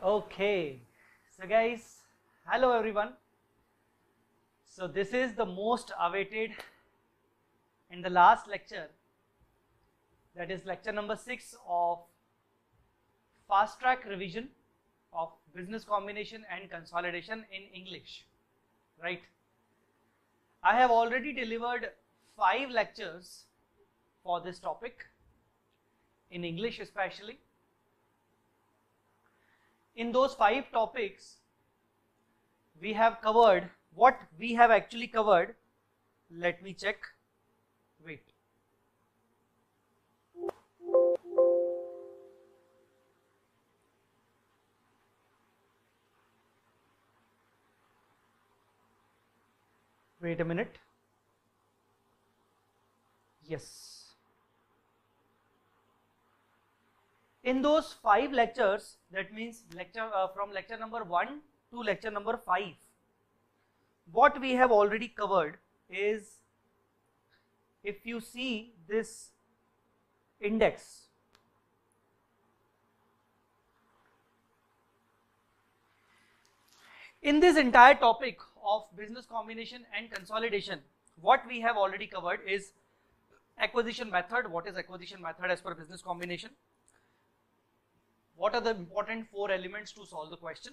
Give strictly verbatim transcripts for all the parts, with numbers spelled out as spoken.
Okay, so guys, hello everyone. So this is the most awaited and the last lecture, that is lecture number six of fast track revision of business combination and consolidation in English, right? I have already delivered five lectures for this topic in English especially. In those five topics, we have covered what we have actually covered. Let me check. Wait. Wait a minute. Yes. In those five lectures, that means lecture uh, from lecture number one to lecture number five, what we have already covered is, if you see this index, in this entire topic of business combination and consolidation, what we have already covered is acquisition method. What is acquisition method as per business combination? What are the important four elements to solve the question?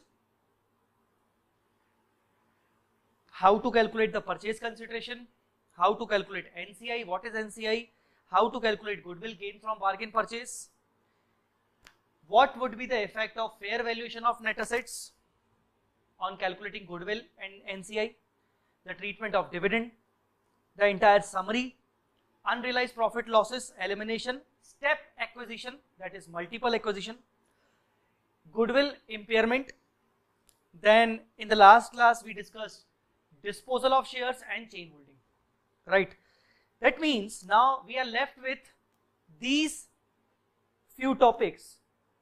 How to calculate the purchase consideration? How to calculate N C I? What is N C I? How to calculate goodwill gain from bargain purchase? What would be the effect of fair valuation of net assets on calculating goodwill and N C I? The treatment of dividend, the entire summary, unrealized profit losses, elimination, step acquisition, that is multiple acquisition, goodwill impairment. Then in the last class we discussed disposal of shares and chain holding, right? That means now we are left with these few topics,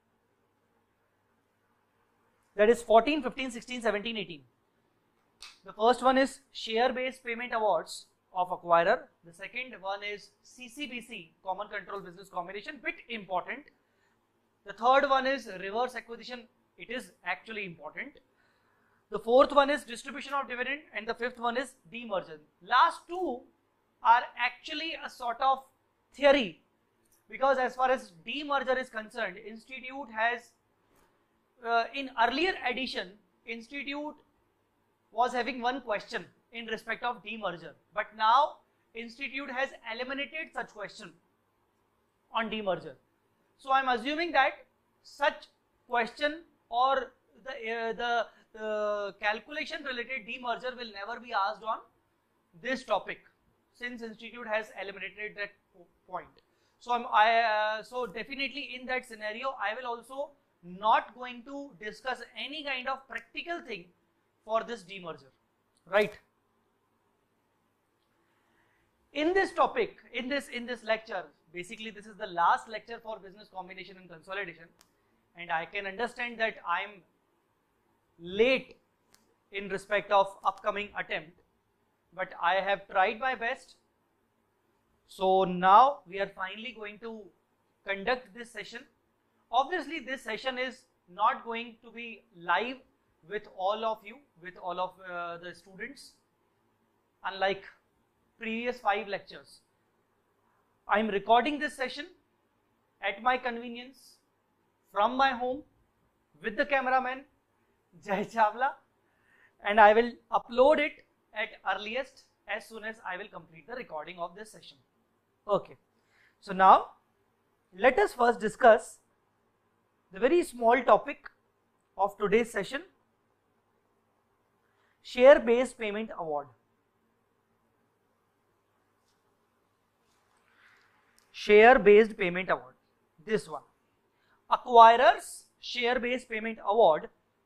that is fourteen, fifteen, sixteen, seventeen, eighteen. The first one is share based payment awards of acquirer. The second one is C C B C, common control business combination, bit important. The third one is reverse acquisition. It is actually important. The fourth one is distribution of dividend, and the fifth one is demerger. Last two are actually a sort of theory, because as far as demerger is concerned, Institute has, uh, in earlier edition, Institute was having one question in respect of demerger, but now Institute has eliminated such question on demerger. So I am assuming that such question or the uh, the uh, calculation related demerger will never be asked on this topic, since Institute has eliminated that point. So I'm, I uh, so definitely in that scenario I will also not going to discuss any kind of practical thing for this demerger, right? In this topic, in this in this lecture, basically this is the last lecture for business combination and consolidation, and I can understand that I am late in respect of upcoming attempt, but I have tried my best. So now we are finally going to conduct this session. Obviously this session is not going to be live with all of you, with all of uh, the students, unlike previous five lectures. I am recording this session at my convenience from my home with the cameraman Jai Chawla, and I will upload it at earliest as soon as I will complete the recording of this session. Okay, so now let us first discuss the very small topic of today's session, share based payment award. Share based payment award, this one, acquirers share based payment award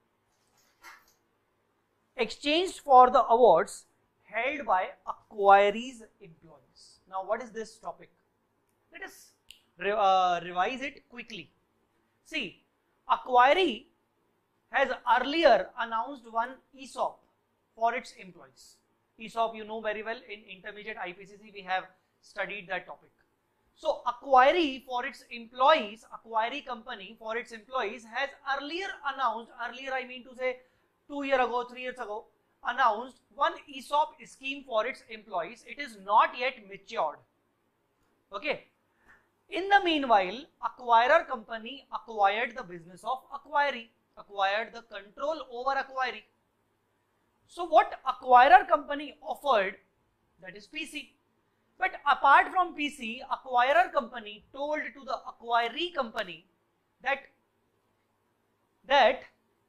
exchanged for the awards held by acquirees employees. Now what is this topic? Let us re uh, revise it quickly. See, acquiree has earlier announced one ESOP for its employees. ESOP you know very well, in intermediate I P C C we have studied that topic. So acquiree for its employees, acquiree company for its employees has earlier announced, earlier I mean to say two years ago, three years ago, announced one ESOP scheme for its employees. It is not yet matured. Okay. In the meanwhile, acquirer company acquired the business of acquiree, acquired the control over acquiree. So what acquirer company offered, that is P C. But apart from P C, acquirer company told to the acquiree company that that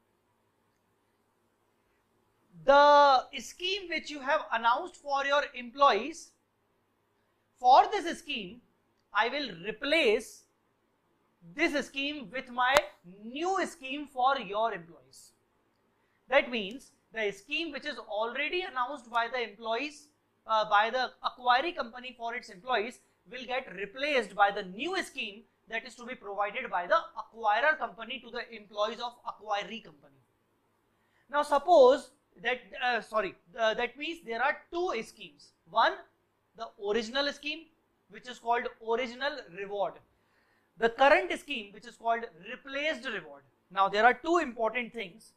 the scheme which you have announced for your employees, for this scheme, I will replace this scheme with my new scheme for your employees. That means the scheme which is already announced by the employees, uh, by the acquiring company for its employees, will get replaced by the new scheme that is to be provided by the acquirer company to the employees of acquiree company. Now suppose that, uh, sorry, uh, that means there are two schemes. One, the original scheme, which is called original reward. The current scheme, which is called replaced reward. Now there are two important things.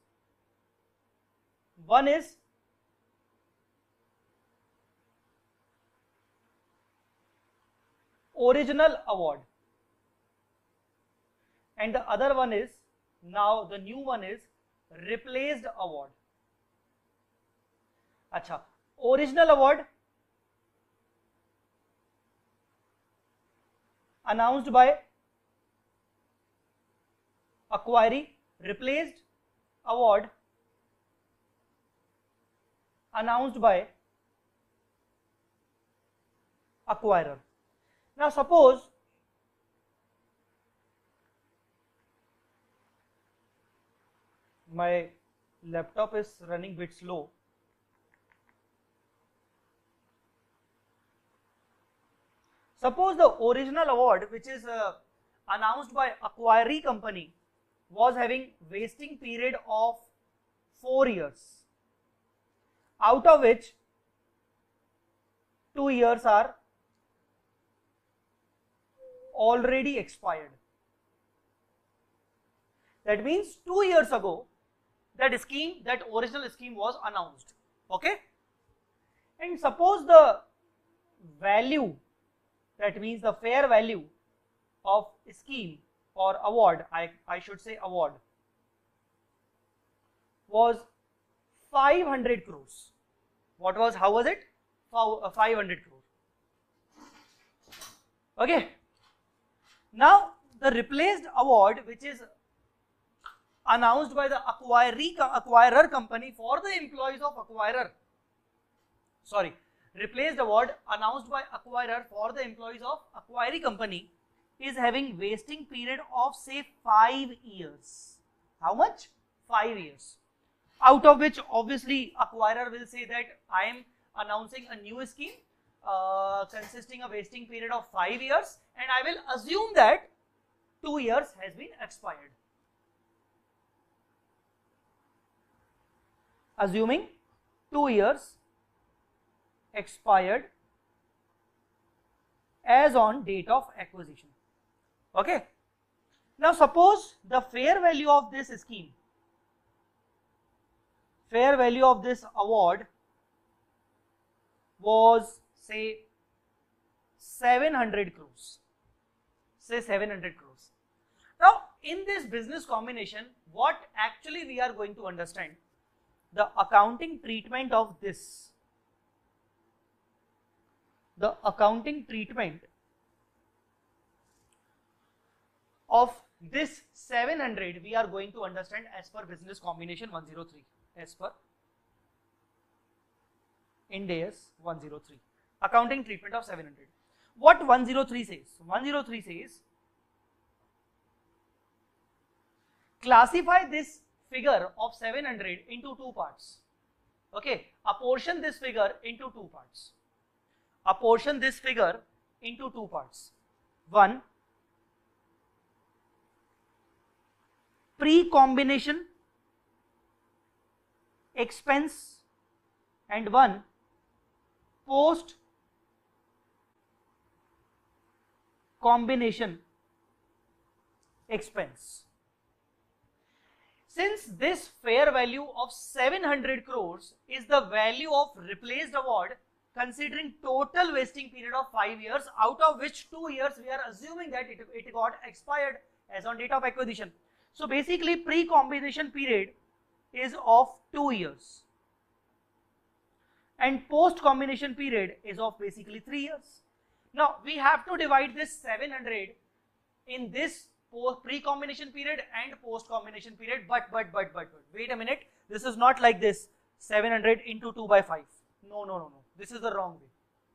One is original award, and the other one is, now the new one is replaced award. Acha, original award announced by acquiree, replaced award announced by acquirer. Now suppose my laptop is running a bit slow. Suppose the original award, which is uh, announced by acquiree company, was having vesting period of four years, out of which two years are already expired. That means two years ago that scheme, that original scheme was announced. Okay, and suppose the value, that means the fair value of scheme or award, I, I should say award, was five hundred crores. What was, how was it? five hundred crores. Okay. Now the replaced award, which is announced by the acquiree, acquirer company for the employees of acquirer, sorry, replaced award announced by acquirer for the employees of acquiree company, is having vesting period of say five years. How much? Five years. Out of which obviously acquirer will say that I am announcing a new scheme uh, consisting of vesting period of five years, and I will assume that two years has been expired. Assuming two years expired as on date of acquisition. Okay. Now suppose the fair value of this scheme, fair value of this award was say seven hundred crores, say seven hundred crores. Now in this business combination, what actually we are going to understand, the accounting treatment of this, the accounting treatment of this seven hundred we are going to understand as per business combination one oh three, as per Ind AS one oh three, accounting treatment of seven hundred. What one oh three says? one oh three says, classify this figure of seven hundred into two parts. Okay, apportion this figure into two parts. Apportion this figure into two parts. One, pre-combination expense, and one post combination expense. Since this fair value of seven hundred crores is the value of replaced award considering total vesting period of five years, out of which two years we are assuming that it, it got expired as on date of acquisition. So basically pre-combination period is of two years and post-combination period is of basically three years. Now we have to divide this seven hundred in this pre-combination period and post-combination period, but, but, but, but, but, wait a minute, this is not like this, seven hundred into two by five. No, no, no, no, this is the wrong way.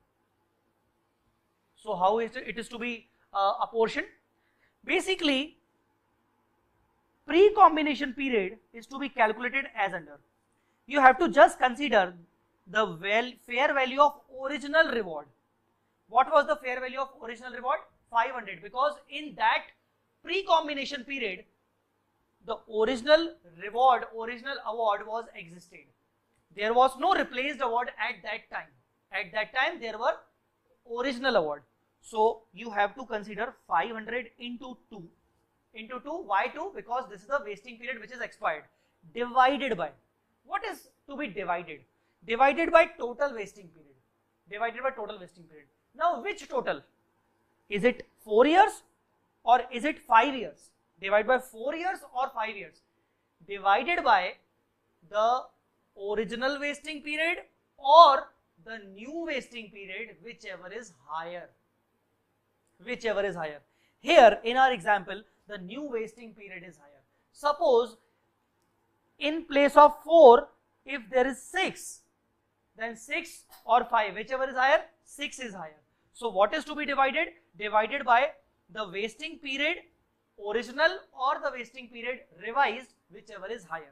So how is it, it is to be uh, apportioned? Basically, pre-combination period is to be calculated as under. You have to just consider the well, fair value of original reward. What was the fair value of original reward? five hundred, because in that pre-combination period, the original reward, original award was existed. There was no replaced award at that time. At that time, there were original award. So you have to consider five hundred into two. Into two, why two? Because this is the vesting period which is expired. Divided by, what is to be divided? Divided by total vesting period. Divided by total vesting period. Now which total? Is it four years or is it five years? Divide by four years or five years? Divided by the original vesting period or the new vesting period, whichever is higher. Whichever is higher. Here in our example, the new vesting period is higher. Suppose in place of four, if there is six, then six or five, whichever is higher, six is higher. So what is to be divided? Divided by the vesting period original or the vesting period revised, whichever is higher.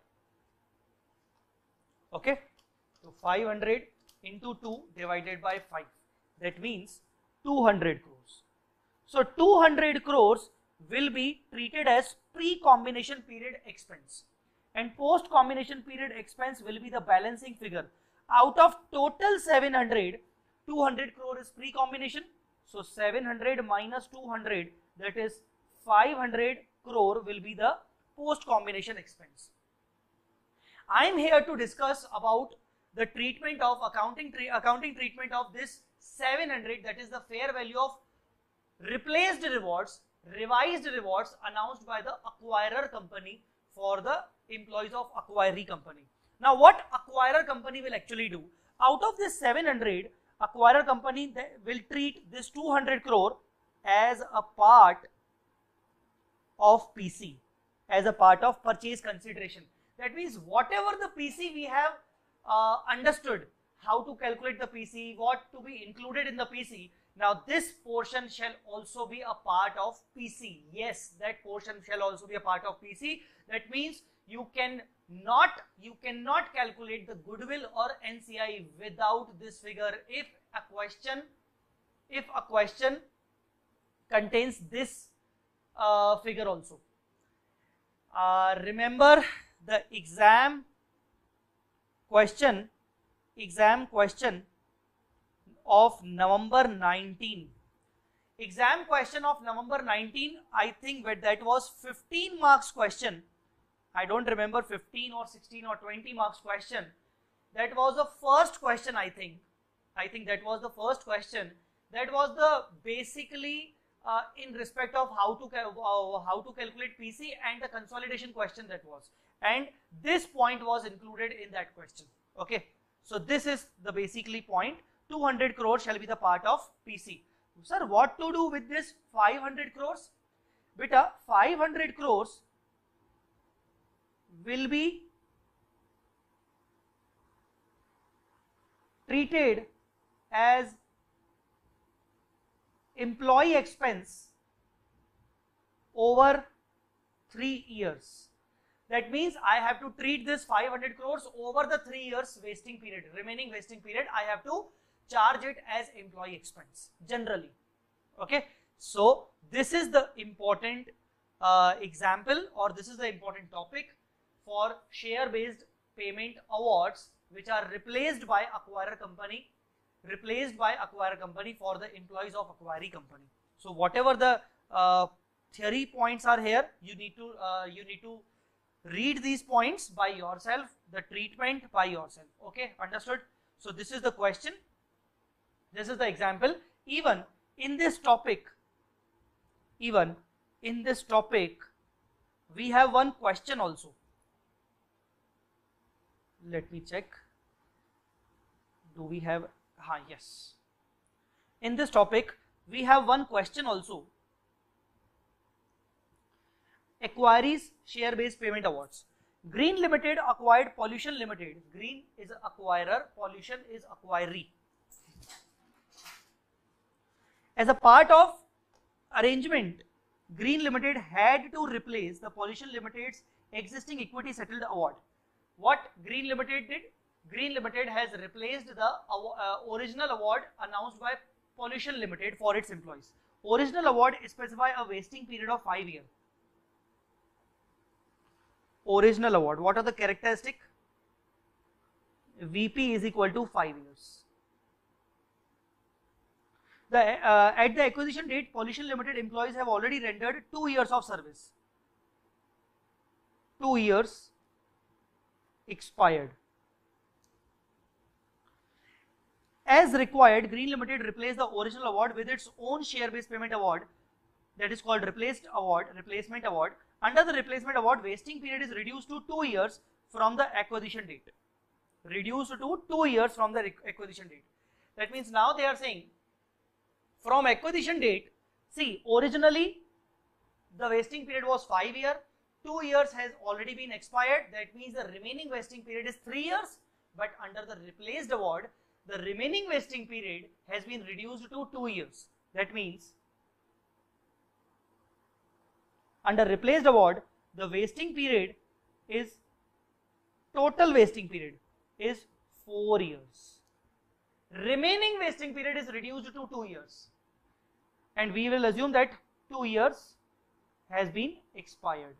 Okay, so five hundred into two divided by five, that means two hundred crores. So two hundred crores will be treated as pre-combination period expense and post-combination period expense will be the balancing figure. Out of total seven hundred, two hundred crore is pre-combination. So seven hundred minus two hundred, that is five hundred crore will be the post-combination expense. I am here to discuss about the treatment of accounting, tre accounting treatment of this seven hundred, that is the fair value of replaced rewards, revised rewards announced by the acquirer company for the employees of acquiree company. Now what acquirer company will actually do? Out of this seven hundred, acquirer company will treat this two hundred crore as a part of P C, as a part of purchase consideration. That means whatever the P C we have uh, understood, how to calculate the P C, what to be included in the P C, now this portion shall also be a part of P C. Yes, that portion shall also be a part of P C. That means you can not, you cannot calculate the goodwill or N C I without this figure if a question, if a question contains this uh, figure also. Uh, remember the exam question, exam question of November nineteenth. Exam question of November nineteenth, I think that that was fifteen marks question. I don't remember fifteen or sixteen or twenty marks question. That was the first question, I think. I think that was the first question. That was the basically uh, in respect of how to uh, how to calculate P C and the consolidation question that was. And this point was included in that question. Okay. So this is the basically point. two hundred crores shall be the part of P C. Sir, what to do with this five hundred crores? Beta, five hundred crores will be treated as employee expense over three years. That means I have to treat this five hundred crores over the three years wasting period, remaining wasting period. I have to charge it as employee expense generally. Okay, so this is the important uh, example, or this is the important topic for share based payment awards which are replaced by acquirer company, replaced by acquirer company for the employees of acquiree company. So whatever the uh, theory points are here, you need to uh, you need to read these points by yourself, the treatment by yourself. Okay, understood? So this is the question, this is the example. Even in this topic, even in this topic, we have one question also. Let me check. Do we have? Ah, yes. In this topic, we have one question also. Acquirees share-based payment awards. Green Limited acquired Pollution Limited. Green is acquirer, Pollution is acquiree. As a part of arrangement, Green Limited had to replace the Pollution Limited's existing equity settled award. What Green Limited did? Green Limited has replaced the uh, original award announced by Pollution Limited for its employees. Original award specify a vesting period of five years. Original award, what are the characteristics? V P is equal to five years. The, uh, at the acquisition date, Pollution Limited employees have already rendered two years of service. Two years expired. As required, Green Limited replaced the original award with its own share-based payment award, that is called replaced award, replacement award. Under the replacement award, vesting period is reduced to two years from the acquisition date. Reduced to two years from the acquisition date. That means now they are saying, from acquisition date, see, originally the vesting period was five years, two years has already been expired. That means the remaining vesting period is three years. But under the replaced award, the remaining vesting period has been reduced to two years. That means under replaced award, the vesting period is, total vesting period is four years. Remaining vesting period is reduced to two years. And we will assume that two years has been expired.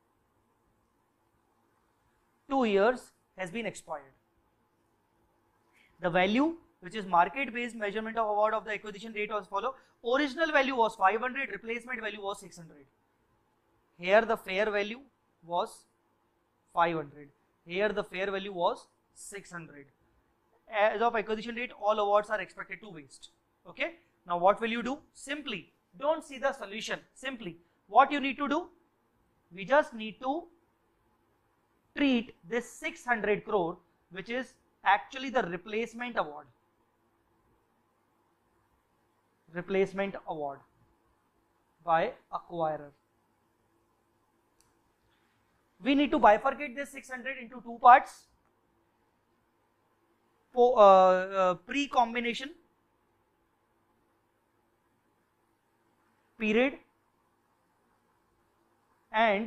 Two years has been expired. The value, which is market-based measurement of award of the acquisition date, was follow. Original value was five hundred, replacement value was six hundred. Here the fair value was five hundred. Here the fair value was six hundred. As of acquisition date, all awards are expected to vest. Okay. Now what will you do? Simply, don't see the solution. Simply, what you need to do? We just need to treat this six hundred crore, which is actually the replacement award. Replacement award by acquirer. We need to bifurcate this six hundred into two parts. Po, uh, uh, pre-combination period and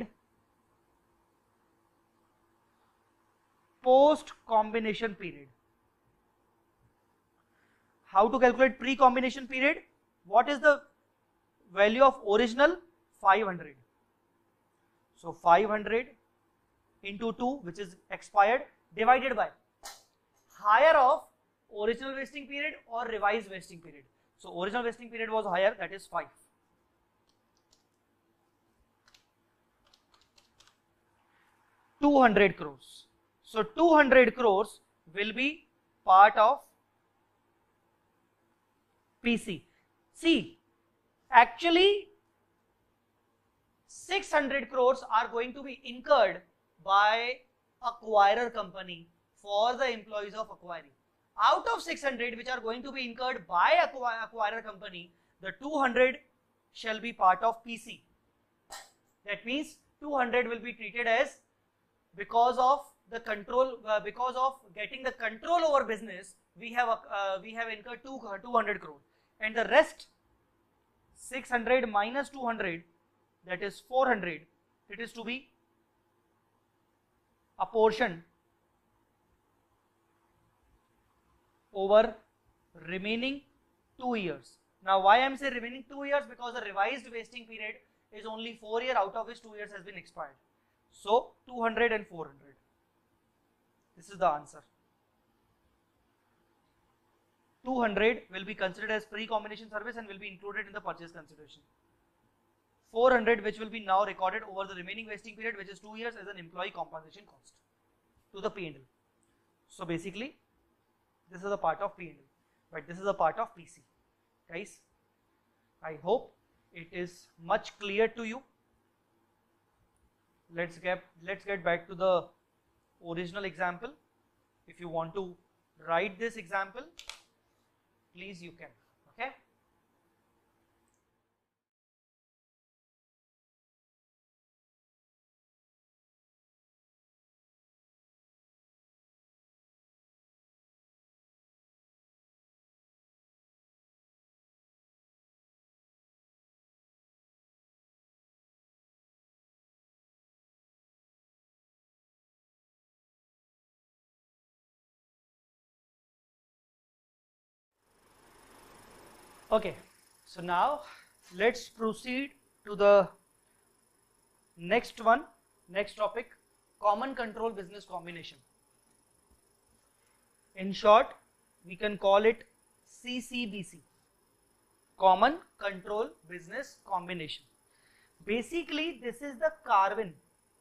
post-combination period. How to calculate pre-combination period? What is the value of original? five hundred. So five hundred into two, which is expired, divided by higher of original vesting period or revised vesting period. So original vesting period was higher, that is five. two hundred crores. So two hundred crores will be part of P C. See, actually six hundred crores are going to be incurred by acquirer company for the employees of acquiring. Out of six hundred which are going to be incurred by acquirer company, the two hundred shall be part of P C. That means two hundred will be treated as, because of the control, uh, because of getting the control over business, we have uh, we have incurred two, uh, two hundred crore, and the rest six hundred minus two hundred, that is four hundred, it is to be apportioned over remaining two years. Now why I am saying remaining two years? Because the revised vesting period is only four years, out of which two years has been expired. So two hundred and four hundred. This is the answer. two hundred will be considered as pre-combination service and will be included in the purchase consideration. four hundred which will be now recorded over the remaining vesting period, which is two years, as an employee compensation cost to the P and L. So basically this is a part of P and L, but this is a part of P C. Guys, I hope it is much clear to you. Let's get let's get back to the original example. If you want to write this example, please you can. Okay. Okay, so now let's proceed to the next one, next topic, common control business combination. In short, we can call it C C B C, common control business combination. Basically, this is the Carvin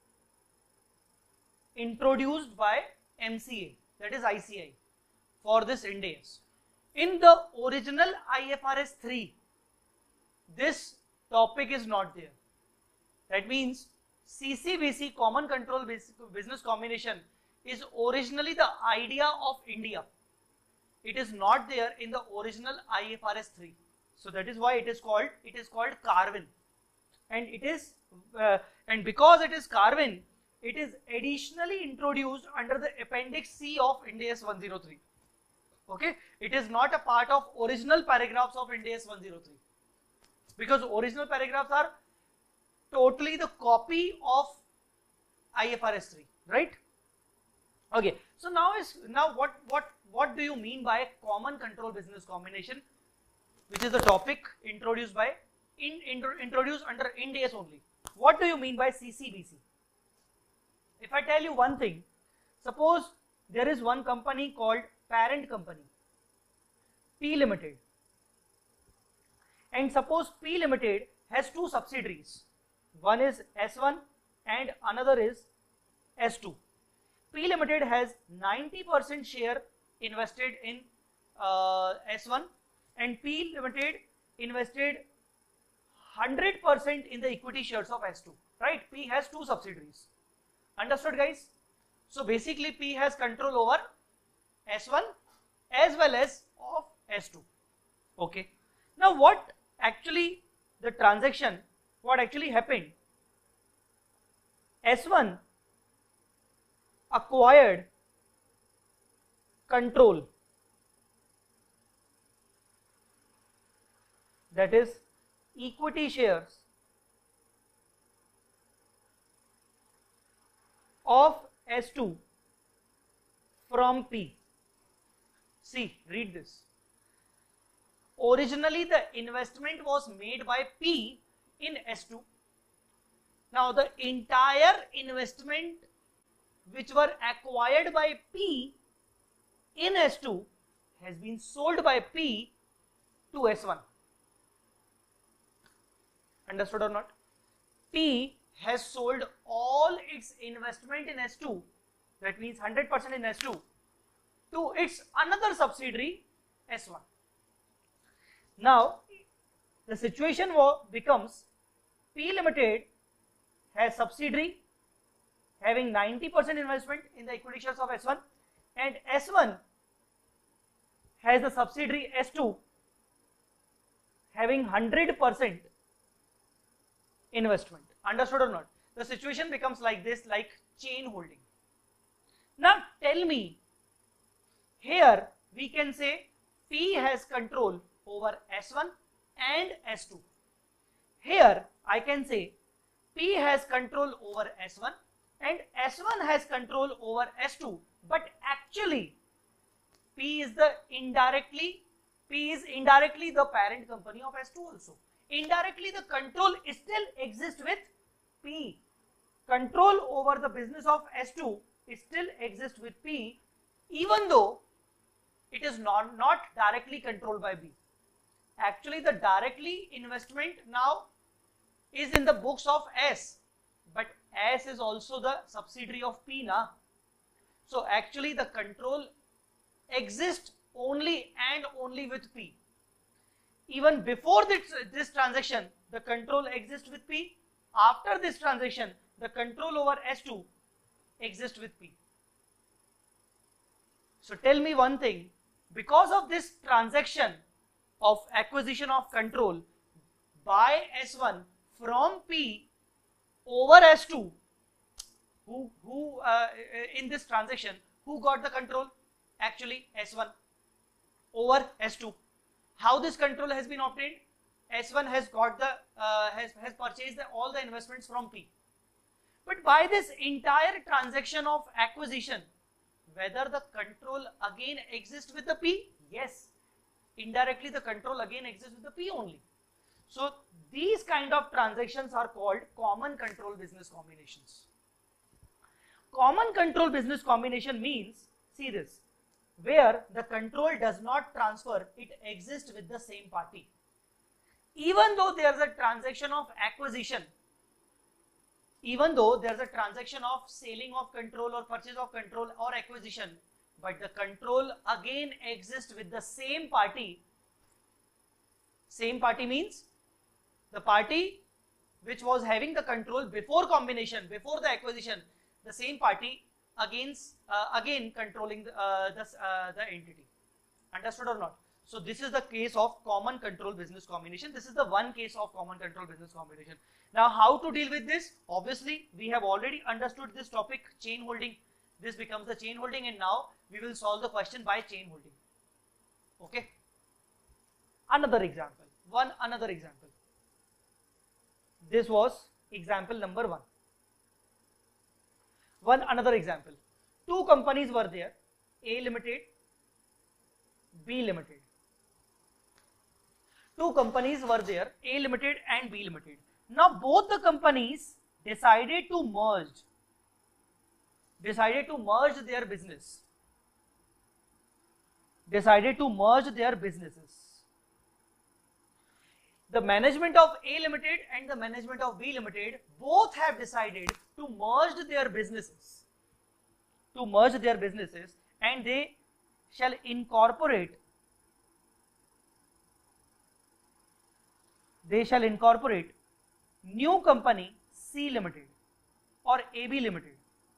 introduced by M C A, that is I C I, for this Ind AS. In the original I F R S three, this topic is not there. That means C C B C, common control business combination, is originally the idea of India. It is not there in the original I F R S three. So that is why it is called it is called Carvin, and it is uh, and because it is Carvin, it is additionally introduced under the Appendix C of Ind AS one oh three. Okay, it is not a part of original paragraphs of Ind AS one oh three, because original paragraphs are totally the copy of I F R S three, right? Okay, so now is now what what what do you mean by common control business combination, which is the topic introduced by in, intro, introduced under Ind AS only? What do you mean by C C B C? If I tell you one thing, suppose there is one company called parent company, P Limited, and suppose P Limited has two subsidiaries, one is S one and another is S two. P Limited has ninety percent share invested in uh, S one, and P Limited invested one hundred percent in the equity shares of S two, right? P has two subsidiaries. Understood, guys? So basically P has control over S one as well as of S two. Okay. Now what actually the transaction, what actually happened? S one acquired control, that is equity shares of S two from P. See, read this. Originally the investment was made by P in S two. Now the entire investment which were acquired by P in S two has been sold by P to S one. Understood or not? P has sold all its investment in S two, that means one hundred percent in S two, to its another subsidiary S one. Now the situation becomes P Limited has subsidiary having ninety percent investment in the equity shares of S one, and S one has the subsidiary S two having one hundred percent investment. Understood or not? The situation becomes like this, like chain holding. Now tell me, here we can say P has control over S one and S two. Here I can say P has control over S one and S one has control over S two, but actually P is the indirectly P is indirectly the parent company of S two also. Indirectly the control still exists with P. Control over the business of S two still exists with P, even though it is not, not directly controlled by B. Actually, the directly investment now is in the books of S, but S is also the subsidiary of P na. So actually the control exists only and only with P. Even before this, this transaction, the control exists with P. After this transaction, the control over S two exists with P. So tell me one thing, because of this transaction of acquisition of control by S one from P over S two, who, who uh, in this transaction, who got the control? Actually S one over S two. How this control has been obtained? S one has got the, uh, has, has purchased the, all the investments from P. But by this entire transaction of acquisition, whether the control again exists with the P? Yes. Indirectly the control again exists with the P only. So these kind of transactions are called common control business combinations. Common control business combination means, see this, where the control does not transfer, it exists with the same party. Even though there is a transaction of acquisition, even though there is a transaction of selling of control or purchase of control or acquisition, but the control again exists with the same party. Same party means the party which was having the control before combination, before the acquisition, the same party against uh, again controlling the, uh, the, uh, the entity. Understood or not? So this is the case of common control business combination. This is the one case of common control business combination. Now how to deal with this? Obviously we have already understood this topic, chain holding. This becomes the chain holding, and now we will solve the question by chain holding. Okay. Another example, one another example. This was example number one. One another example. Two companies were there, A Limited, B Limited. Two companies were there, A Limited and B Limited. Now both the companies decided to merge, decided to merge their business, decided to merge their businesses. The management of A Limited and the management of B Limited both have decided to merge their businesses, to merge their businesses, and they shall incorporate, they shall incorporate new company C Limited or A B Limited,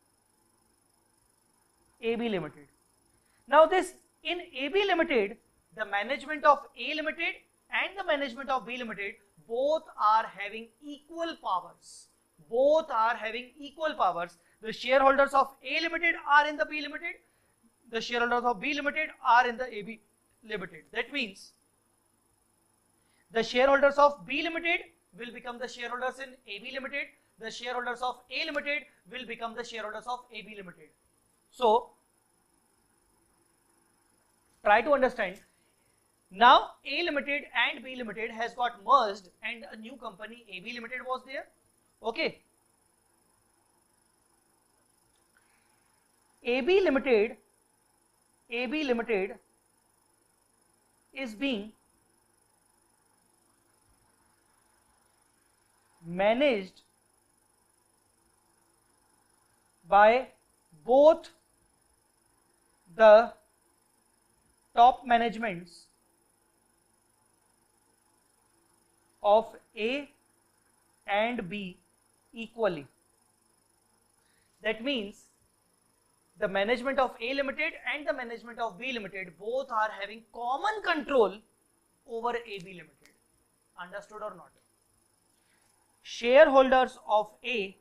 A B Limited. Now this, in A B Limited, the management of A Limited and the management of B Limited both are having equal powers. Both are having equal powers. The shareholders of A Limited are in the B Limited. The shareholders of B Limited are in the A B Limited. That means the shareholders of B Limited will become the shareholders in A B Limited. The shareholders of A Limited will become the shareholders of A B Limited. So try to understand. Now A Limited and B Limited has got merged and a new company A B Limited was there. Okay. A B Limited, A B Limited is being managed by both the top managements of A and B equally. That means the management of A Limited and the management of B Limited both are having common control over A B Limited. Understood or not? Shareholders of A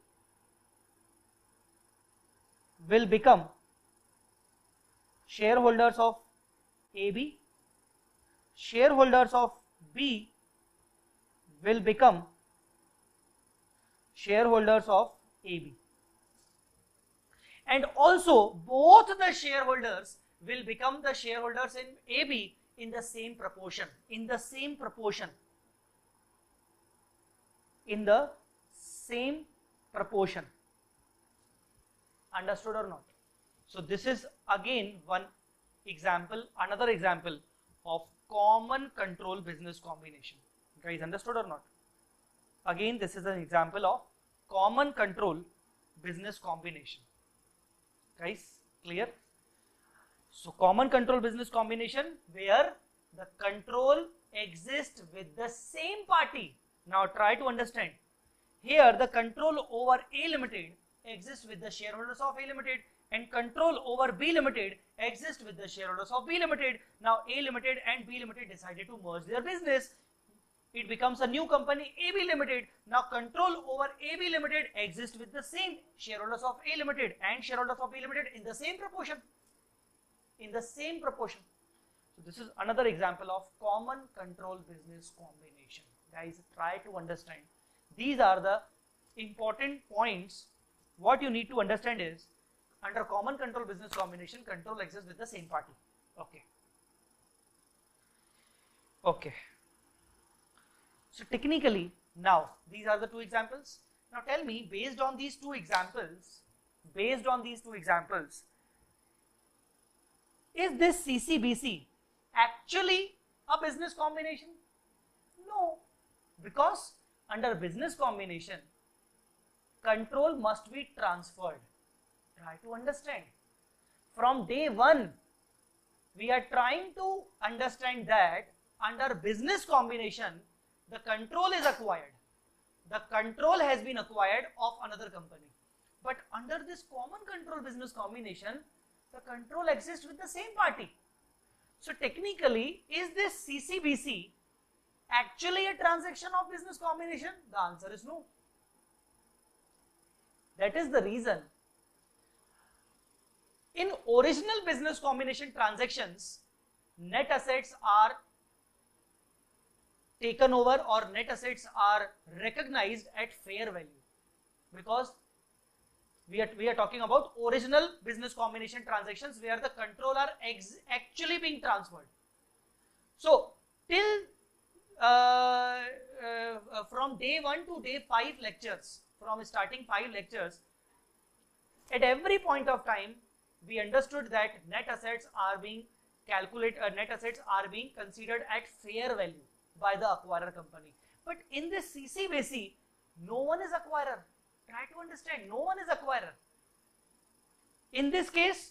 will become shareholders of A B, shareholders of B will become shareholders of A B, and also both the shareholders will become the shareholders in A B in the same proportion, in the same proportion, in the same proportion. Understood or not? So this is again one example, another example of common control business combination. Guys, understood or not? Again, this is an example of common control business combination. Guys, clear? So common control business combination where the control exists with the same party. Now try to understand. Here the control over A Limited exists with the shareholders of A Limited, and control over B Limited exists with the shareholders of B Limited. Now A Limited and B Limited decided to merge their business. It becomes a new company, A B Limited. Now control over A B Limited exists with the same shareholders of A Limited and shareholders of B Limited in the same proportion. In the same proportion. So this is another example of common control business combination. Guys, try to understand. These are the important points. What you need to understand is, under common control business combination, control exists with the same party. Okay. Okay. So technically, now these are the two examples. Now tell me, based on these two examples, based on these two examples, is this C C B C actually a business combination? No, because under business combination, control must be transferred. Try to understand. From day one, we are trying to understand that under business combination, the control is acquired. The control has been acquired of another company. But under this common control business combination, the control exists with the same party. So technically, is this C C B C actually a transaction of business combination? The answer is no. That is the reason in original business combination transactions, net assets are taken over or net assets are recognized at fair value, because we are, we are talking about original business combination transactions where the control are ex actually being transferred. So till uh, uh, from day one to day five lectures, from starting five lectures, at every point of time we understood that net assets are being calculated, uh, net assets are being considered at fair value by the acquirer company. But in this C C B C, no one is acquirer. Try to understand, no one is acquirer. In this case,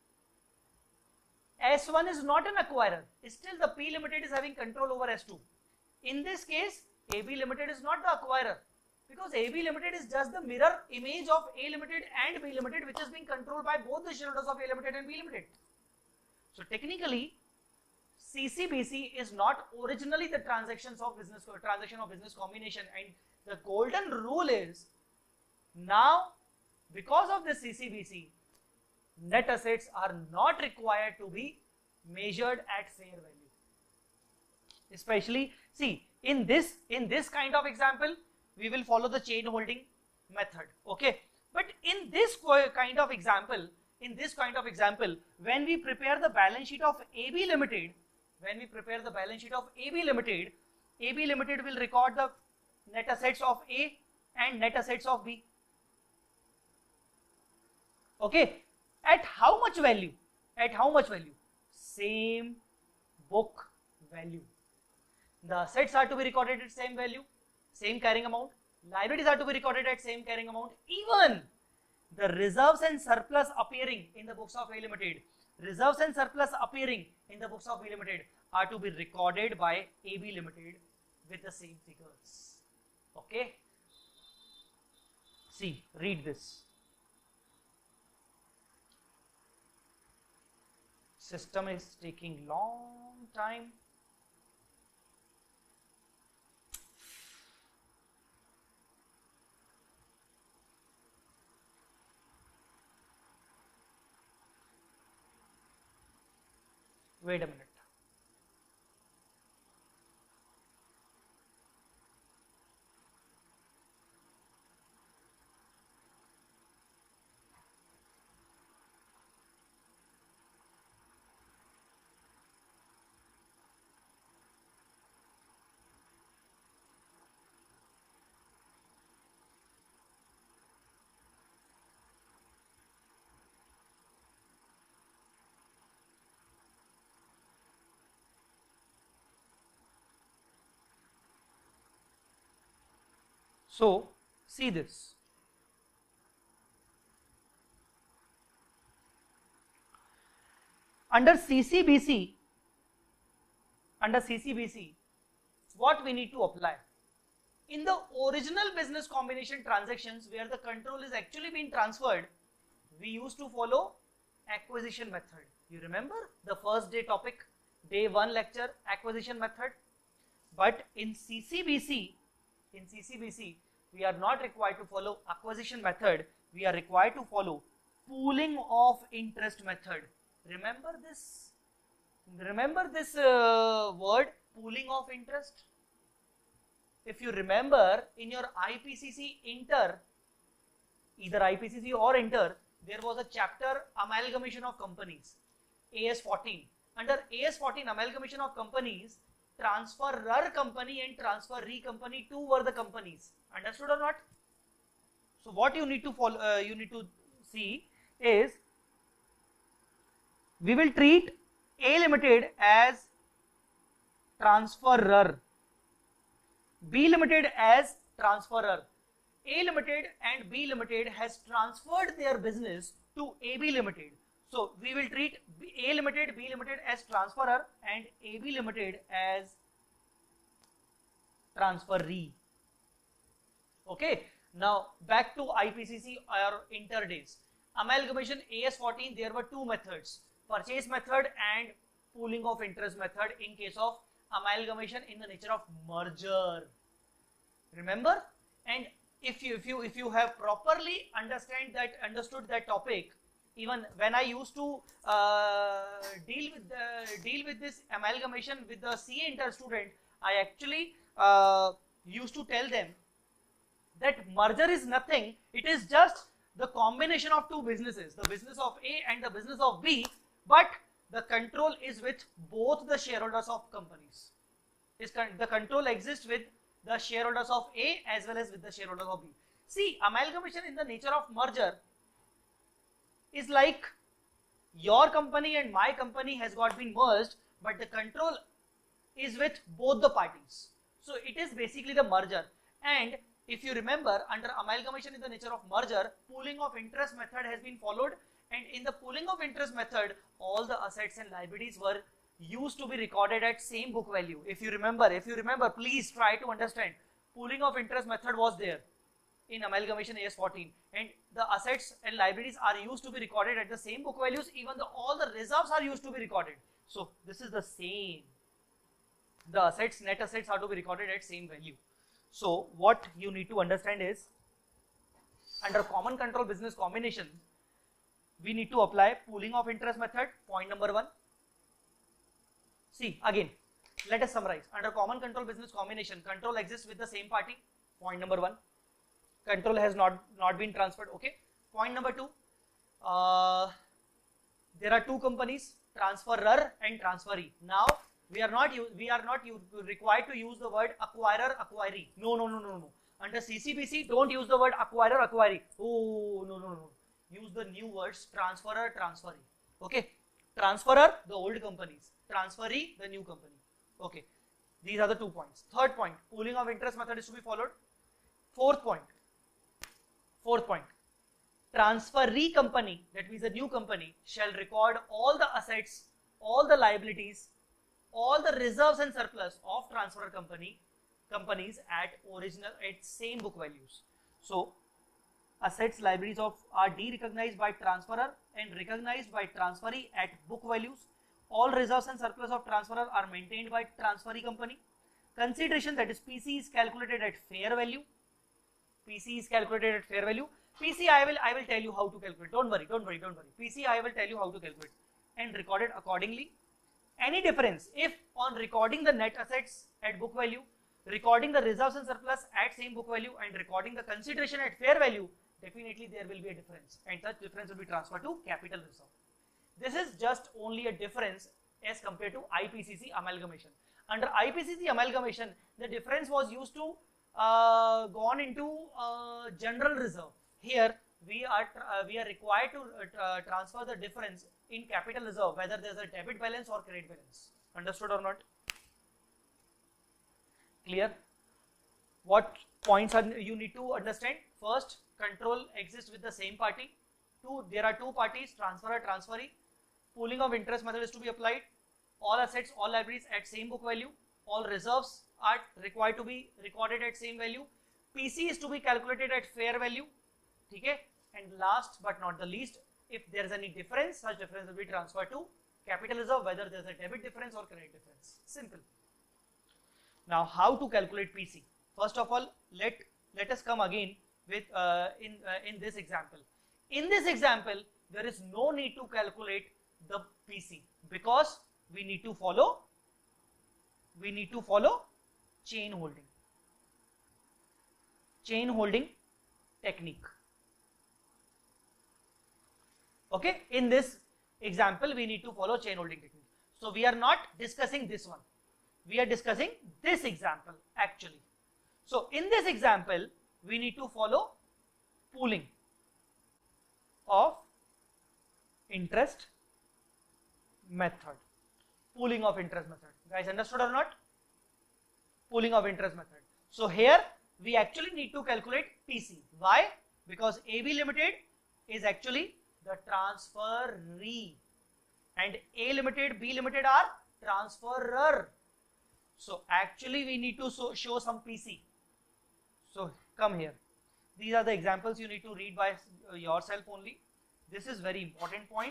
S one is not an acquirer. Still the P Limited is having control over S two. In this case, A B Limited is not the acquirer, because A B Limited is just the mirror image of A Limited and B Limited, which is being controlled by both the shareholders of A Limited and B Limited. So technically, C C B C is not originally the transactions of business transaction of business combination, and the golden rule is, now because of the C C B C, net assets are not required to be measured at fair value. Especially, see, in this in this kind of example, we will follow the chain holding method. Okay, but in this kind of example, in this kind of example, when we prepare the balance sheet of A B Limited, when we prepare the balance sheet of A B Limited, A B Limited will record the net assets of A and net assets of B. Okay, at how much value? At how much value? Same book value. The assets are to be recorded at same value, same carrying amount. Liabilities are to be recorded at same carrying amount. Even the reserves and surplus appearing in the books of A Limited, reserves and surplus appearing in the books of B Limited are to be recorded by A B Limited with the same figures. Okay. See, read this. System is taking long time. Wait a minute. So see this. Under C C B C, under C C B C, what we need to apply? In the original business combination transactions where the control is actually being transferred, we used to follow acquisition method. You remember the first day topic, day one lecture, acquisition method. But in C C B C, in C C B C, we are not required to follow acquisition method. We are required to follow pooling of interest method. Remember this? Remember this uh, word, pooling of interest? If you remember, in your I P C C Inter, either I P C C or Inter, there was a chapter, amalgamation of companies, A S fourteen. Under A S fourteen, amalgamation of companies, transferor company and transferee company, two were the companies. Understood or not? So what you need to follow, uh, you need to see is, we will treat A Limited as transferor, B Limited as transferor. A Limited and B Limited has transferred their business to A B Limited. So we will treat A Limited, B Limited as transferor and A B Limited as transferee. Okay. Now back to I P C C or Inter days. Amalgamation A S fourteen, there were two methods, purchase method and pooling of interest method in case of amalgamation in the nature of merger. Remember? And if you if you if you have properly understand that understood that topic, even when I used to uh, deal with the, deal with this amalgamation with the C A Inter student, I actually uh, used to tell them that merger is nothing. It is just the combination of two businesses, the business of A and the business of B, but the control is with both the shareholders of companies. Is con the control exists with the shareholders of A as well as with the shareholders of B. See, amalgamation in the nature of merger is like your company and my company has got been merged, but the control is with both the parties. So it is basically the merger. And if you remember, under amalgamation in the nature of merger, pooling of interest method has been followed, and in the pooling of interest method, all the assets and liabilities were used to be recorded at same book value. If you remember, if you remember, please try to understand. Pooling of interest method was there in amalgamation A S fourteen, and the assets and liabilities are used to be recorded at the same book values. Even the all the reserves are used to be recorded. So this is the same. The assets, net assets are to be recorded at same value. So what you need to understand is, under common control business combination, we need to apply pooling of interest method. Point number one. See, again, let us summarize. Under common control business combination, control exists with the same party. Point number one. Control has not, not been transferred. Okay. Point number two. Uh, there are two companies, transferor and transferee. Now, we are not we are not required to use the word acquirer, acquiree. No, no, no, no, no. Under C C B C, don't use the word acquirer, acquiree. Oh, no, no, no. Use the new words transferor, transferee. Okay. Transferor, the old companies. Transferee, the new company. Okay. These are the two points. Third point, pooling of interest method is to be followed. Fourth point. Fourth point. Transferee company, that means a new company, shall record all the assets, all the liabilities, all the reserves and surplus of transferor company companies at original at same book values. So assets, liabilities of are de-recognized by transferor and recognized by transferee at book values. All reserves and surplus of transferor are maintained by transferee company. Consideration, that is P C, is calculated at fair value. P C is calculated at fair value. P C I will I will tell you how to calculate. Don't worry, don't worry, don't worry. P C I will tell you how to calculate and recorded accordingly. Any difference, if on recording the net assets at book value, recording the reserves and surplus at same book value, and recording the consideration at fair value, definitely there will be a difference, and such difference will be transferred to capital reserve. This is just only a difference as compared to I P C C amalgamation. Under I P C C amalgamation, the difference was used to uh, gone into uh, general reserve. Here we are uh, we are required to uh, transfer the difference in capital reserve, whether there is a debit balance or credit balance. Understood or not? Clear? What points are you need to understand. First, control exists with the same party. Two, there are two parties, transferor, transferee. Pooling of interest method is to be applied. All assets, all liabilities at same book value. All reserves are required to be recorded at same value. P C is to be calculated at fair value. Okay? And last but not the least, if there is any difference, such difference will be transferred to capital reserve, whether there is a debit difference or credit difference. Simple. Now, how to calculate P C? First of all, let let us come again with uh, in uh, in this example. In this example, there is no need to calculate the P C because we need to follow we need to follow chain holding chain holding technique. Okay, in this example we need to follow chain holding technique. So we are not discussing this one, we are discussing this example actually. So in this example we need to follow pooling of interest method. Pooling of interest method. Guys, understood or not? Pooling of interest method. So here we actually need to calculate P C. Why? Because A B Limited is actually the transferee and A Limited, B Limited are transferor. So actually we need to so, show some P C. So come here. These are the examples you need to read by yourself only. This is very important point.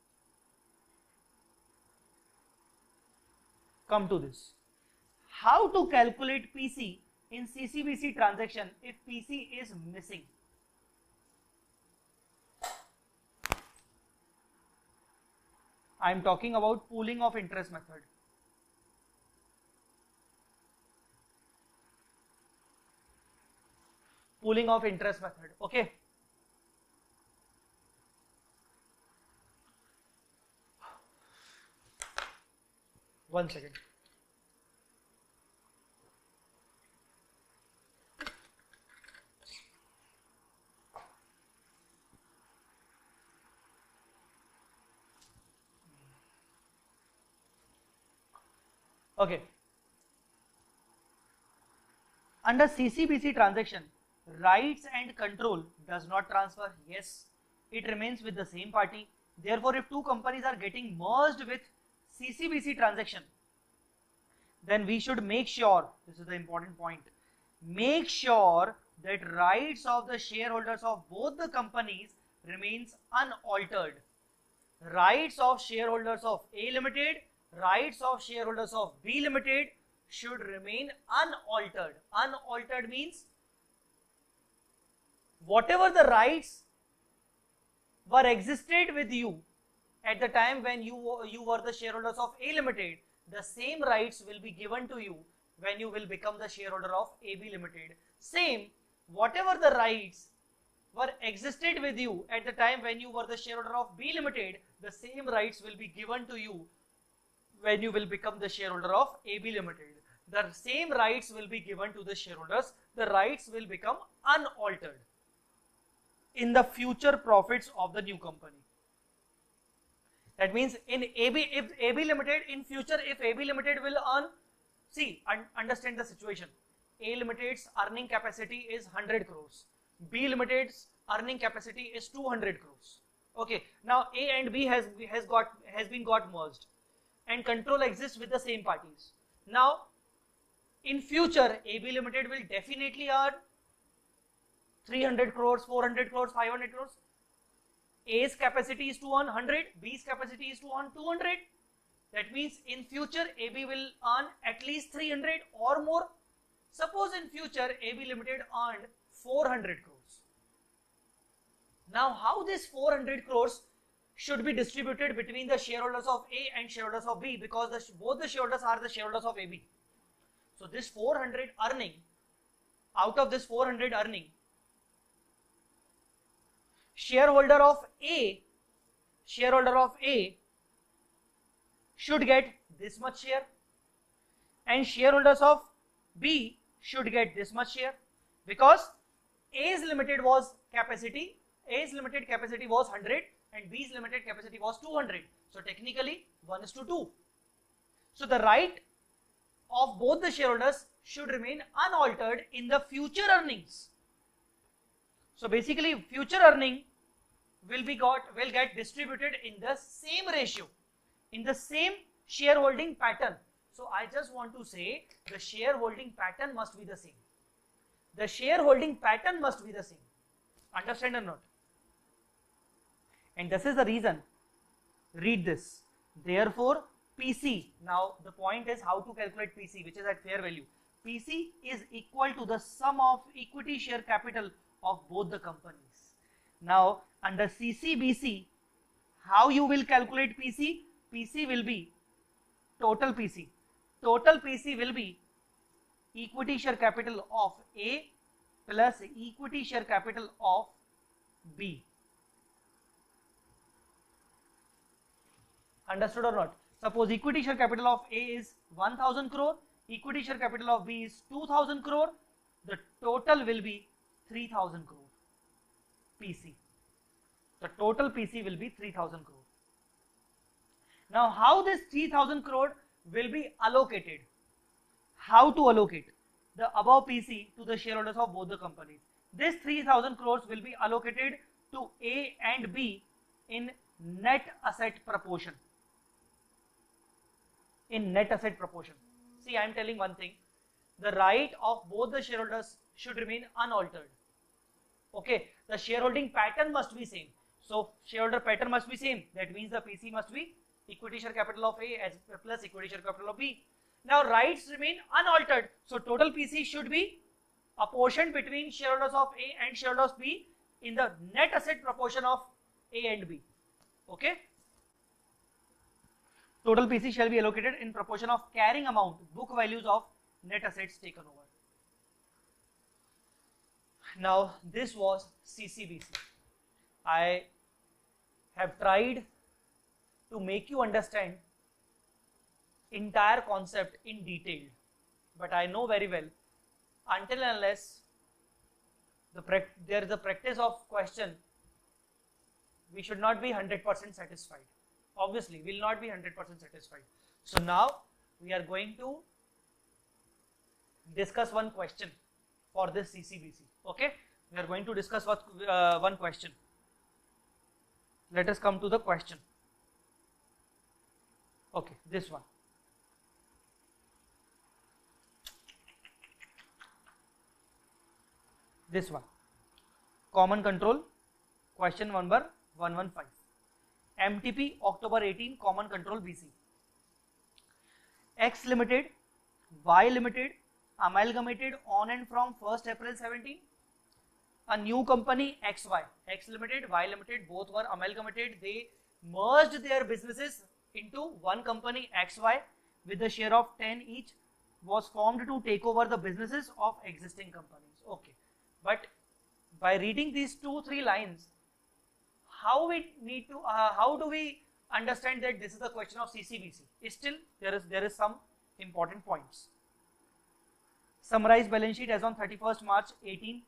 Come to this. How to calculate P C in C C B C transaction if P C is missing? I am talking about pooling of interest method. Pooling of interest method. Okay. One second. Okay. Under C C B C transaction, rights and control does not transfer. Yes, it remains with the same party. Therefore, if two companies are getting merged with C C B C transaction, then we should make sure, this is the important point, make sure that rights of the shareholders of both the companies remains unaltered. Rights of shareholders of A Limited, rights of shareholders of B Limited should remain unaltered. Unaltered means whatever the rights were existed with you at the time when you, you were the shareholders of A Limited, the same rights will be given to you when you will become the shareholder of A B Limited. Same, whatever the rights were existed with you at the time when you were the shareholder of B Limited, the same rights will be given to you when you will become the shareholder of A B Limited. The same rights will be given to the shareholders. The rights will become unaltered in the future profits of the new company. That means in A B, if A B Limited in future, if A B Limited will earn, see, un understand the situation. A Limited's earning capacity is one hundred crores. B Limited's earning capacity is two hundred crores. Okay. Now A and B has has got has been got merged, and control exists with the same parties. Now, in future, A B Limited will definitely earn three hundred crores, four hundred crores, five hundred crores. A's capacity is to earn one hundred, B's capacity is to earn two hundred. That means in future A B will earn at least three hundred or more. Suppose in future A B Limited earned four hundred crores. Now how this four hundred crores should be distributed between the shareholders of A and shareholders of B, because the, both the shareholders are the shareholders of A B. So this four hundred earning, out of this four hundred earning, shareholder of A, shareholder of A should get this much share, and shareholders of B should get this much share, because A's limited was capacity, A's limited capacity was one hundred and B's limited capacity was two hundred. So technically one is to two. So the right of both the shareholders should remain unaltered in the future earnings. So basically future earning will be got will get distributed in the same ratio, in the same shareholding pattern. So I just want to say the shareholding pattern must be the same. The shareholding pattern must be the same. Understand or not? And this is the reason. Read this. Therefore, P C, now the point is how to calculate P C, which is at fair value. P C is equal to the sum of equity share capital of both the companies. Now, under C C B C, how you will calculate P C? P C will be total P C. Total P C will be equity share capital of A plus equity share capital of B. Understood or not? Suppose equity share capital of A is one thousand crore, equity share capital of B is two thousand crore, the total will be three thousand crore P C. The total P C will be three thousand crore. Now, how this three thousand crore will be allocated? How to allocate the above P C to the shareholders of both the companies? This three thousand crores will be allocated to A and B in net asset proportion. In net asset proportion. See, I am telling one thing. The right of both the shareholders should remain unaltered. Okay, the shareholding pattern must be same. So shareholder pattern must be same. That means the P C must be equity share capital of A as plus equity share capital of B. Now rights remain unaltered. So total P C should be apportioned between shareholders of A and shareholders of B in the net asset proportion of A and B. Okay. Total P C shall be allocated in proportion of carrying amount, book values of net assets taken over. Now this was C C B C. I have tried to make you understand entire concept in detail, but I know very well until and unless the there is a practice of question, we should not be one hundred percent satisfied. Obviously, we will not be one hundred percent satisfied. So now we are going to discuss one question for this C C B C. Okay, we are going to discuss what, uh, one question. Let us come to the question. Okay, this one. This one. Common control, question number one one five. M T P October eighteen, common control B C. X Limited, Y Limited amalgamated on and from first April seventeen. A new company X Y, X Limited, Y Limited, both were amalgamated. They merged their businesses into one company X Y with a share of ten each, was formed to take over the businesses of existing companies. Okay, but by reading these two three lines, how we need to uh, how do we understand that this is the question of C C B C? Still there is there is some important points. Summarize balance sheet as on thirty-first March eighteen.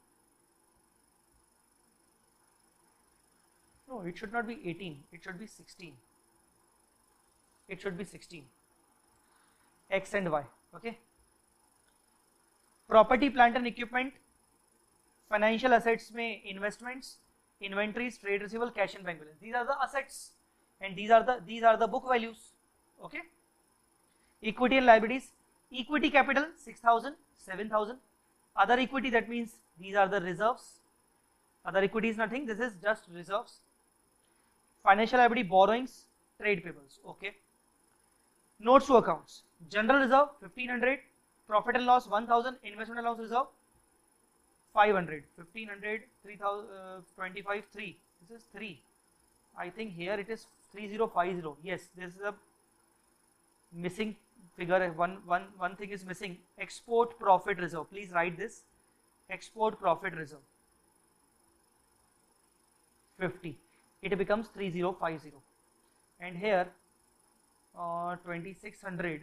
No, it should not be eighteen, it should be sixteen. It should be sixteen. X and Y. Okay. Property, plant and equipment, financial assets में investments, inventories, trade receivable, cash and bank balance. These are the assets, and these are the these are the book values. Okay. Equity and liabilities. Equity capital six thousand, seven thousand. Other equity, that means these are the reserves. Other equity is nothing. This is just reserves. Financial liability, borrowings, trade payables. Okay. Notes to accounts. General reserve fifteen hundred. Profit and loss one thousand. Investment and loss reserve five hundred. fifteen hundred, three thousand, uh, twenty-five, three. This is three. I think here it is three thousand fifty. Yes, this is a missing figure. One, one, one thing is missing. Export profit reserve. Please write this. Export profit reserve fifty. It becomes three thousand fifty. And here uh, twenty-six hundred.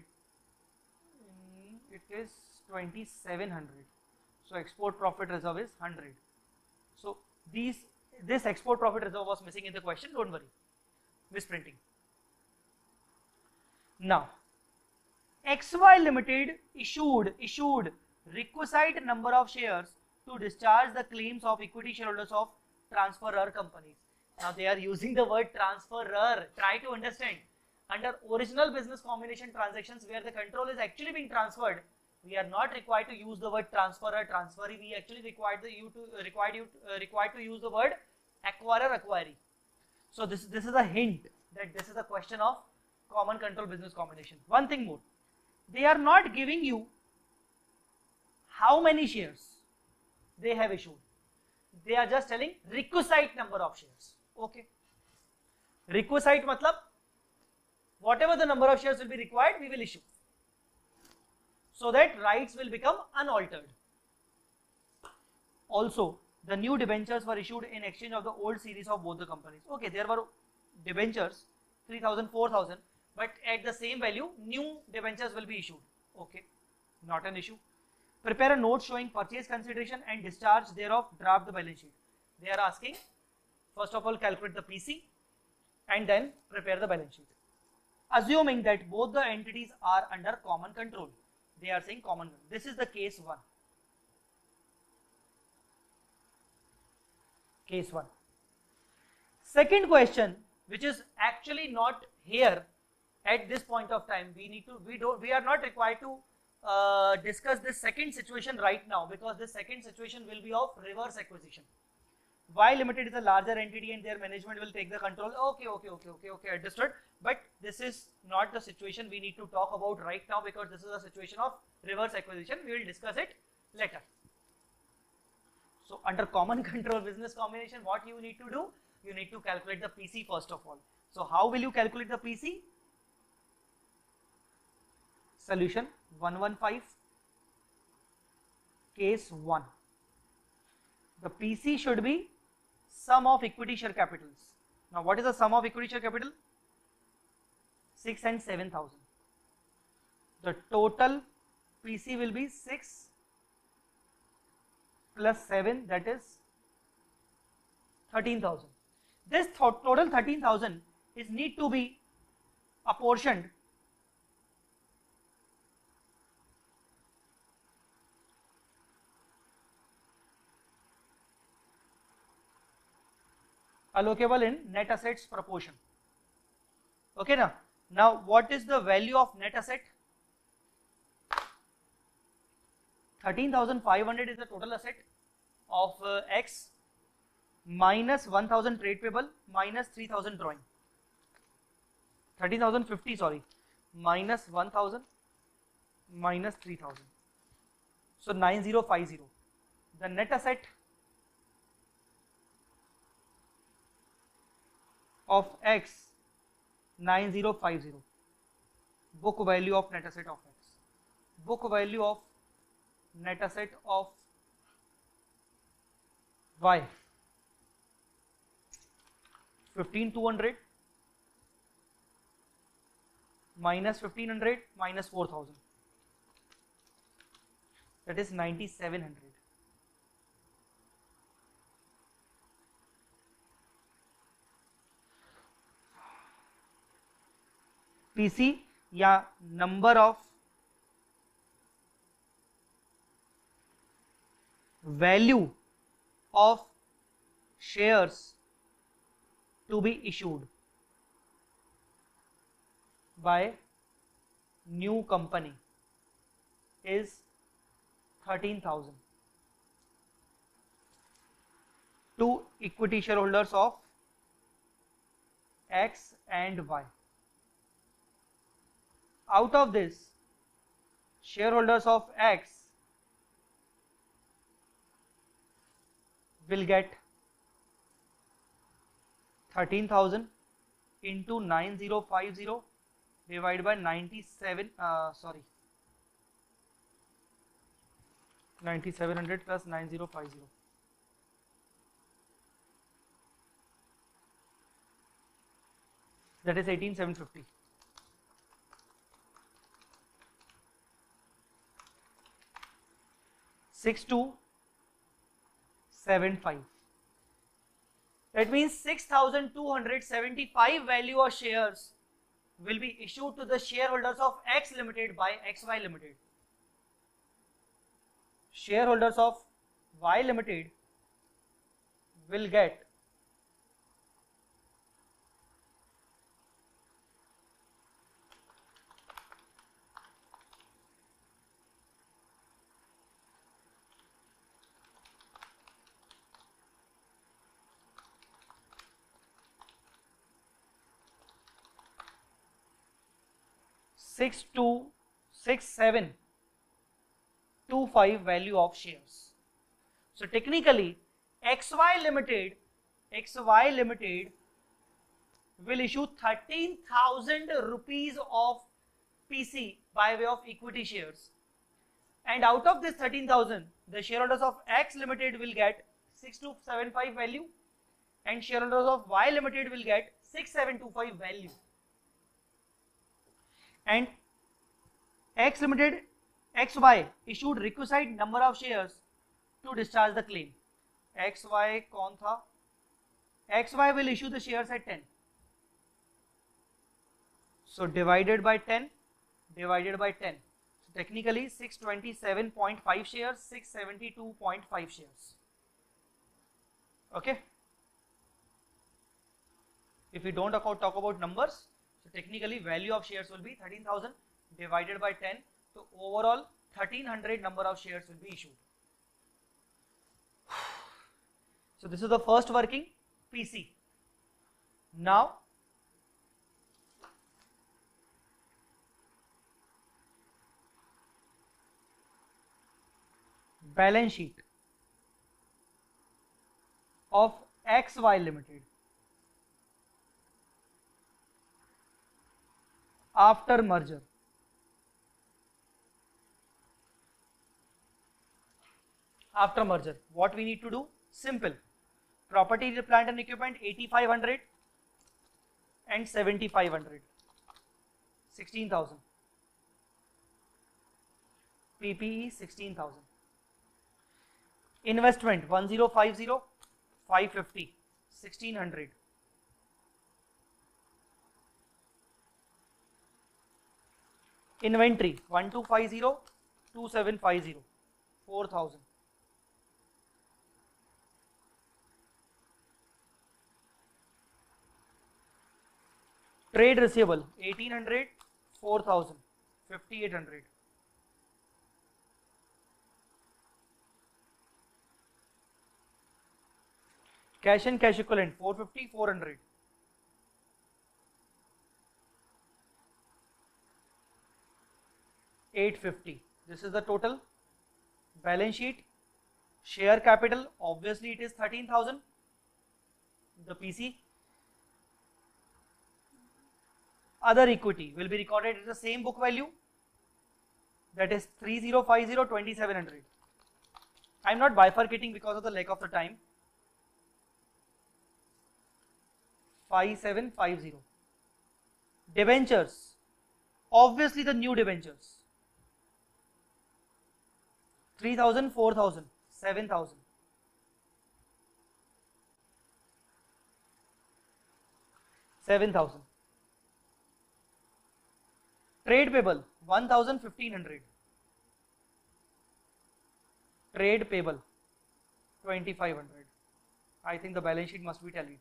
It is twenty-seven hundred. So export profit reserve is one hundred. So these this export profit reserve was missing in the question. Don't worry. Misprinting. Now, X Y Limited issued issued requisite number of shares to discharge the claims of equity shareholders of transferor companies. Now they are using the word transferor. Try to understand. Under original business combination transactions where the control is actually being transferred, we are not required to use the word transferor, transferee. We actually required the you to uh, required you uh, required to use the word acquirer, acquiree. So this this is a hint that this is a question of common control business combination. One thing more, they are not giving you how many shares they have issued. They are just telling requisite number of shares. Okay. Requisite matlab whatever the number of shares will be required, we will issue, so that rights will become unaltered. Also, the new debentures were issued in exchange of the old series of both the companies. Okay, there were debentures three thousand, four thousand, but at the same value, new debentures will be issued. Okay, not an issue. Prepare a note showing purchase consideration and discharge thereof, draft the balance sheet. They are asking, first of all, calculate the P C and then prepare the balance sheet. Assuming that both the entities are under common control. They are saying common. This is the case one. Case one. Second question, which is actually not here at this point of time. We need to, we don't, we are not required to uh, discuss this second situation right now, because this second situation will be of reverse acquisition. Y Limited is a larger entity and their management will take the control. Okay, okay, okay, okay, okay, understood. But this is not the situation we need to talk about right now, because this is a situation of reverse acquisition. We will discuss it later. So under common control business combination, what you need to do? You need to calculate the P C first of all. So how will you calculate the P C? Solution one fifteen, case one. The P C should be sum of equity share capitals. Now what is the sum of equity share capital? six and seven thousand. The total P C will be six plus seven, that is thirteen thousand. This total thirteen thousand is need to be apportioned allocable in net assets proportion. Okay, now now what is the value of net asset? thirteen thousand five hundred is the total asset of uh, X, minus one thousand trade payable, minus three thousand drawing. thirteen thousand fifty, sorry, minus one thousand, minus three thousand. So nine thousand fifty. The net asset of X, nine thousand fifty. Book value of net asset of X. Book value of net asset of Y, fifteen thousand two hundred, minus fifteen hundred, minus four thousand, that is ninety-seven hundred. P C या number of value of shares to be issued by new company is thirteen thousand to equity shareholders of X and Y. Out of this, shareholders of X will get thirteen thousand into nine thousand fifty divided by ninety-seven, uh, sorry, ninety-seven hundred plus nine thousand fifty. That is eighteen thousand seven hundred fifty. six two seven five. That means six thousand two hundred seventy-five value of shares will be issued to the shareholders of X Limited by X Y Limited. Shareholders of Y Limited will get six two six seven two five value of shares. So technically X Y Limited, X Y Limited will issue thirteen thousand rupees of P C by way of equity shares, and out of this thirteen thousand, the shareholders of X Limited will get six two seven five value, and shareholders of Y Limited will get six seven two five value. And X Limited, X Y issued requisite number of shares to discharge the claim. X Y कौन था? X Y will issue the shares at ten. So divided by ten, divided by ten. So technically six twenty-seven point five shares, six seventy-two point five shares. Okay. If we don't talk about numbers, so technically value of shares will be thirteen thousand divided by ten. So overall thirteen hundred number of shares will be issued. So this is the first working P C. Now balance sheet of X Y Limited after merger. After merger, what we need to do? Simple. Property, plant and equipment eighty-five hundred and seventy-five hundred, sixteen thousand. P P E sixteen thousand. Investment one thousand fifty, five fifty, sixteen hundred. Inventory one two five zero, two seven five zero, four thousand. Trade receivable eighteen hundred, four thousand, fifty-eight hundred. Cash and cash equivalent four fifty, four hundred. eight fifty. This is the total. Balance sheet. Share capital, obviously it is thirteen thousand. The P C. Other equity will be recorded at the same book value, that is three thousand fifty, twenty-seven hundred. I am not bifurcating because of the lack of the time. five seven five zero. Debentures, obviously the new debentures. three thousand, four thousand, seven thousand. seven thousand. Trade payable one thousand, fifteen hundred. Trade payable twenty-five hundred. I think the balance sheet must be tallied.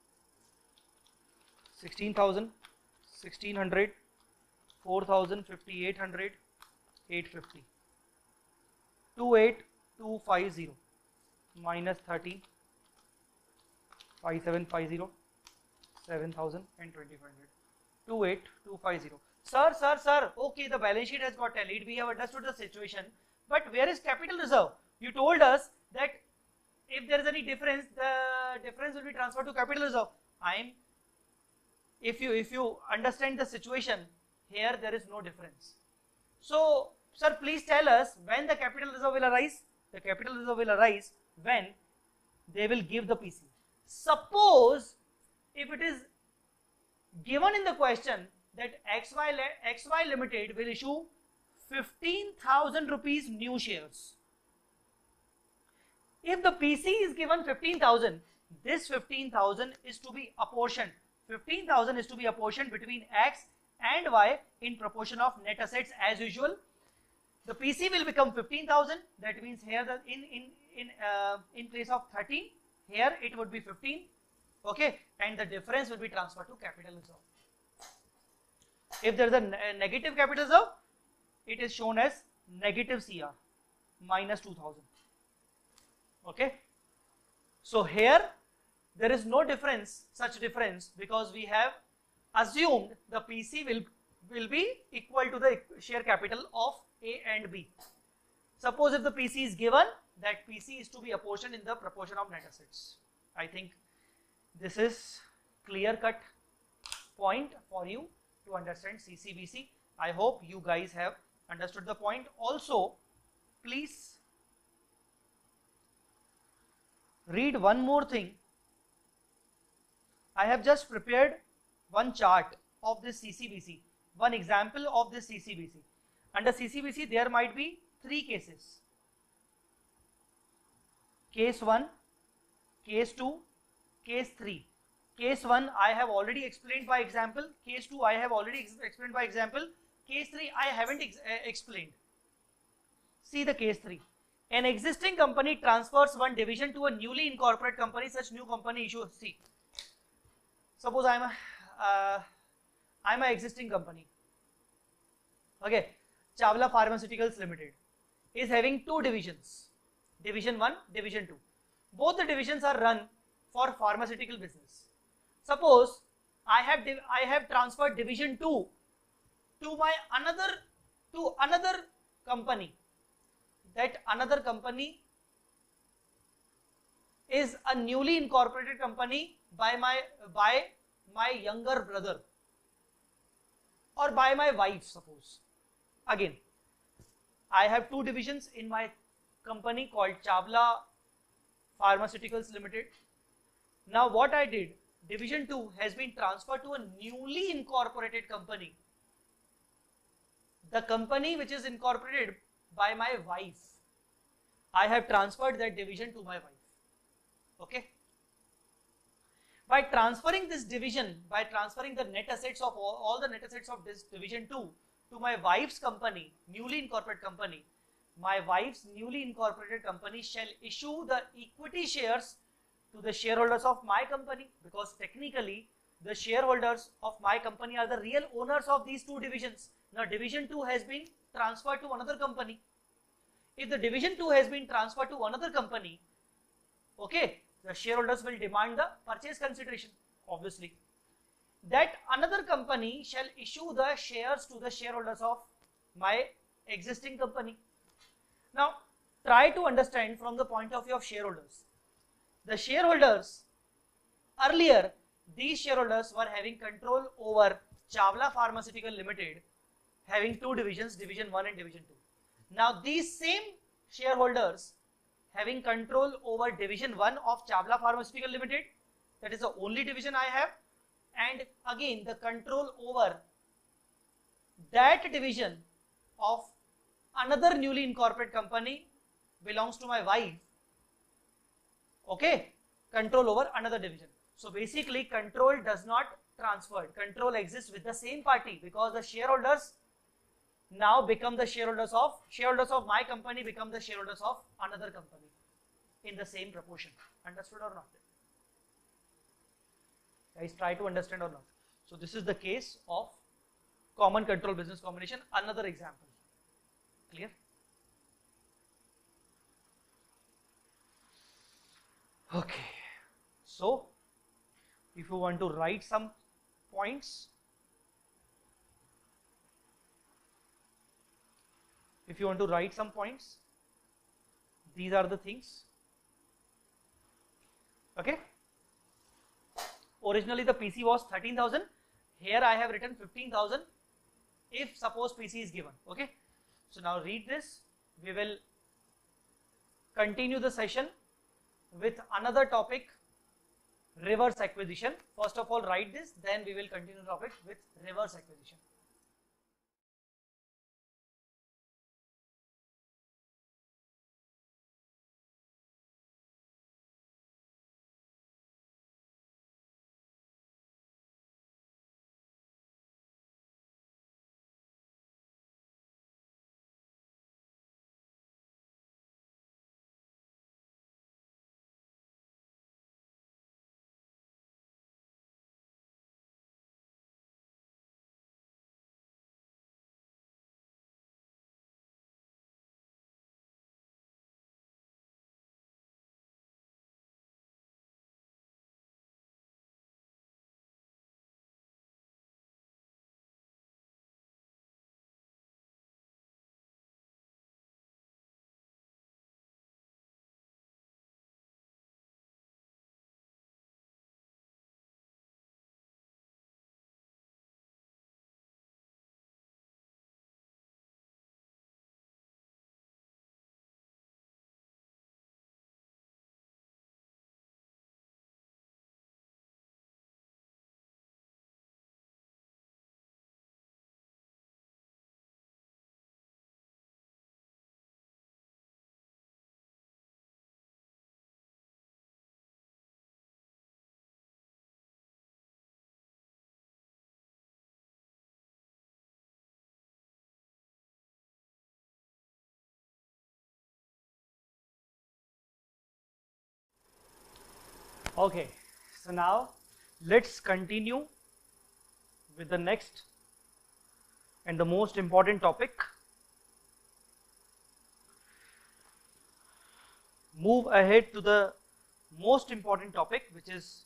sixteen thousand, sixteen hundred, four thousand, fifty-eight hundred, eight fifty. two eight two five zero minus thirteen, five seven five zero, seven thousand and twenty-five hundred. two eight two five zero. Sir, sir, sir, okay, the balance sheet has got tallied, we have understood the situation, but where is capital reserve? You told us that if there is any difference, the difference will be transferred to capital reserve. I am, if you, if you understand the situation, here there is no difference. So, sir, please tell us when the capital reserve will arise. The capital reserve will arise when they will give the P C. Suppose if it is given in the question that X Y, X Y Limited will issue fifteen thousand rupees new shares. If the P C is given fifteen thousand, this fifteen thousand is to be apportioned. fifteen thousand is to be apportioned between X and Y in proportion of net assets as usual. The P C will become fifteen thousand. That means here the in in in uh, in place of thirteen, here it would be fifteen. Okay, and the difference will be transferred to capital reserve. If there is a ne negative capital reserve, it is shown as negative C R minus two thousand. Okay, so here there is no difference, such difference, because we have assumed the P C will will be equal to the share capital of A and B. Suppose if the P C is given, that P C is to be apportioned in the proportion of net assets. I think this is clear cut point for you to understand C C B C. I hope you guys have understood the point. Also, please read one more thing. I have just prepared one chart of this C C B C, one example of this C C B C. Under C C B C, there might be three cases. Case one, case two, case three. Case one I have already explained by example. Case two I have already ex explained by example. Case three I haven't ex uh, explained. See the case three. An existing company transfers one division to a newly incorporated company. Such new company issues. See, suppose I am a uh, I am an existing company. Okay, Chawla Pharmaceuticals Limited is having two divisions. Division one, division two. Both the divisions are run for pharmaceutical business. Suppose I have I have transferred division two to my another to another company. That another company is a newly incorporated company by my by my younger brother or by my wife. Suppose again I have two divisions in my company called Chawla Pharmaceuticals Limited. Now what I did, division two has been transferred to a newly incorporated company. The company which is incorporated by my wife. I have transferred that division to my wife. Okay. By transferring this division, by transferring the net assets of all, all the net assets of this division two to my wife's company, newly incorporated company, my wife's newly incorporated company shall issue the equity shares to the shareholders of my company, because technically the shareholders of my company are the real owners of these two divisions. Now division two has been transferred to another company. If the division two has been transferred to another company, okay, the shareholders will demand the purchase consideration, obviously. That another company shall issue the shares to the shareholders of my existing company. Now, try to understand from the point of view of shareholders. The shareholders, earlier, these shareholders were having control over Chawla Pharmaceutical Limited, having two divisions, division one and division two. Now, these same shareholders having control over division one of Chawla Pharmaceutical Limited, that is the only division I have, and again the control over that division of another newly incorporated company belongs to my wife. Okay, control over another division. So basically control does not transfer, control exists with the same party, because the shareholders now become the shareholders of shareholders of my company become the shareholders of another company in the same proportion. Understood or not? Guys, try to understand or not. So this is the case of common control business combination. Another example. Clear? Okay. So if you want to write some points, if you want to write some points, these are the things. Okay. Originally the P C was thirteen thousand. Here I have written fifteen thousand if suppose P C is given. Okay. So now read this. We will continue the session with another topic, reverse acquisition. First of all, write this, then we will continue the topic with reverse acquisition. Okay, so now let's continue with the next and the most important topic. Move ahead to the most important topic, which is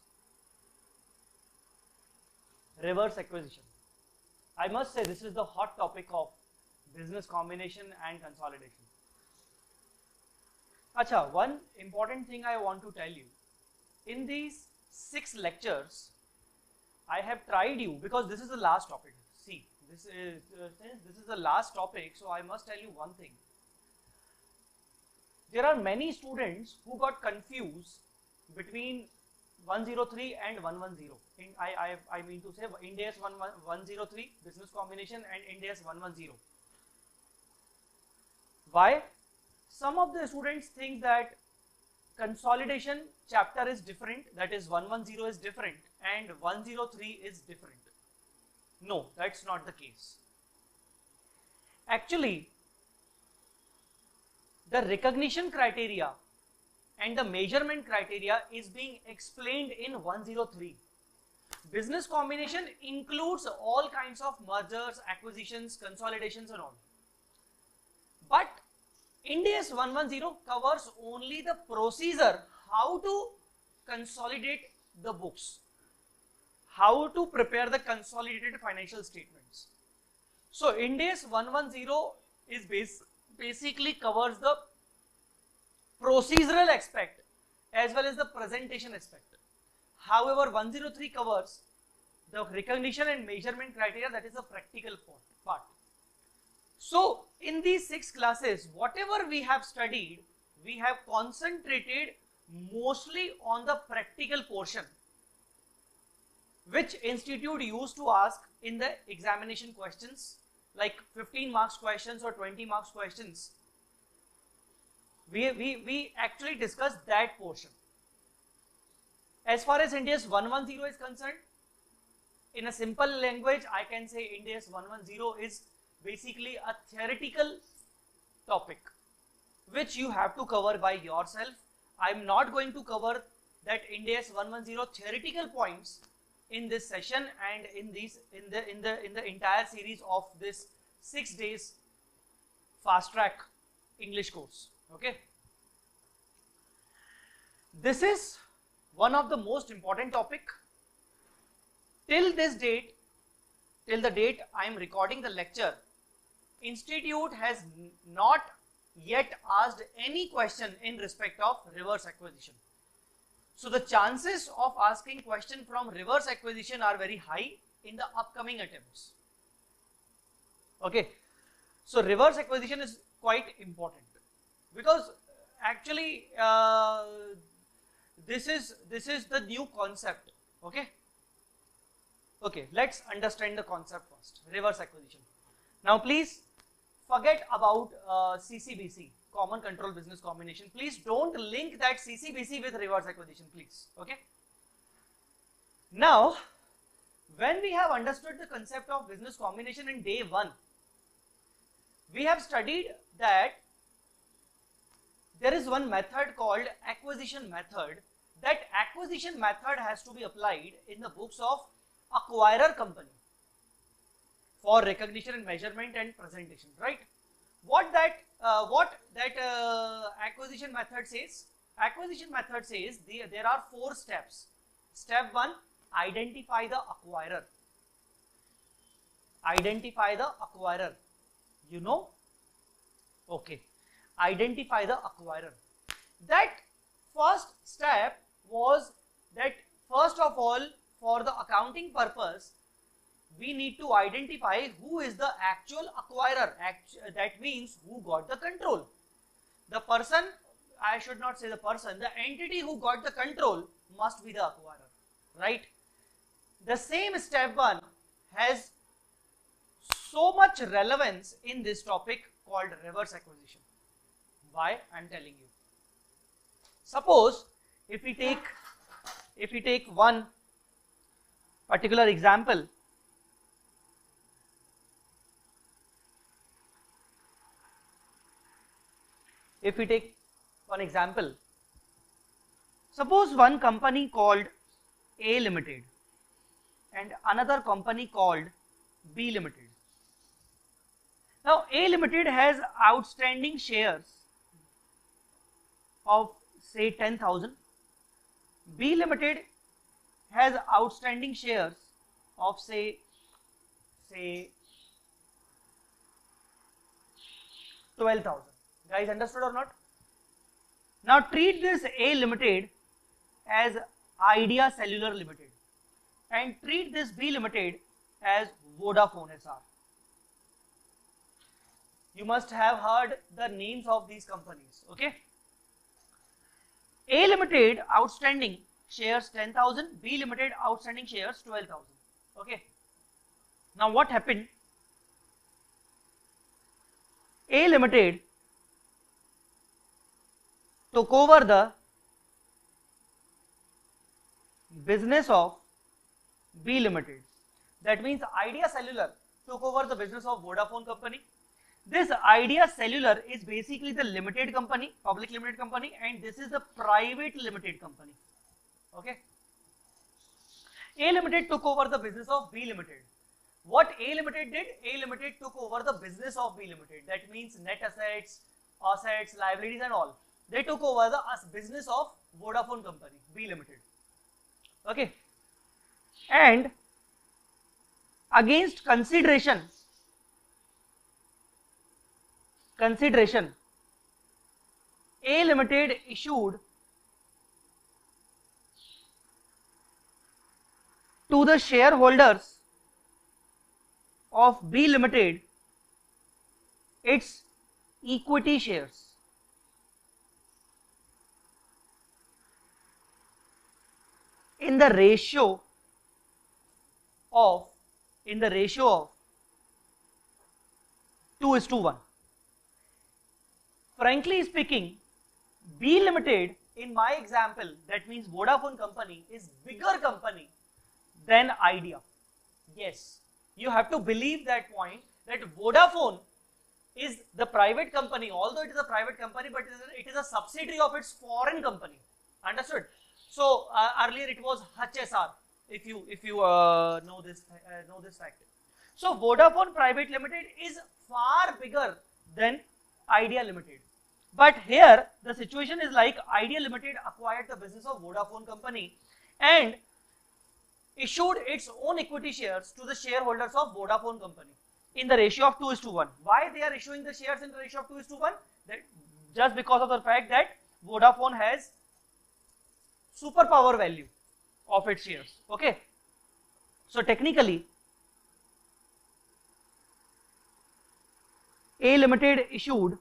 reverse acquisition. I must say this is the hot topic of business combination and consolidation. Acha, one important thing I want to tell you, in these six lectures, I have tried you, because this is the last topic. See, this is uh, since this is the last topic, so I must tell you one thing. There are many students who got confused between one oh three and one ten. In, I, I, I mean to say Ind AS one oh three business combination and Ind AS one ten. Why? Some of the students think that consolidation chapter is different, that is one ten is different and one oh three is different. No, that's not the case. Actually, the recognition criteria and the measurement criteria is being explained in one oh three. Business combination includes all kinds of mergers, acquisitions, consolidations and all. But Ind AS one ten covers only the procedure, how to consolidate the books, how to prepare the consolidated financial statements. So Ind AS one ten is base, basically covers the procedural aspect as well as the presentation aspect. However, one oh three covers the recognition and measurement criteria, that is the practical part. So in these six classes, whatever we have studied, we have concentrated mostly on the practical portion, which institute used to ask in the examination questions, like fifteen marks questions or twenty marks questions. We, we, we actually discussed that portion. As far as Ind AS one ten is concerned, in a simple language, I can say Ind AS one ten is basically a theoretical topic which you have to cover by yourself. I am not going to cover that Ind AS one ten theoretical points in this session and in these in the in the in the entire series of this six days fast track English course. Okay, this is one of the most important topic. Till this date, till the date I am recording the lecture, institute has not yet asked any question in respect of reverse acquisition. So the chances of asking question from reverse acquisition are very high in the upcoming attempts. Okay, so reverse acquisition is quite important, because actually uh, this is this is the new concept. Okay, okay, let's understand the concept first. Reverse acquisition. Now please forget about uh, C C B C, common control business combination. Please don't link that C C B C with reverse acquisition, please. Okay. Now, when we have understood the concept of business combination in day one, we have studied that there is one method called acquisition method. That acquisition method has to be applied in the books of acquirer company for recognition and measurement and presentation, right? What that uh, what that uh, acquisition method says? Acquisition method says the, there are four steps. Step one, identify the acquirer. Identify the acquirer. You know? Okay. Identify the acquirer. That first step was that first of all, for the accounting purpose, we need to identify who is the actual acquirer. Act, that means who got the control. The person, I should not say the person, the entity who got the control must be the acquirer, right? The same step one has so much relevance in this topic called reverse acquisition. Why? I am telling you. Suppose if we take if we take one particular example, if we take one example, Suppose one company called A Limited and another company called B Limited. Now A Limited has outstanding shares of say ten thousand. B Limited has outstanding shares of say say twelve thousand. Guys, understood or not? Now treat this A Limited as Idea Cellular Limited and treat this B Limited as Vodafone S R. You must have heard the names of these companies, okay? A Limited outstanding shares ten thousand, B Limited outstanding shares twelve thousand, okay? Now what happened? A Limited took over the business of B Limited. That means Idea Cellular took over the business of Vodafone company. This Idea Cellular is basically the limited company, public limited company, and this is the private limited company. Okay. A Limited took over the business of B Limited. What A Limited did? A Limited took over the business of B Limited. That means net assets, assets, liabilities and all. They took over the business of Vodafone company, B Limited. Okay. And against consideration, consideration, A Limited issued to the shareholders of B Limited its equity shares. In the ratio of, in the ratio of two is to one. Frankly speaking, B Limited, in my example, that means Vodafone company, is bigger company than Idea. Yes, you have to believe that point, that Vodafone is the private company, although it is a private company, but it is a subsidiary of its foreign company. Understood? So uh, earlier it was H S R. If you if you uh, know this uh, know this fact. So Vodafone Private Limited is far bigger than Idea Limited. But here the situation is like Idea Limited acquired the business of Vodafone company and issued its own equity shares to the shareholders of Vodafone company in the ratio of two is to one. Why they are issuing the shares in the ratio of two is to one? That just because of the fact that Vodafone has superpower value of its shares. Okay. So technically, A Limited issued,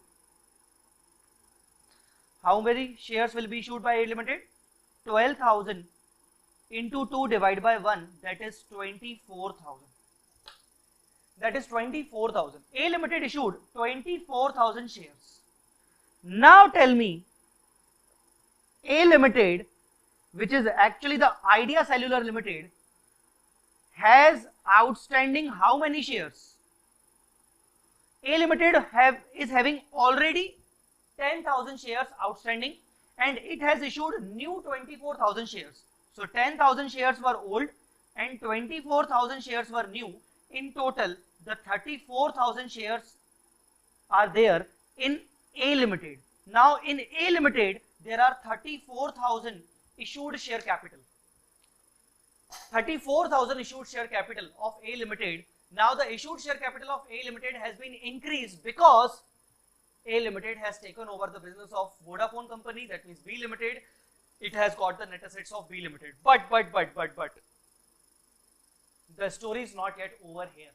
how many shares will be issued by A Limited? twelve thousand into two divided by one, that is twenty-four thousand. That is twenty-four thousand. A Limited issued twenty-four thousand shares. Now tell me, A Limited, which is actually the Idea Cellular Limited, has outstanding how many shares? A Limited have is having already ten thousand shares outstanding and it has issued new twenty-four thousand shares. So ten thousand shares were old and twenty-four thousand shares were new. In total, the thirty-four thousand shares are there in A Limited. Now in A Limited, there are thirty-four thousand issued share capital. thirty-four thousand issued share capital of A Limited. Now the issued share capital of A Limited has been increased because A Limited has taken over the business of Vodafone company, that means B Limited. It has got the net assets of B Limited. But, but, but, but, but, the story is not yet over here.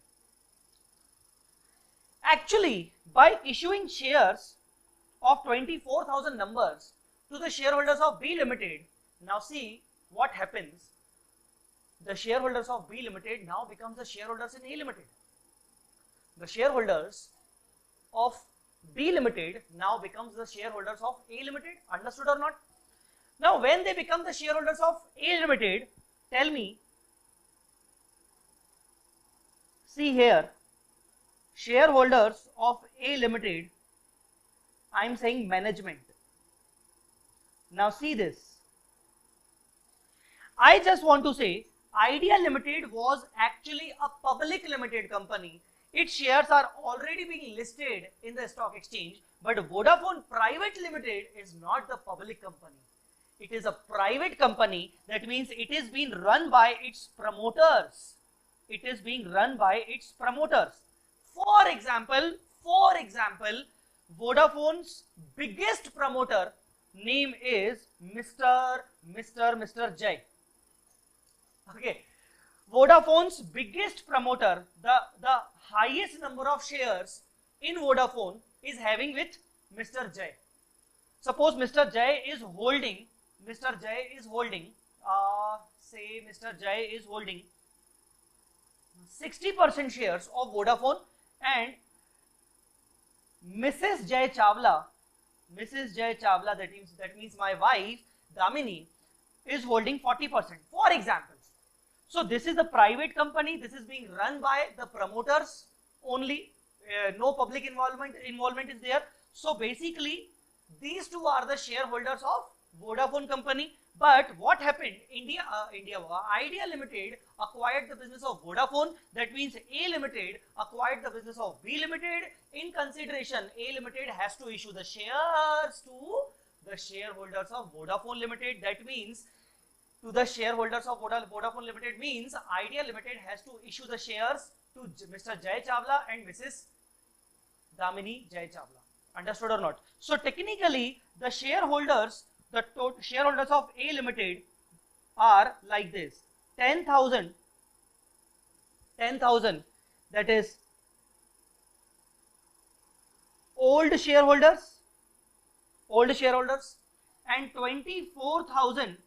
Actually, by issuing shares of twenty-four thousand numbers to the shareholders of B Limited, now see what happens. The shareholders of B Limited now becomes the shareholders in A Limited. The shareholders of B Limited now becomes the shareholders of A Limited. Understood or not? Now when they become the shareholders of A Limited, tell me, see here, shareholders of A Limited, I am saying management. Now see this, I just want to say, Idea Limited was actually a public limited company. Its shares are already being listed in the stock exchange, but Vodafone Private Limited is not the public company. It is a private company. That means it is being run by its promoters. It is being run by its promoters. For example, for example, Vodafone's biggest promoter name is Mister Mister Mister Jay. Okay, Vodafone's biggest promoter, the, the highest number of shares in Vodafone is having with Mister Jay. Suppose Mister Jay is holding, Mister Jay is holding, uh, say Mister Jay is holding sixty percent shares of Vodafone, and Missus Jay Chawla, Missus Jay Chawla, that means, that means my wife Damini, is holding forty percent, for example. So this is a private company. This is being run by the promoters only. Uh, no public involvement involvement is there. So basically, these two are the shareholders of Vodafone company. But what happened? India, uh, India, uh, Idea Limited acquired the business of Vodafone. That means A Limited acquired the business of B Limited. In consideration, A Limited has to issue the shares to the shareholders of Vodafone Limited. That means to the shareholders of Vodafone Limited means Idea Limited has to issue the shares to Mister Jay Chawla and Missus Damini Jay Chawla. Understood or not? So technically, the shareholders, the total shareholders of A Limited are like this: ten thousand, ten thousand, that is old shareholders, old shareholders, and twenty-four thousand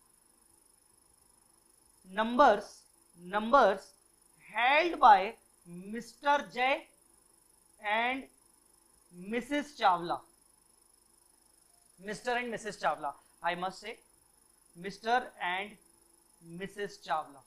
numbers, numbers held by Mister Jay and Missus Chawla. Mister and Missus Chawla, I must say, Mister and Missus Chawla.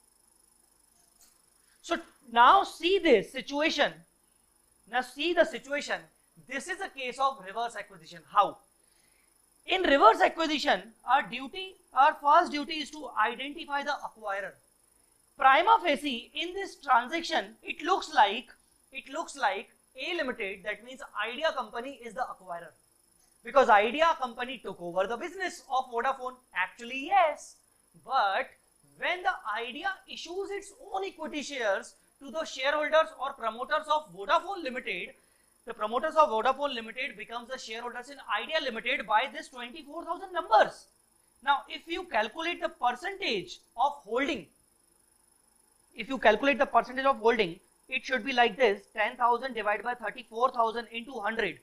So now see this situation. Now see the situation. This is a case of reverse acquisition. How? In reverse acquisition, our duty, our first duty is to identify the acquirer. Prima facie, in this transaction, it looks like, it looks like A Limited, that means Idea Company is the acquirer. Because Idea Company took over the business of Vodafone. Actually, yes. But when the Idea issues its own equity shares to the shareholders or promoters of Vodafone Limited, the promoters of Vodafone Limited becomes the shareholders in Idea Limited by this twenty-four thousand numbers. Now, if you calculate the percentage of holding, if you calculate the percentage of holding, it should be like this: ten thousand divided by thirty-four thousand into one hundred.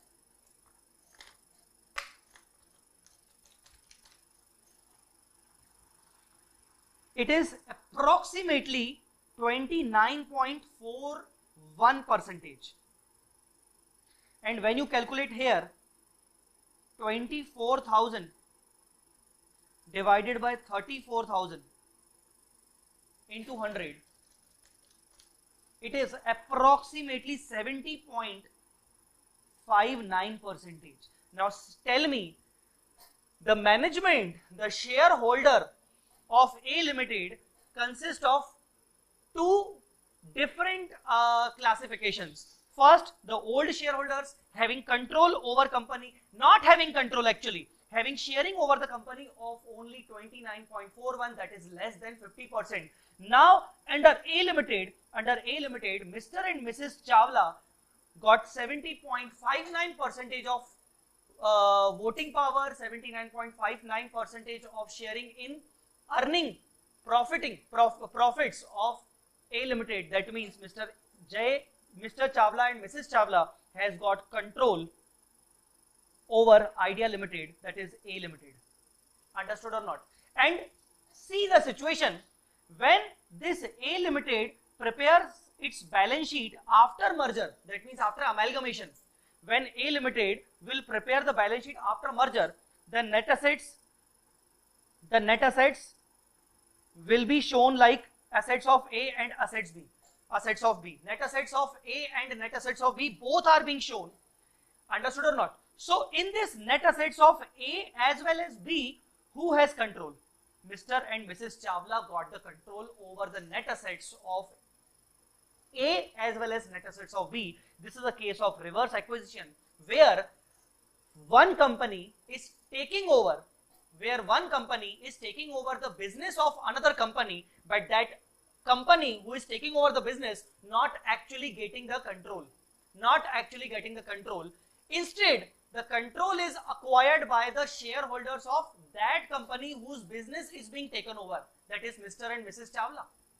It is approximately twenty-nine point four one percentage. And when you calculate here, twenty-four thousand divided by thirty-four thousand into one hundred, it is approximately seventy point five nine percentage. Now tell me, the management, the shareholder of A Limited consists of two different uh, classifications. First, the old shareholders having control over company, not having control actually, having sharing over the company of only twenty-nine point four one, that is less than fifty percent. Now, under A Limited, under A Limited, Mister and Missus Chawla got seventy point five nine percentage of uh, voting power, seventy-nine point five nine percentage of sharing in earning, profiting, prof, profits of A Limited. That means Mister Jay, Mister Chawla and Missus Chawla has got control over Idea Limited, that is A Limited. Understood or not? And see the situation, when this A Limited prepares its balance sheet after merger, that means after amalgamation, when A Limited will prepare the balance sheet after merger, the net assets, the net assets will be shown like assets of A and assets B. Assets of B. Net assets of A and net assets of B both are being shown. Understood or not? So in this net assets of A as well as B, who has control? Mister and Missus Chawla got the control over the net assets of A as well as net assets of B. This is a case of reverse acquisition where one company is taking over, where one company is taking over the business of another company, but that company who is taking over the business not actually getting the control, not actually getting the control. Instead, the control is acquired by the shareholders of that company whose business is being taken over, that is Mister and Missus Chawla.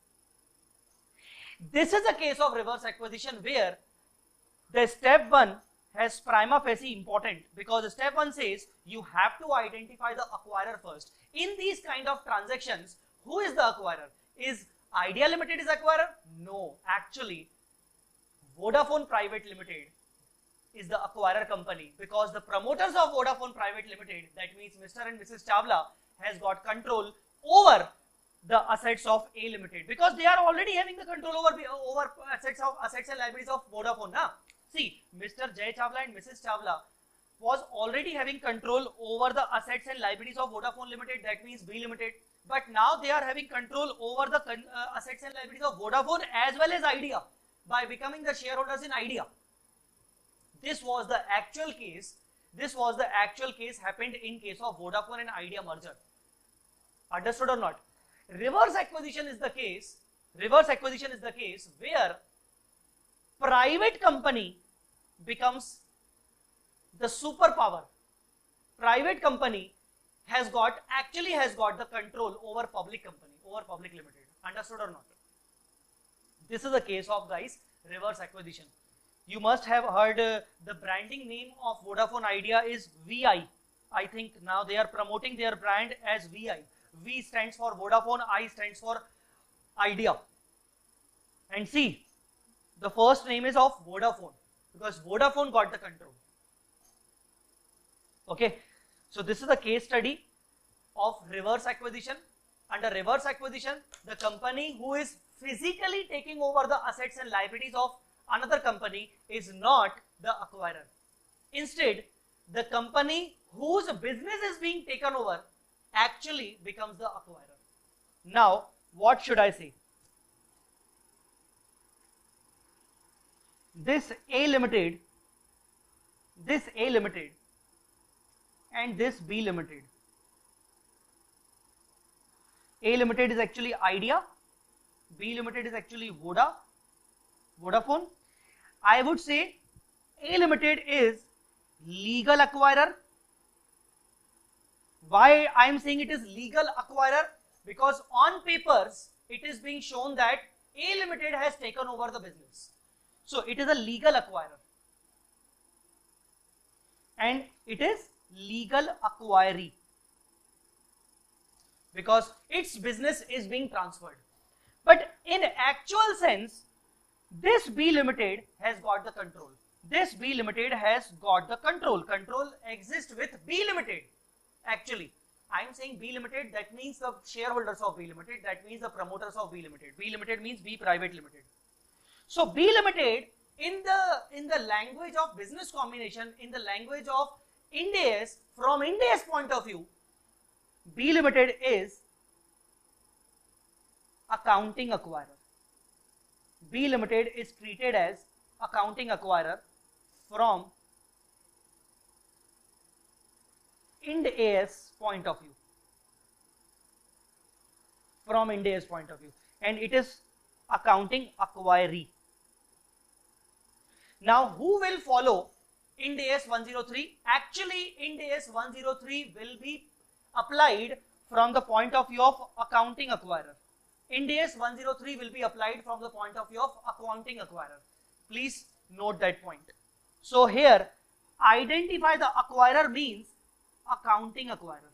This is a case of reverse acquisition where the step one has prima facie important, because step one says you have to identify the acquirer first. In these kind of transactions, who is the acquirer? Is Idea Limited is acquirer? No, actually Vodafone Private Limited is the acquirer company, because the promoters of Vodafone Private Limited, that means Mister and Missus Chawla, has got control over the assets of A Limited, because they are already having the control over over assets of assets and liabilities of Vodafone. Na? See, Mister Jay Chawla and Missus Chawla was already having control over the assets and liabilities of Vodafone Limited, that means B Limited. But now they are having control over the uh, assets and liabilities of Vodafone as well as Idea by becoming the shareholders in Idea. This was the actual case. This was the actual case happened in case of Vodafone and Idea merger. Understood or not? Reverse acquisition is the case. Reverse acquisition is the case where private company becomes the superpower. Private company has got actually has got the control over public company, over public limited. Understood or not? This is a case of, guys, reverse acquisition. You must have heard uh, the branding name of Vodafone Idea is V I. I think now they are promoting their brand as V I. V stands for Vodafone, I stands for Idea. And see, the first name is of Vodafone because Vodafone got the control. Okay, so this is a case study of reverse acquisition. Under reverse acquisition, the company who is physically taking over the assets and liabilities of another company is not the acquirer. Instead, the company whose business is being taken over actually becomes the acquirer. Now, what should I say? This A Limited, this A Limited and this B Limited. A Limited is actually Idea, B Limited is actually Voda, Vodafone. I would say A Limited is legal acquirer. Why I am saying it is legal acquirer? Because on papers it is being shown that A Limited has taken over the business. So it is a legal acquirer and it is legal acquiree because its business is being transferred. But in actual sense, this B Limited has got the control. This B Limited has got the control. Control exists with B Limited. Actually, I am saying B Limited, that means the shareholders of B Limited, that means the promoters of B Limited. B Limited means B Private Limited. So B Limited, in the in the language of business combination, in the language of Ind AS, from Ind AS point of view, B Limited is accounting acquirer. B Limited is treated as accounting acquirer from Ind AS point of view. From Ind AS point of view, and it is accounting acquiree. Now, who will follow Ind AS one oh three? Actually, Ind AS one oh three will be applied from the point of view of accounting acquirer. Ind AS one oh three will be applied from the point of view of accounting acquirer. Please note that point. So here, identify the acquirer means accounting acquirer.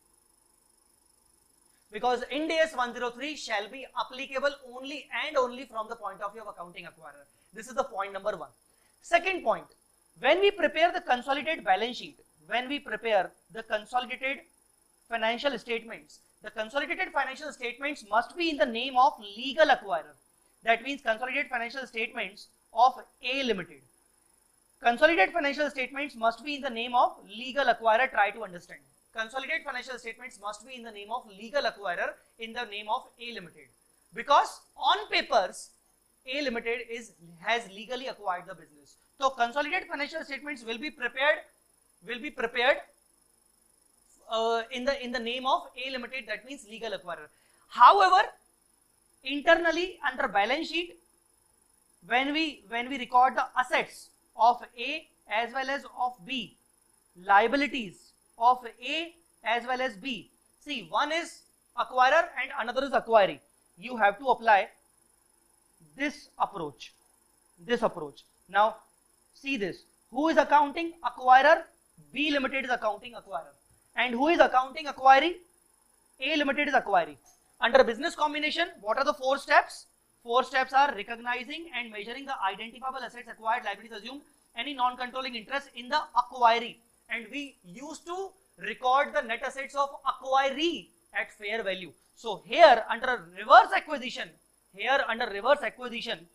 Because Ind AS one oh three shall be applicable only and only from the point of view of accounting acquirer. This is the point number one. Second point, when we prepare the consolidated balance sheet, when we prepare the consolidated financial statements, the consolidated financial statements must be in the name of legal acquirer. That means consolidated financial statements of A Limited. Consolidated financial statements must be in the name of legal acquirer. Try to understand. consolidated financial statements must be in the name of legal acquirer in the name of A Limited, because on papers A Limited is has legally acquired the business. So consolidated financial statements will be prepared will be prepared uh, in the in the name of A Limited, that means legal acquirer. However, internally under balance sheet, when we when we record the assets of A as well as of B, liabilities of A as well as B, see, one is acquirer and another is acquiree, you have to apply this approach this approach. Now see this, who is accounting acquirer? B Limited is accounting acquirer. And who is accounting acquiree? A Limited is acquiree. Under business combination, what are the four steps? Four steps are recognizing and measuring the identifiable assets acquired, liabilities assumed, any non-controlling interest in the acquiree. And we used to record the net assets of acquiree at fair value. So here under reverse acquisition, here under reverse acquisition,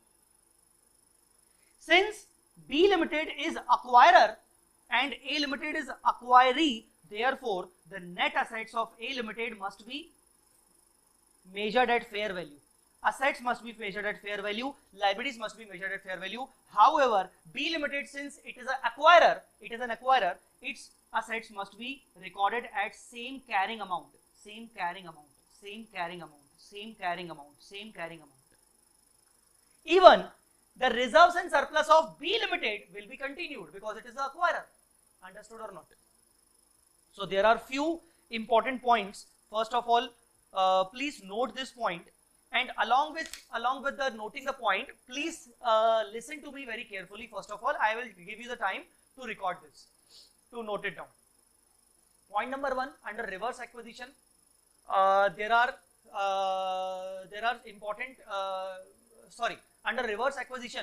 since B Limited is acquirer and A Limited is acquiree, therefore the net assets of A Limited must be measured at fair value. Assets must be measured at fair value, liabilities must be measured at fair value. However, B Limited, since it is an acquirer, it is an acquirer, its assets must be recorded at same carrying amount, same carrying amount, same carrying amount, same carrying amount, same carrying amount. Even the reserves and surplus of B Limited will be continued because it is the acquirer. Understood or not? So there are few important points. First of all, uh, please note this point, and along with along with the noting the point, please uh, listen to me very carefully. First of all, I will give you the time to record this, to note it down. Point number one, under reverse acquisition, uh, there are uh, there are important uh, sorry under reverse acquisition,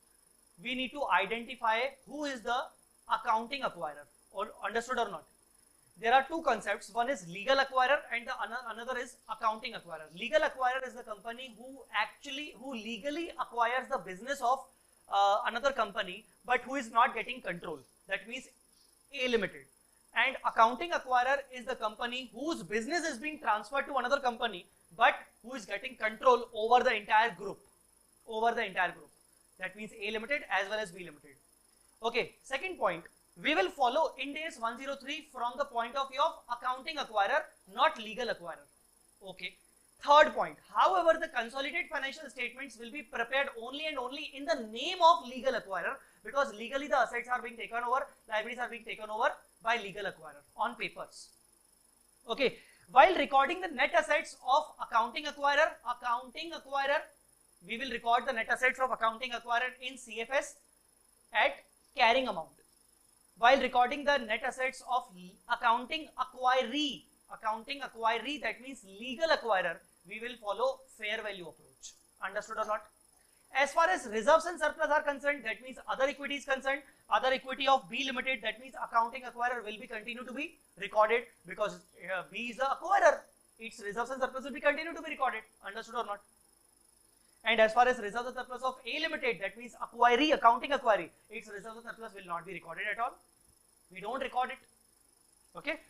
we need to identify who is the accounting acquirer. Or understood or not? There are two concepts. One is legal acquirer and the another is accounting acquirer. Legal acquirer is the company who actually who legally acquires the business of uh, another company, but who is not getting control. That means A Limited. And accounting acquirer is the company whose business is being transferred to another company, but who is getting control over the entire group. Over the entire group. That means A Limited as well as B Limited. Okay. Second point. We will follow Ind AS one oh three from the point of view of accounting acquirer, not legal acquirer. Okay. Third point. However, the consolidated financial statements will be prepared only and only in the name of legal acquirer, because legally the assets are being taken over, liabilities are being taken over by legal acquirer on papers. Okay. While recording the net assets of accounting acquirer, accounting acquirer, we will record the net assets of accounting acquirer in C F S at carrying amount. While recording the net assets of accounting acquiree, accounting acquiree, that means legal acquirer, we will follow fair value approach. Understood or not? As far as reserves and surplus are concerned, that means other equity is concerned, other equity of B Limited, that means accounting acquirer will be continue to be recorded, because uh, B is the acquirer, its reserves and surplus will be continue to be recorded. Understood or not? And as far as reserves and surplus of A Limited, that means acquiree, accounting acquiree, its reserves and surplus will not be recorded at all. We don't record it. Okay.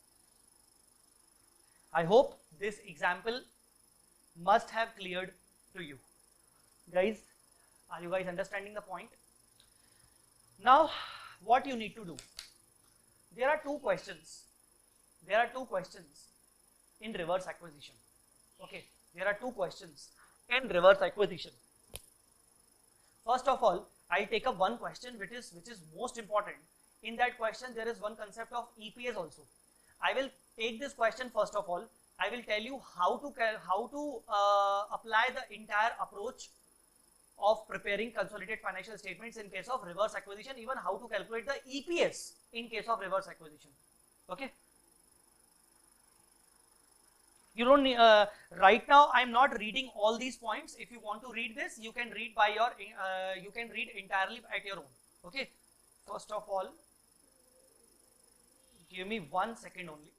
I hope this example must have cleared to you. Guys, are you guys understanding the point? Now, what you need to do? There are two questions. There are two questions in reverse acquisition. Okay. There are two questions in reverse acquisition. First of all, I'll take up one question which is which is most important. In that question, there is one concept of E P S also. I will take this question first of all. I will tell you how to how to uh, apply the entire approach of preparing consolidated financial statements in case of reverse acquisition, even how to calculate the E P S in case of reverse acquisition. Okay. You don't need, uh, right now I am not reading all these points. If you want to read this, you can read by your, uh, you can read entirely at your own. Okay. First of all, give me one second only.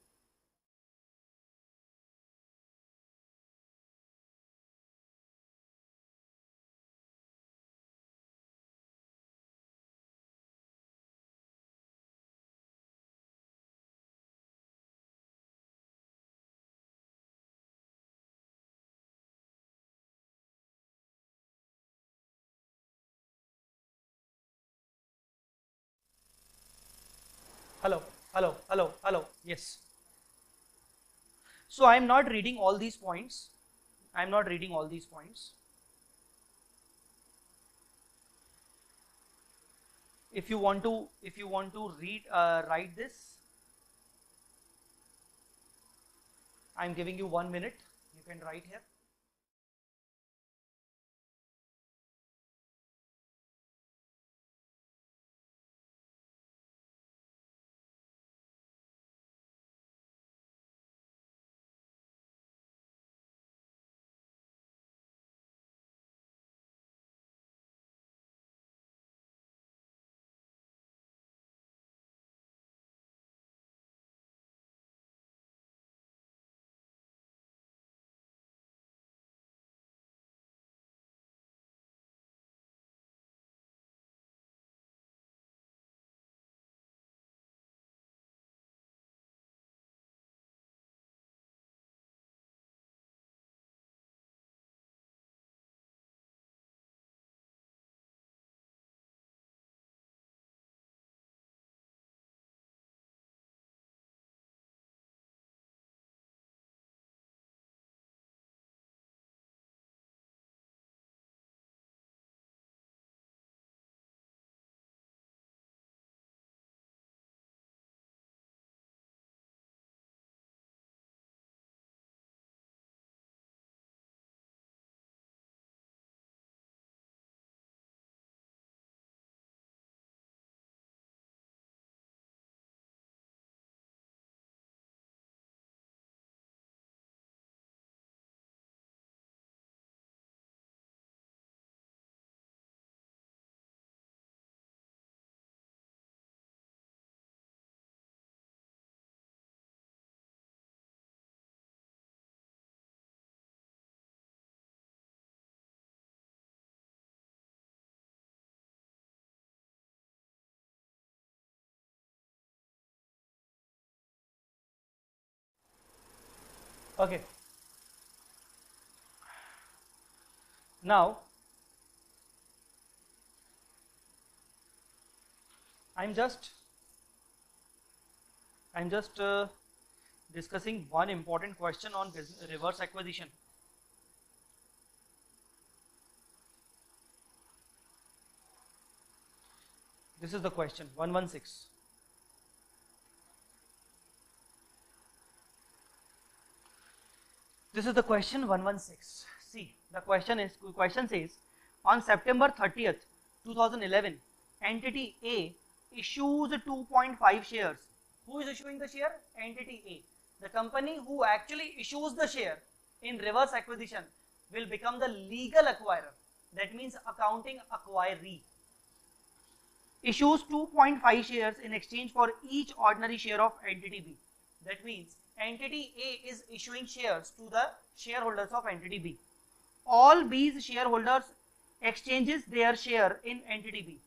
Hello, hello, hello, hello. Yes. So I am not reading all these points. I am not reading all these points. If you want to, if you want to read, uh, write this, I am giving you one minute. You can write here. Okay. Now, I'm just, I'm just uh, discussing one important question on business, reverse acquisition. This is the question, one one six. This is the question one one six. See, the question is, question says, on September thirtieth, two thousand eleven, entity A issues two point five shares. Who is issuing the share? Entity A. The company who actually issues the share in reverse acquisition will become the legal acquirer. That means accounting acquiree. Issues two point five shares in exchange for each ordinary share of entity B. That means entity A is issuing shares to the shareholders of entity B. All B's shareholders exchanges their share in entity B.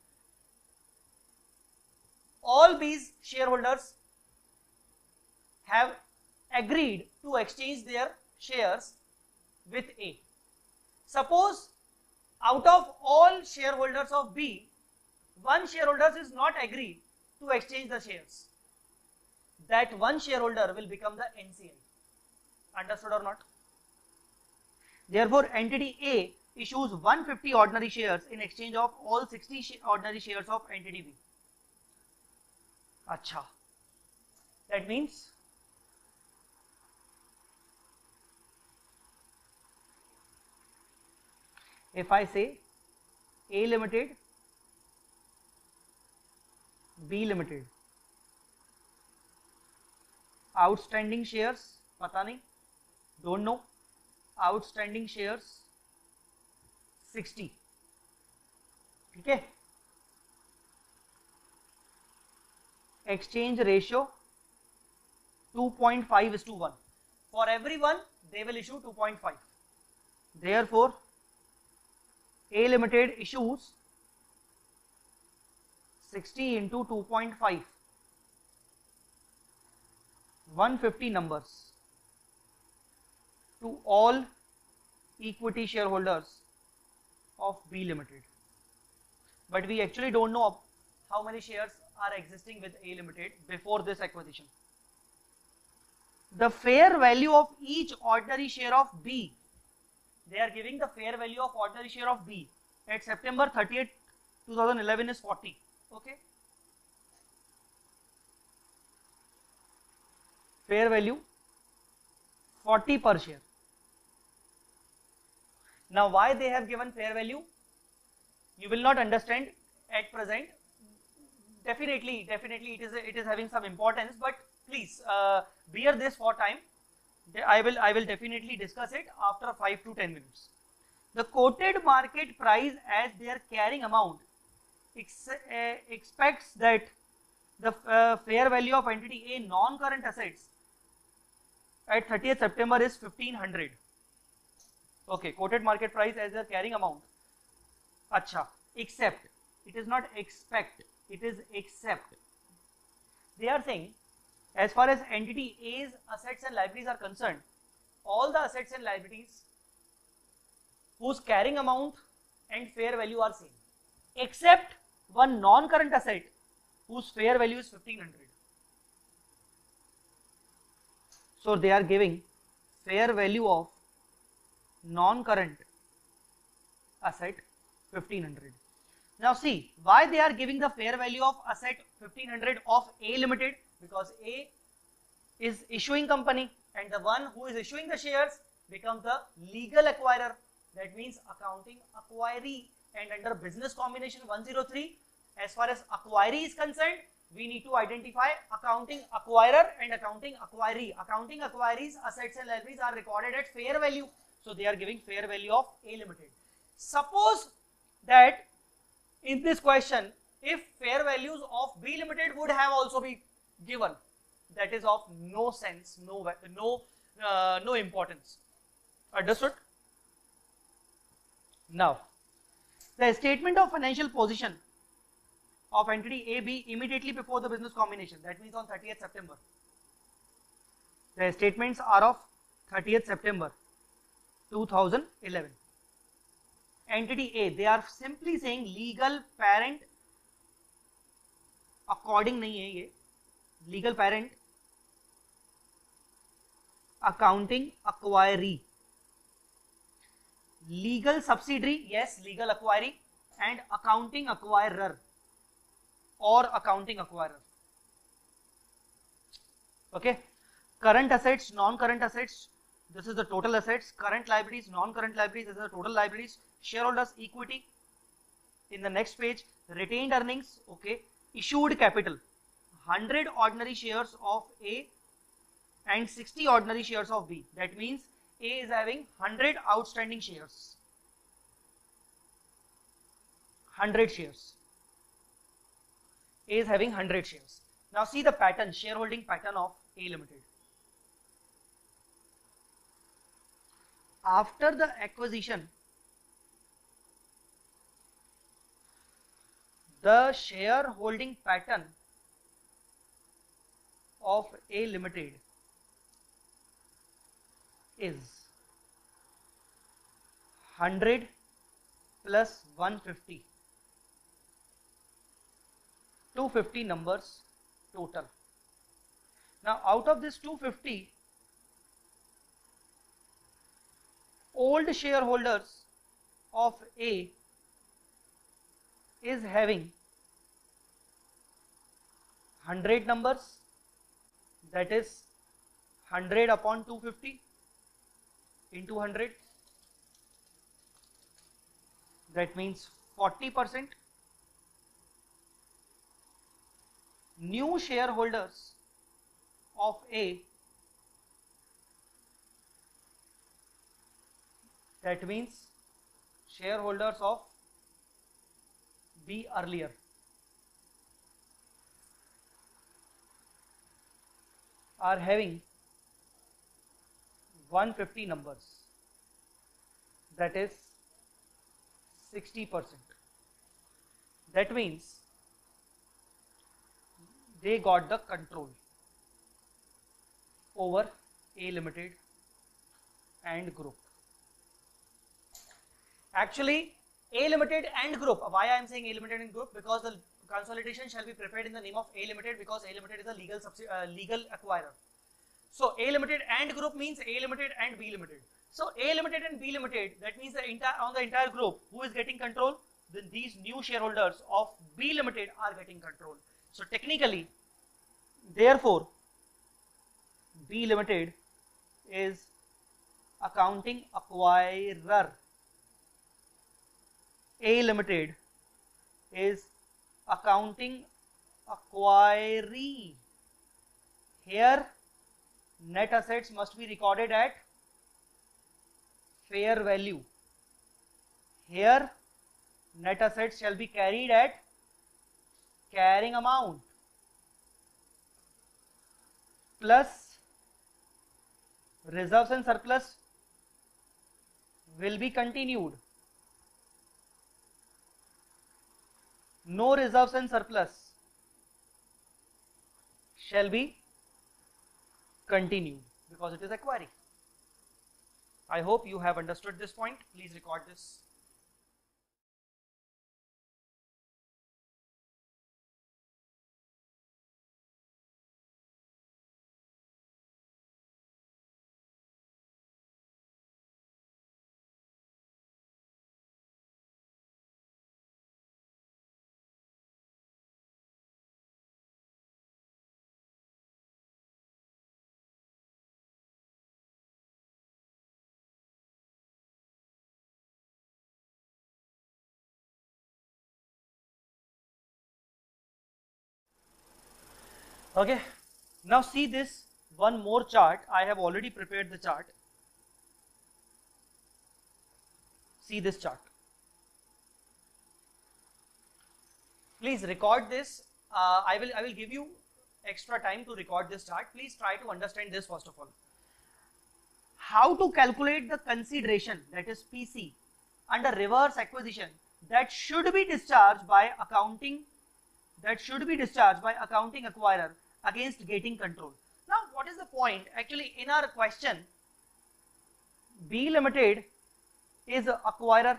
All B's shareholders have agreed to exchange their shares with A. Suppose out of all shareholders of B, one shareholder is not agreed to exchange the shares. That one shareholder will become the N C L. Understood or not? Therefore, entity A issues one hundred fifty ordinary shares in exchange of all sixty sh ordinary shares of entity B. Acha. That means if I say A Limited, B Limited, outstanding shares, पता नहीं, don't know, outstanding shares sixty, ठीक है, exchange ratio two point five is to one. For everyone, they will issue two point five. Therefore, A Limited issues sixty into two point five, one hundred fifty numbers to all equity shareholders of B Limited. But we actually don't know how many shares are existing with A Limited before this acquisition. The fair value of each ordinary share of B, they are giving the fair value of ordinary share of B at September thirtieth, two thousand eleven is forty. Okay. Fair value forty per share. Now why they have given fair value? You will not understand at present. Definitely, definitely it is it is having some importance, but please uh, bear this for time. I will I will definitely discuss it after five to ten minutes. The quoted market price as their carrying amount ex uh, expects that the uh, fair value of entity A non-current assets at thirtieth September is fifteen hundred. Okay, quoted market price as their carrying amount. Acha, except, it is not expect, it is except. They are saying, as far as entity A's assets and liabilities are concerned, all the assets and liabilities whose carrying amount and fair value are same, except one non-current asset whose fair value is fifteen hundred. So they are giving fair value of non-current asset fifteen hundred. Now see, why they are giving the fair value of asset fifteen hundred of A Limited? Because A is issuing company and the one who is issuing the shares becomes the legal acquirer. That means accounting acquiree, and under business combination one oh three, as far as acquiree is concerned, we need to identify accounting acquirer and accounting acquiree. Accounting acquiree's assets and liabilities are recorded at fair value. So they are giving fair value of A Limited. Suppose that in this question, if fair values of B Limited would have also been given, that is of no sense, no no uh, no importance. Understood? Now, the statement of financial position of entity A B immediately before the business combination, that means on thirtieth September. The statements are of thirtieth September two thousand eleven. Entity A, they are simply saying legal parent, according nahi hai ye, legal parent, accounting acquiree, legal subsidiary, yes, legal acquiree, and accounting acquirer or accounting acquirer. Okay, current assets, non-current assets, this is the total assets, current liabilities, non-current liabilities, this is the total liabilities, shareholders equity. In the next page, retained earnings, okay, issued capital, one hundred ordinary shares of A and sixty ordinary shares of B. That means A is having one hundred outstanding shares, one hundred shares. A is having one hundred shares. Now see the pattern, shareholding pattern of A Limited. After the acquisition, the shareholding pattern of A Limited is one hundred plus one hundred fifty, two hundred fifty numbers total. Now out of this two hundred fifty, old shareholders of A is having one hundred numbers, that is one hundred upon two hundred fifty into one hundred, that means forty percent. New shareholders of A, that means shareholders of B earlier, are having one hundred fifty numbers, that is sixty percent. That means they got the control over A Limited and group. Actually, A Limited and Group. Why I am saying A Limited and Group? Because the consolidation shall be prepared in the name of A Limited, because A Limited is a legal uh, legal acquirer. So A Limited and Group means A Limited and B Limited. So A Limited and B Limited, that means the entire on the entire group, who is getting control? Then these new shareholders of B Limited are getting control. So technically, therefore, B Limited is accounting acquirer. A Limited is accounting acquiree. Here, net assets must be recorded at fair value. Here, net assets shall be carried at carrying amount plus reserves and surplus will be continued. No reserves and surplus shall be continued because it is acquiring. I hope you have understood this point. Please record this. Okay, now see this one more chart. I have already prepared the chart. See this chart. Please record this. Uh, I will I will give you extra time to record this chart. Please try to understand this first of all. How to calculate the consideration, that is P C, under reverse acquisition that should be discharged by accounting that should be discharged by accounting acquirer against getting control. Now, what is the point? Actually, in our question, B Limited is acquirer,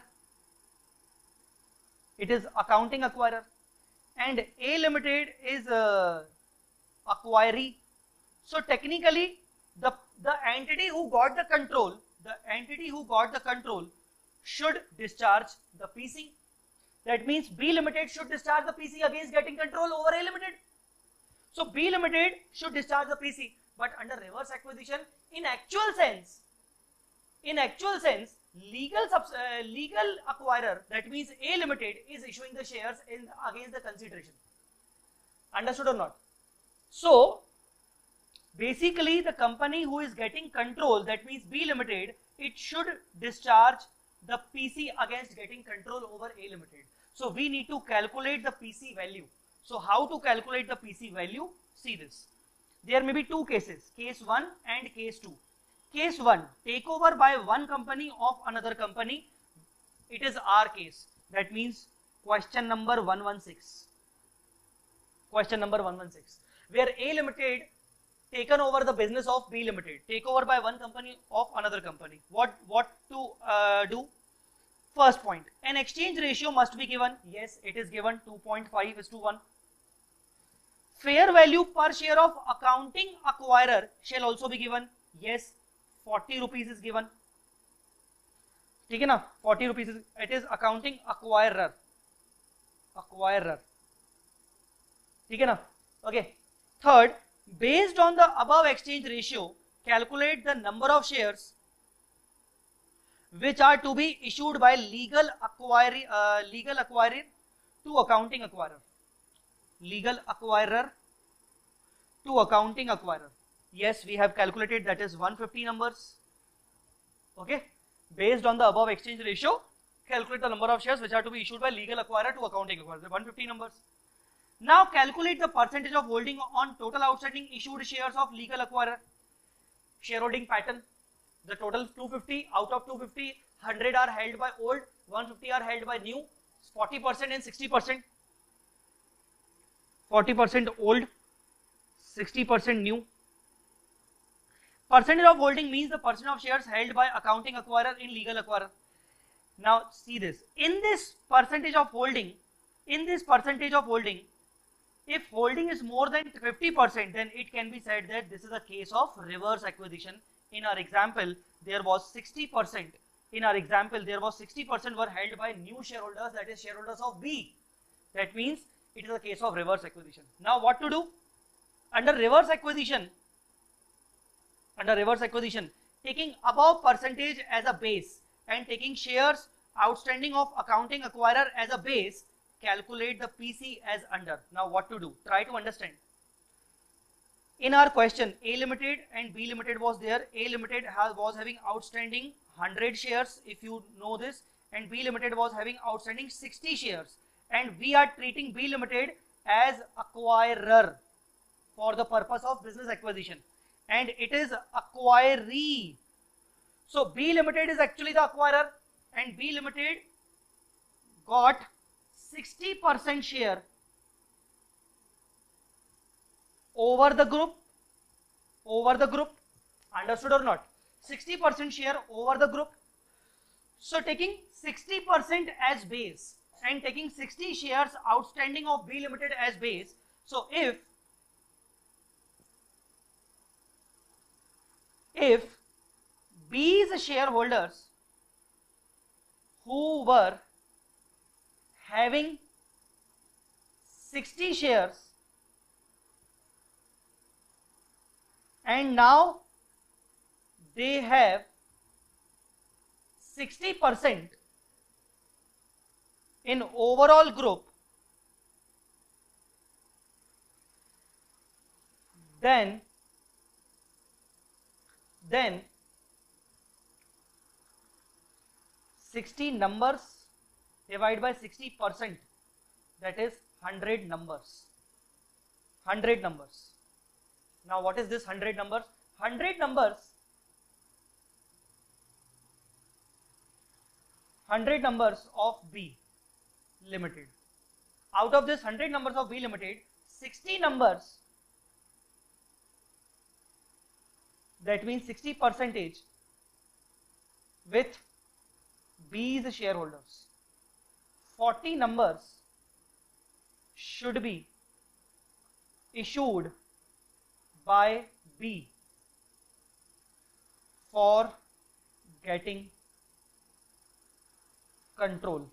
it is accounting acquirer, and A Limited is uh, acquiree. So technically, the the entity who got the control, the entity who got the control should discharge the P C. That means B Limited should discharge the P C against getting control over A Limited. So B Limited should discharge the P C, but under reverse acquisition, in actual sense, in actual sense, legal subs, uh, legal acquirer, that means A Limited, is issuing the shares in against the consideration. Understood or not? So basically, the company who is getting control, that means B Limited, it should discharge the P C against getting control over A Limited. So we need to calculate the P C value. So how to calculate the P C value? See this. There may be two cases, case one and case two. Case one, takeover by one company of another company. It is our case. That means question number one one six. Question number one one six. Where A Limited taken over the business of B Limited, takeover by one company of another company. What, what to uh, do? First point, an exchange ratio must be given. Yes, it is given, two point five is to one. Fair value per share of accounting acquirer shall also be given. Yes, forty rupees is given. ठीक है ना, forty rupees is, it is accounting acquirer. Acquirer. ठीक है ना? Okay. Third, based on the above exchange ratio, calculate the number of shares which are to be issued by legal acquirer, uh, legal acquirer to accounting acquirer. Legal acquirer to accounting acquirer. Yes, we have calculated, that is one hundred fifty numbers. Okay. Based on the above exchange ratio, calculate the number of shares which are to be issued by legal acquirer to accounting acquirer. one hundred fifty numbers. Now calculate the percentage of holding on total outstanding issued shares of legal acquirer. Shareholding pattern. The total two hundred fifty, out of two hundred fifty, one hundred are held by old, one hundred fifty are held by new, forty percent and sixty percent. forty percent old, sixty percent new. Percentage of holding means the percent of shares held by accounting acquirer in legal acquirer. Now see this, in this percentage of holding, in this percentage of holding, if holding is more than fifty percent, then it can be said that this is a case of reverse acquisition. In our example, there was sixty percent. In our example, there was sixty percent were held by new shareholders, that is shareholders of B. That means it is a case of reverse acquisition. Now what to do? Under reverse acquisition, under reverse acquisition, taking above percentage as a base and taking shares outstanding of accounting acquirer as a base, calculate the P C as under. Now what to do? Try to understand. In our question, A Limited and B Limited was there. A Limited has, was having outstanding one hundred shares, if you know this, and B Limited was having outstanding sixty shares. And we are treating B Limited as acquirer for the purpose of business acquisition. And it is acquiree. So B Limited is actually the acquirer, and B Limited got sixty percent share over the group, over the group, understood or not? sixty percent share over the group. So taking sixty percent as base and taking sixty shares outstanding of B Limited as base. So if, if B's shareholders who were having sixty shares and now they have sixty percent in overall group, then then sixty numbers divided by sixty percent, that is one hundred numbers. one hundred numbers. Now what is this one hundred numbers? one hundred numbers, one hundred numbers of B Limited. Out of this one hundred numbers of B Limited, sixty numbers, that means sixty percentage with B's shareholders. forty numbers should be issued by B for getting control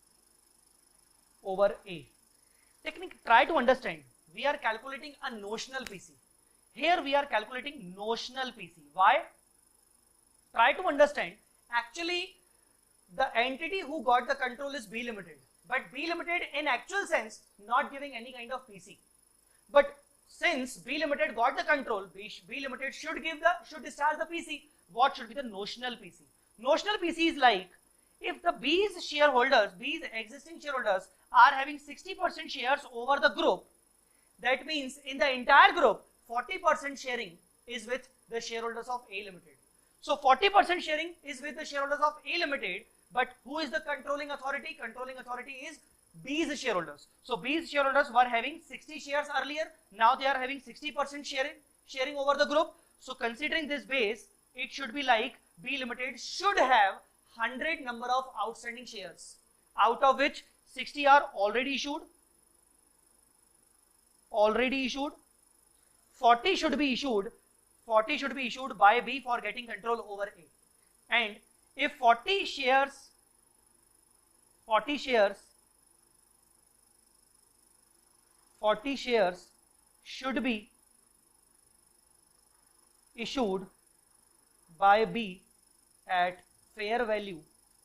over A. Technique, try to understand. We are calculating a notional P C. Here we are calculating notional P C. Why? Try to understand. Actually, the entity who got the control is B Limited. But B Limited in actual sense not giving any kind of P C. But since B Limited got the control, B, B Limited should give the, should discharge the P C. What should be the notional P C? Notional P C is like, if the B's shareholders, B's existing shareholders are having sixty percent shares over the group, that means in the entire group, forty percent sharing is with the shareholders of A Limited. So forty percent sharing is with the shareholders of A Limited, but who is the controlling authority? Controlling authority is B's shareholders. So B's shareholders were having sixty shares earlier, now they are having sixty percent sharing, sharing over the group. So considering this base, it should be like B Limited should have one hundred number of outstanding shares, out of which sixty are already issued, already issued, forty should be issued, forty should be issued by B for getting control over A. And if forty shares, forty shares, forty shares should be issued by B at fair value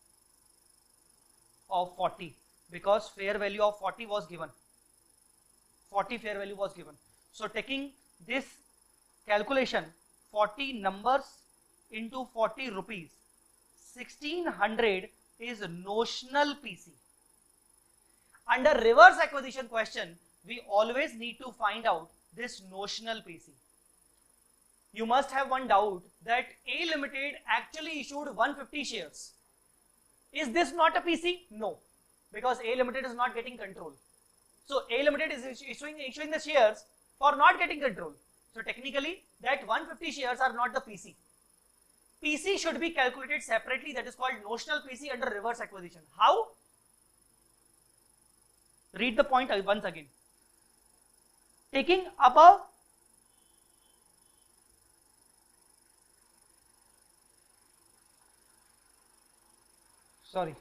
of forty, because fair value of forty was given. forty fair value was given. So taking this calculation, forty numbers into forty rupees, sixteen hundred is notional P C. Under reverse acquisition question, we always need to find out this notional P C. You must have one doubt that A Limited actually issued one hundred fifty shares. Is this not a P C? No, because A Limited is not getting control. So A Limited is issuing, issuing the shares for not getting control. So technically that one hundred fifty shares are not the P C. P C should be calculated separately, that is called notional P C under reverse acquisition. How? Read the point once again. Taking up a sorry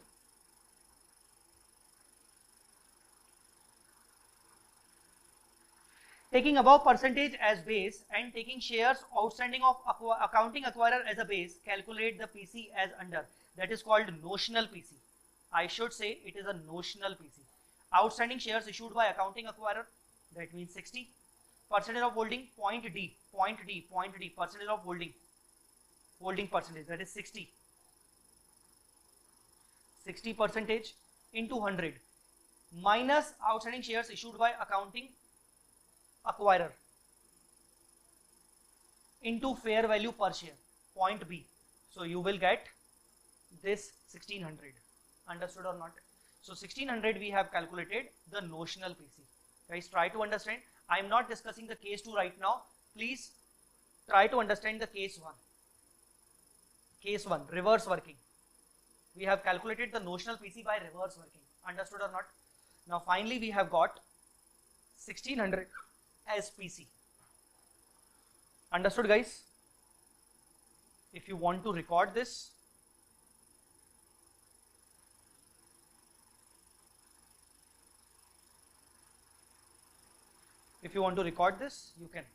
taking above percentage as base and taking shares outstanding of accounting acquirer as a base, calculate the P C as under. That is called notional P C. I should say it is a notional P C. Outstanding shares issued by accounting acquirer, that means sixty. Percentage of holding, point D, point D, point D, percentage of holding, holding percentage, that is sixty. sixty percentage into one hundred minus outstanding shares issued by accounting acquirer into fair value per share, point B. So you will get this sixteen hundred. Understood or not? So sixteen hundred we have calculated the notional P C. Guys, try to understand. I am not discussing the case two right now. Please try to understand the case one. Case one, reverse working. We have calculated the notional P C by reverse working. Understood or not? Now finally we have got sixteen hundred as P C. Understood, guys? If you want to record this, if you want to record this, you can.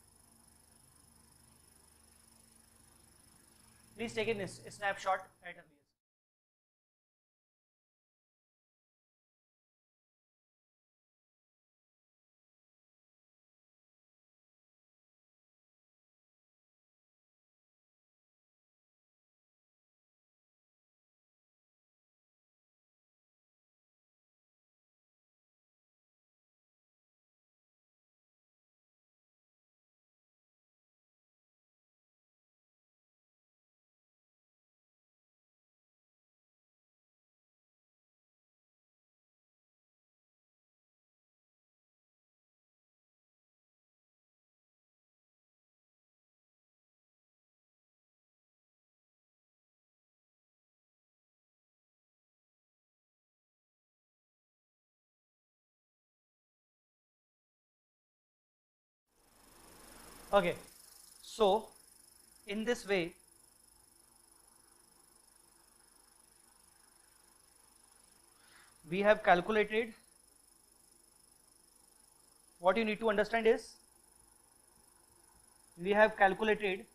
Please take a snapshot at a Okay, so in this way we have calculated. What you need to understand is we have calculated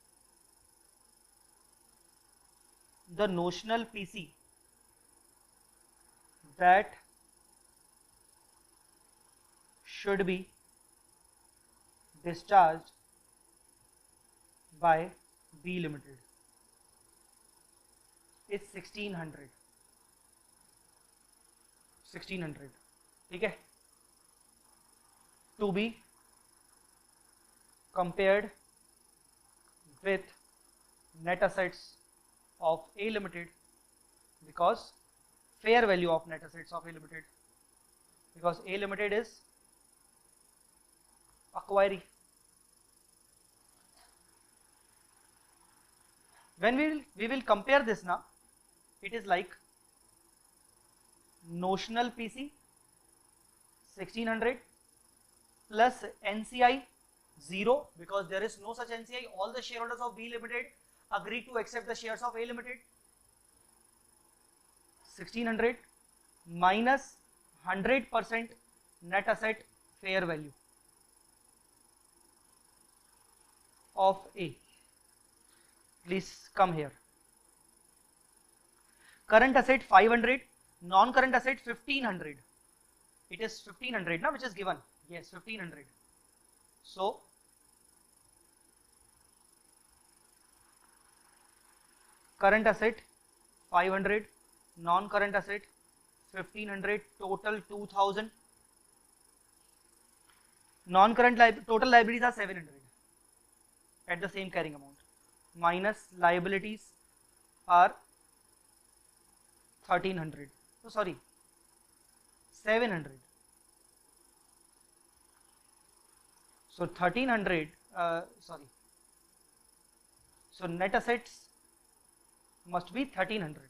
the notional P C that should be discharged by B Limited is sixteen hundred. sixteen hundred, ठीक है, to be compared with net assets of A Limited, because fair value of net assets of A Limited, because A Limited is acquiree. When we will, we will compare this now, it is like notional P C sixteen hundred plus N C I zero, because there is no such N C I. All the shareholders of B Limited agreed to accept the shares of A Limited. sixteen hundred minus one hundred percent net asset fair value of A. Please come here. Current asset five hundred, non-current asset fifteen hundred. It is fifteen hundred now, which is given. Yes, fifteen hundred. So current asset five hundred, non-current asset fifteen hundred, total two thousand. Non-current li total liabilities are seven hundred at the same carrying amount, minus liabilities are thirteen hundred. So sorry, seven hundred. So thirteen hundred, uh, sorry. So net assets must be thirteen hundred.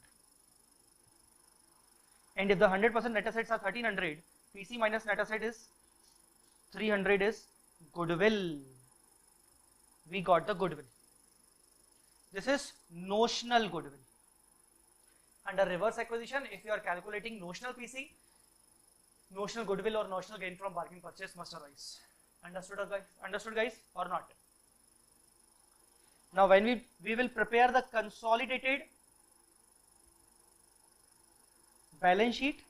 And if the one hundred percent net assets are thirteen hundred, P C minus net asset is three hundred is goodwill. We got the goodwill. This is notional goodwill. Under reverse acquisition, if you are calculating notional P C, notional goodwill or notional gain from bargain purchase must arise. Understood, guys? Understood, guys, or not? Now, when we we will prepare the consolidated balance sheet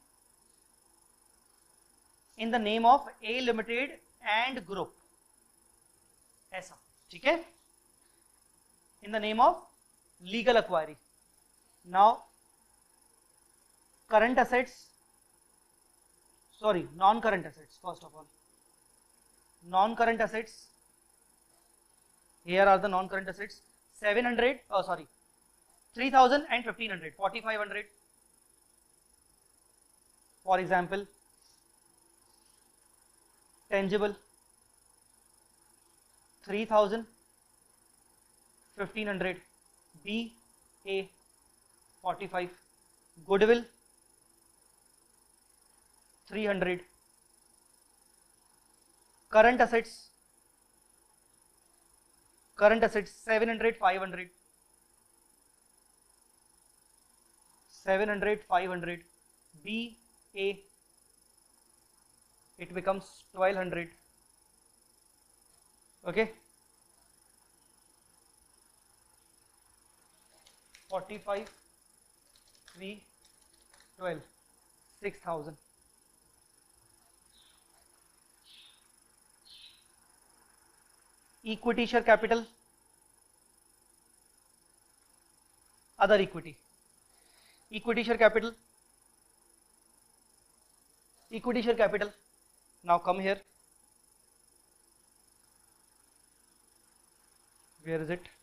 in the name of A Limited and Group. ऐसा, ठीक है? In the name of legal acquiry. Now, current assets, sorry, non-current assets, first of all. Non-current assets, here are the non-current assets, seven hundred, oh sorry, three thousand and fifteen hundred, forty-five hundred. For example, tangible, three thousand, fifteen hundred, B, A, forty-five, goodwill, three hundred, current assets, current assets, seven hundred, five hundred, seven hundred, five hundred, B, A, it becomes twelve hundred, okay, forty-five, three, twelve, six thousand. Equity share capital, other equity, equity share capital, equity share capital. Now come here, where is it?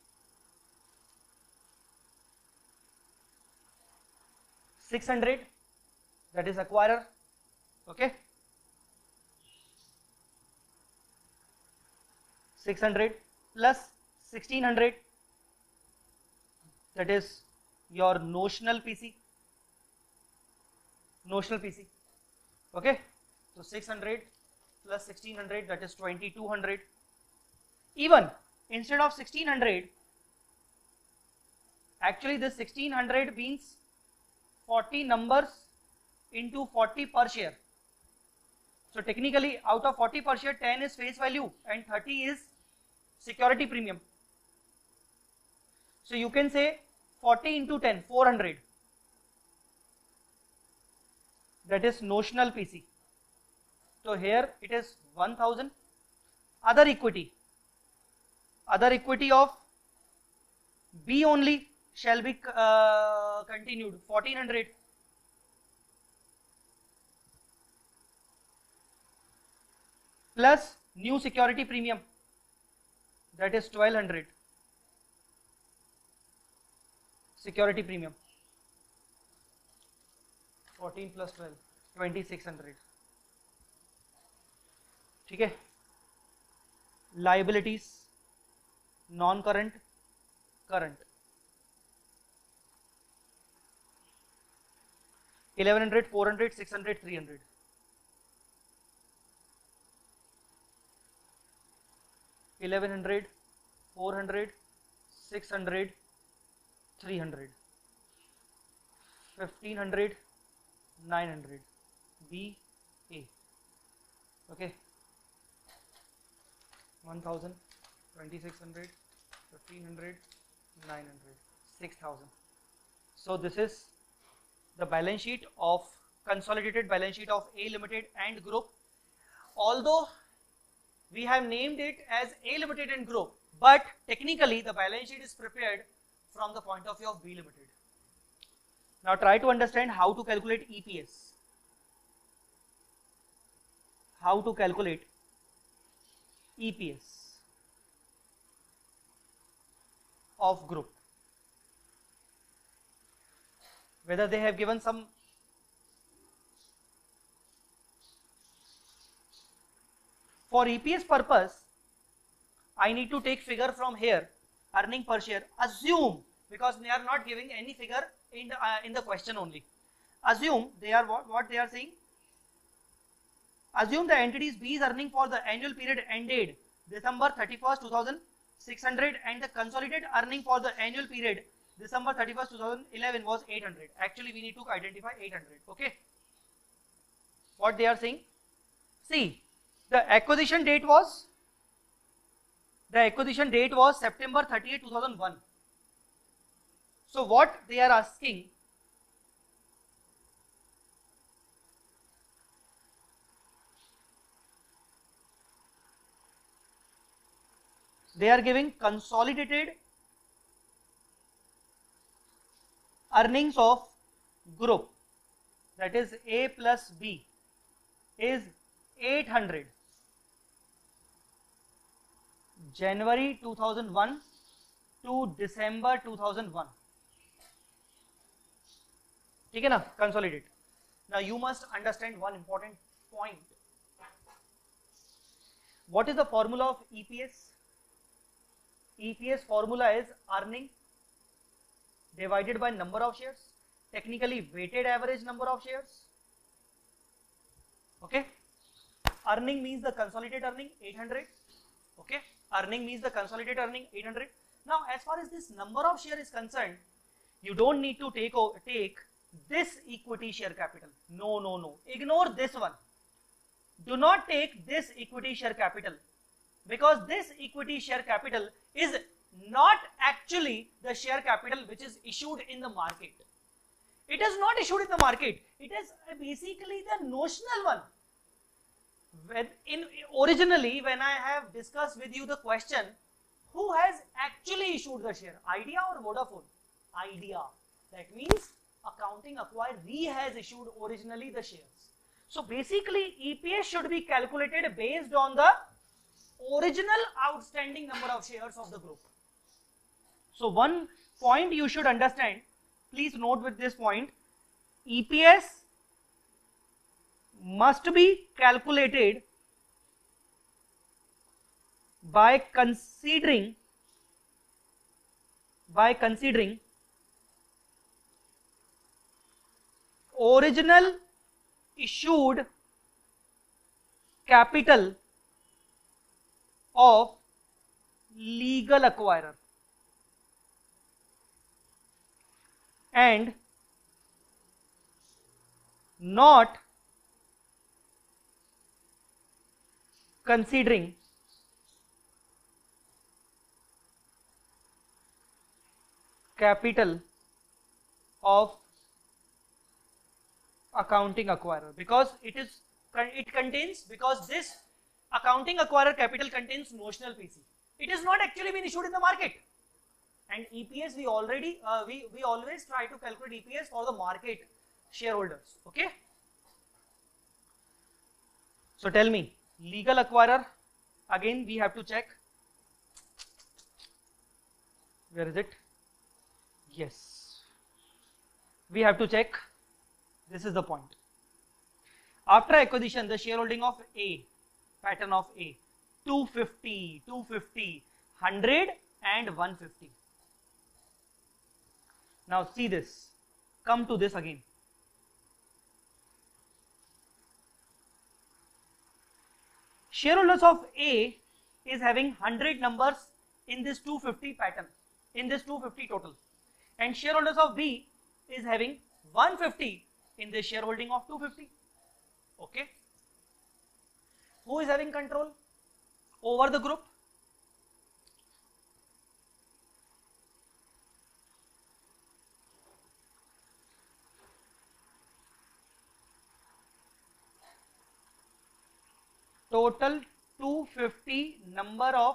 six hundred, that is acquirer, okay, six hundred plus sixteen hundred, that is your notional P C, notional P C, okay. So six hundred plus sixteen hundred, that is twenty-two hundred. Even instead of sixteen hundred, actually this sixteen hundred means forty numbers into forty per share. So technically out of forty per share, ten is face value and thirty is security premium. So you can say forty into ten, four hundred. That is notional P C. So here it is one thousand. Other equity, other equity of B only shall be uh, continued, fourteen hundred. Plus new security premium, that is twelve hundred. Security premium, fourteen plus twelve, twenty-six hundred. ठीक है. Liabilities, non-current, current. eleven hundred, four hundred, six hundred, three hundred. eleven hundred, four hundred, six hundred, three hundred. fifteen hundred, nine hundred. B, A. Okay. one thousand, twenty-six hundred, fifteen hundred, nine hundred, six thousand. So this is the balance sheet of consolidated balance sheet of A Limited and Group. Although we have named it as A Limited and Group, but technically the balance sheet is prepared from the point of view of B Limited. Now try to understand how to calculate E P S. How to calculate E P S of group. Whether they have given some for E P S purpose, I need to take figure from here, earning per share. Assume because they are not giving any figure in the, uh, in the question only. Assume they are what, what they are saying. Assume the entities B is earning for the annual period ended December thirty-first, two thousand six hundred, and the consolidated earning for the annual period December thirty-first, two thousand eleven was eight hundred. Actually, we need to identify eight hundred. Okay. What they are saying? See, the acquisition date was the acquisition date was September thirtieth, two thousand one. So what they are asking, they are giving consolidated earnings of group, that is A plus B, is eight hundred. January two thousand one to December two thousand one. ठीक है ना, consolidate. Now you must understand one important point. What is the formula of E P S? E P S formula is earning divided by number of shares, technically weighted average number of shares. Okay. Earning means the consolidated earning eight hundred. Okay. Earning means the consolidated earning eight hundred. Now, as far as this number of share is concerned, you don't need to take take this equity share capital. No, no, no. Ignore this one. Do not take this equity share capital, because this equity share capital is not actually the share capital which is issued in the market. It is not issued in the market. It is basically the notional one. When in originally when I have discussed with you the question, who has actually issued the share, Idea or Vodafone? Idea. That means accounting acquiree has issued originally the shares. So basically E P S should be calculated based on the original outstanding number of shares of the group. So one point you should understand, please note with this point, E P S must be calculated by considering by considering original issued capital of legal acquirer and not considering capital of accounting acquirer, because it is it contains because this accounting acquirer capital contains notional P C. It is not actually been issued in the market, and E P S we already uh, we we always try to calculate E P S for the market shareholders. Okay. So tell me, legal acquirer, again we have to check. Where is it? Yes, we have to check. This is the point. After acquisition, the shareholding of A, pattern of A, two fifty, two fifty, one hundred and one fifty. Now see this, come to this again. Shareholders of A is having one hundred numbers in this two fifty pattern, in this two fifty total, and shareholders of B is having one fifty in the shareholding of two fifty. Okay. Who is having control over the group? Total two fifty number of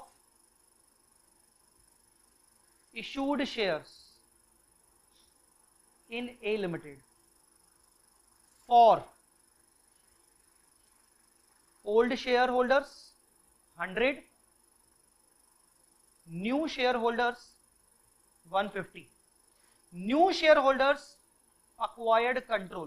issued shares in A Limited for old shareholders one hundred, new shareholders one fifty. New shareholders acquired control.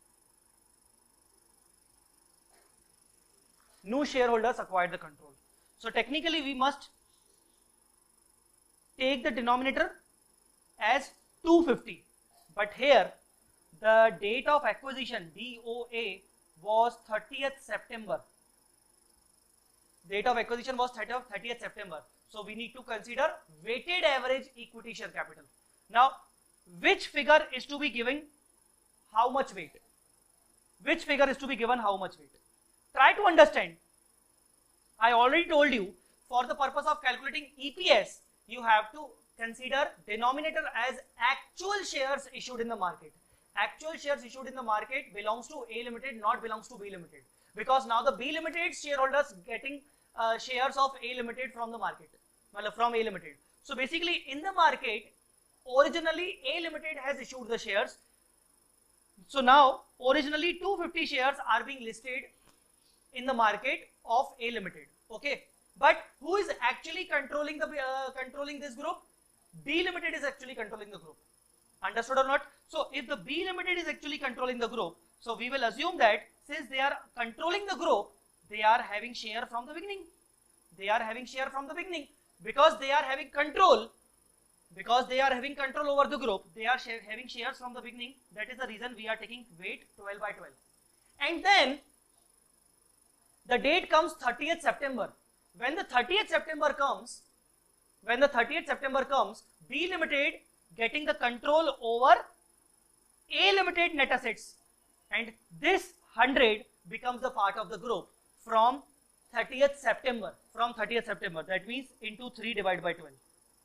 New shareholders acquired the control. So technically we must take the denominator as two fifty, but here the date of acquisition D O A was thirtieth September. Date of acquisition was thirtieth September. So we need to consider weighted average equity share capital. Now, which figure is to be given how much weight? Which figure is to be given how much weight? Try to understand. I already told you, for the purpose of calculating E P S, you have to consider denominator as actual shares issued in the market. Actual shares issued in the market belongs to A Limited, not belongs to B Limited. Because now the B Limited shareholders getting uh, shares of A Limited from the market, from A Limited. So basically in the market, originally A Limited has issued the shares. So now originally two hundred fifty shares are being listed in the market of A Limited. Okay, but who is actually controlling the uh, controlling this group? B Limited is actually controlling the group. Understood or not? So if the B Limited is actually controlling the group, so we will assume that since they are controlling the group, they are having share from the beginning. They are having share from the beginning because they are having control. Because they are having control over the group, they are share, having shares from the beginning. That is the reason we are taking weight twelve by twelve. And then the date comes thirtieth September. When the thirtieth September comes, when the thirtieth September comes, B Limited getting the control over A Limited net assets, and this one hundred becomes the part of the group from thirtieth September. From thirtieth September, that means into three divided by twelve.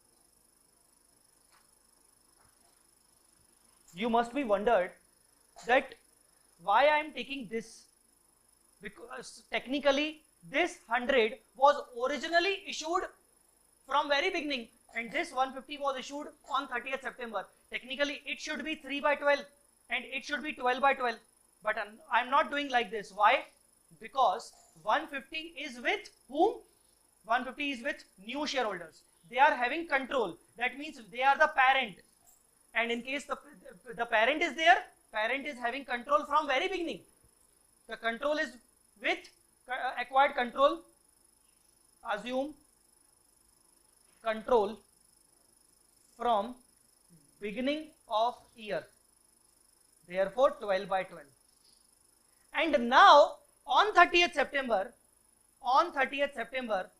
You must be wondered that why I am taking this, because technically this one hundred was originally issued from very beginning, and this one hundred fifty was issued on thirtieth September. Technically it should be three by twelve and it should be twelve by twelve, but I am not doing like this. Why? Because one hundred fifty is with whom? one hundred fifty is with new shareholders. They are having control. That means they are the parent. And in case the, the parent is there, parent is having control from very beginning. The control is with acquired control. Assume control from beginning of year. Therefore, twelve by twelve. And now on thirtieth September, on thirtieth September,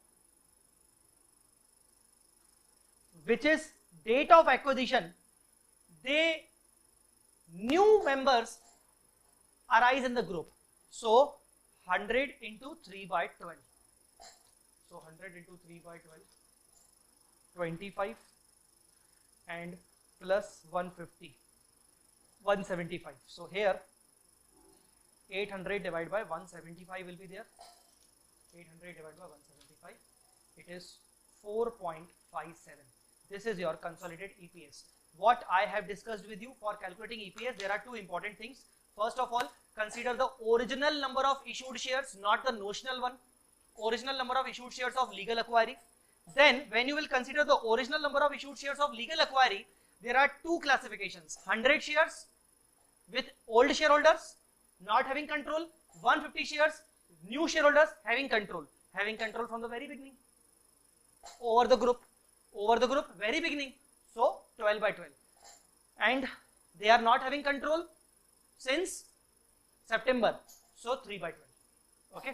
which is date of acquisition, they new members arise in the group. So one hundred into three by twelve. So one hundred into three by twelve, twenty-five, and plus one hundred fifty, one hundred seventy-five. So here eight hundred divided by one hundred seventy-five will be there. eight hundred divided by one hundred seventy-five. It is four point five seven. This is your consolidated E P S. What I have discussed with you for calculating E P S, there are two important things. First of all, consider the original number of issued shares, not the notional one. Original number of issued shares of legal acquiry. Then, when you will consider the original number of issued shares of legal acquiry, there are two classifications. one hundred shares with old shareholders not having control. one hundred fifty shares, new shareholders having control. Having control from the very beginning. Over the group. Over the group, very beginning. So, twelve by twelve. And they are not having control since September. So, three by twelve. Okay.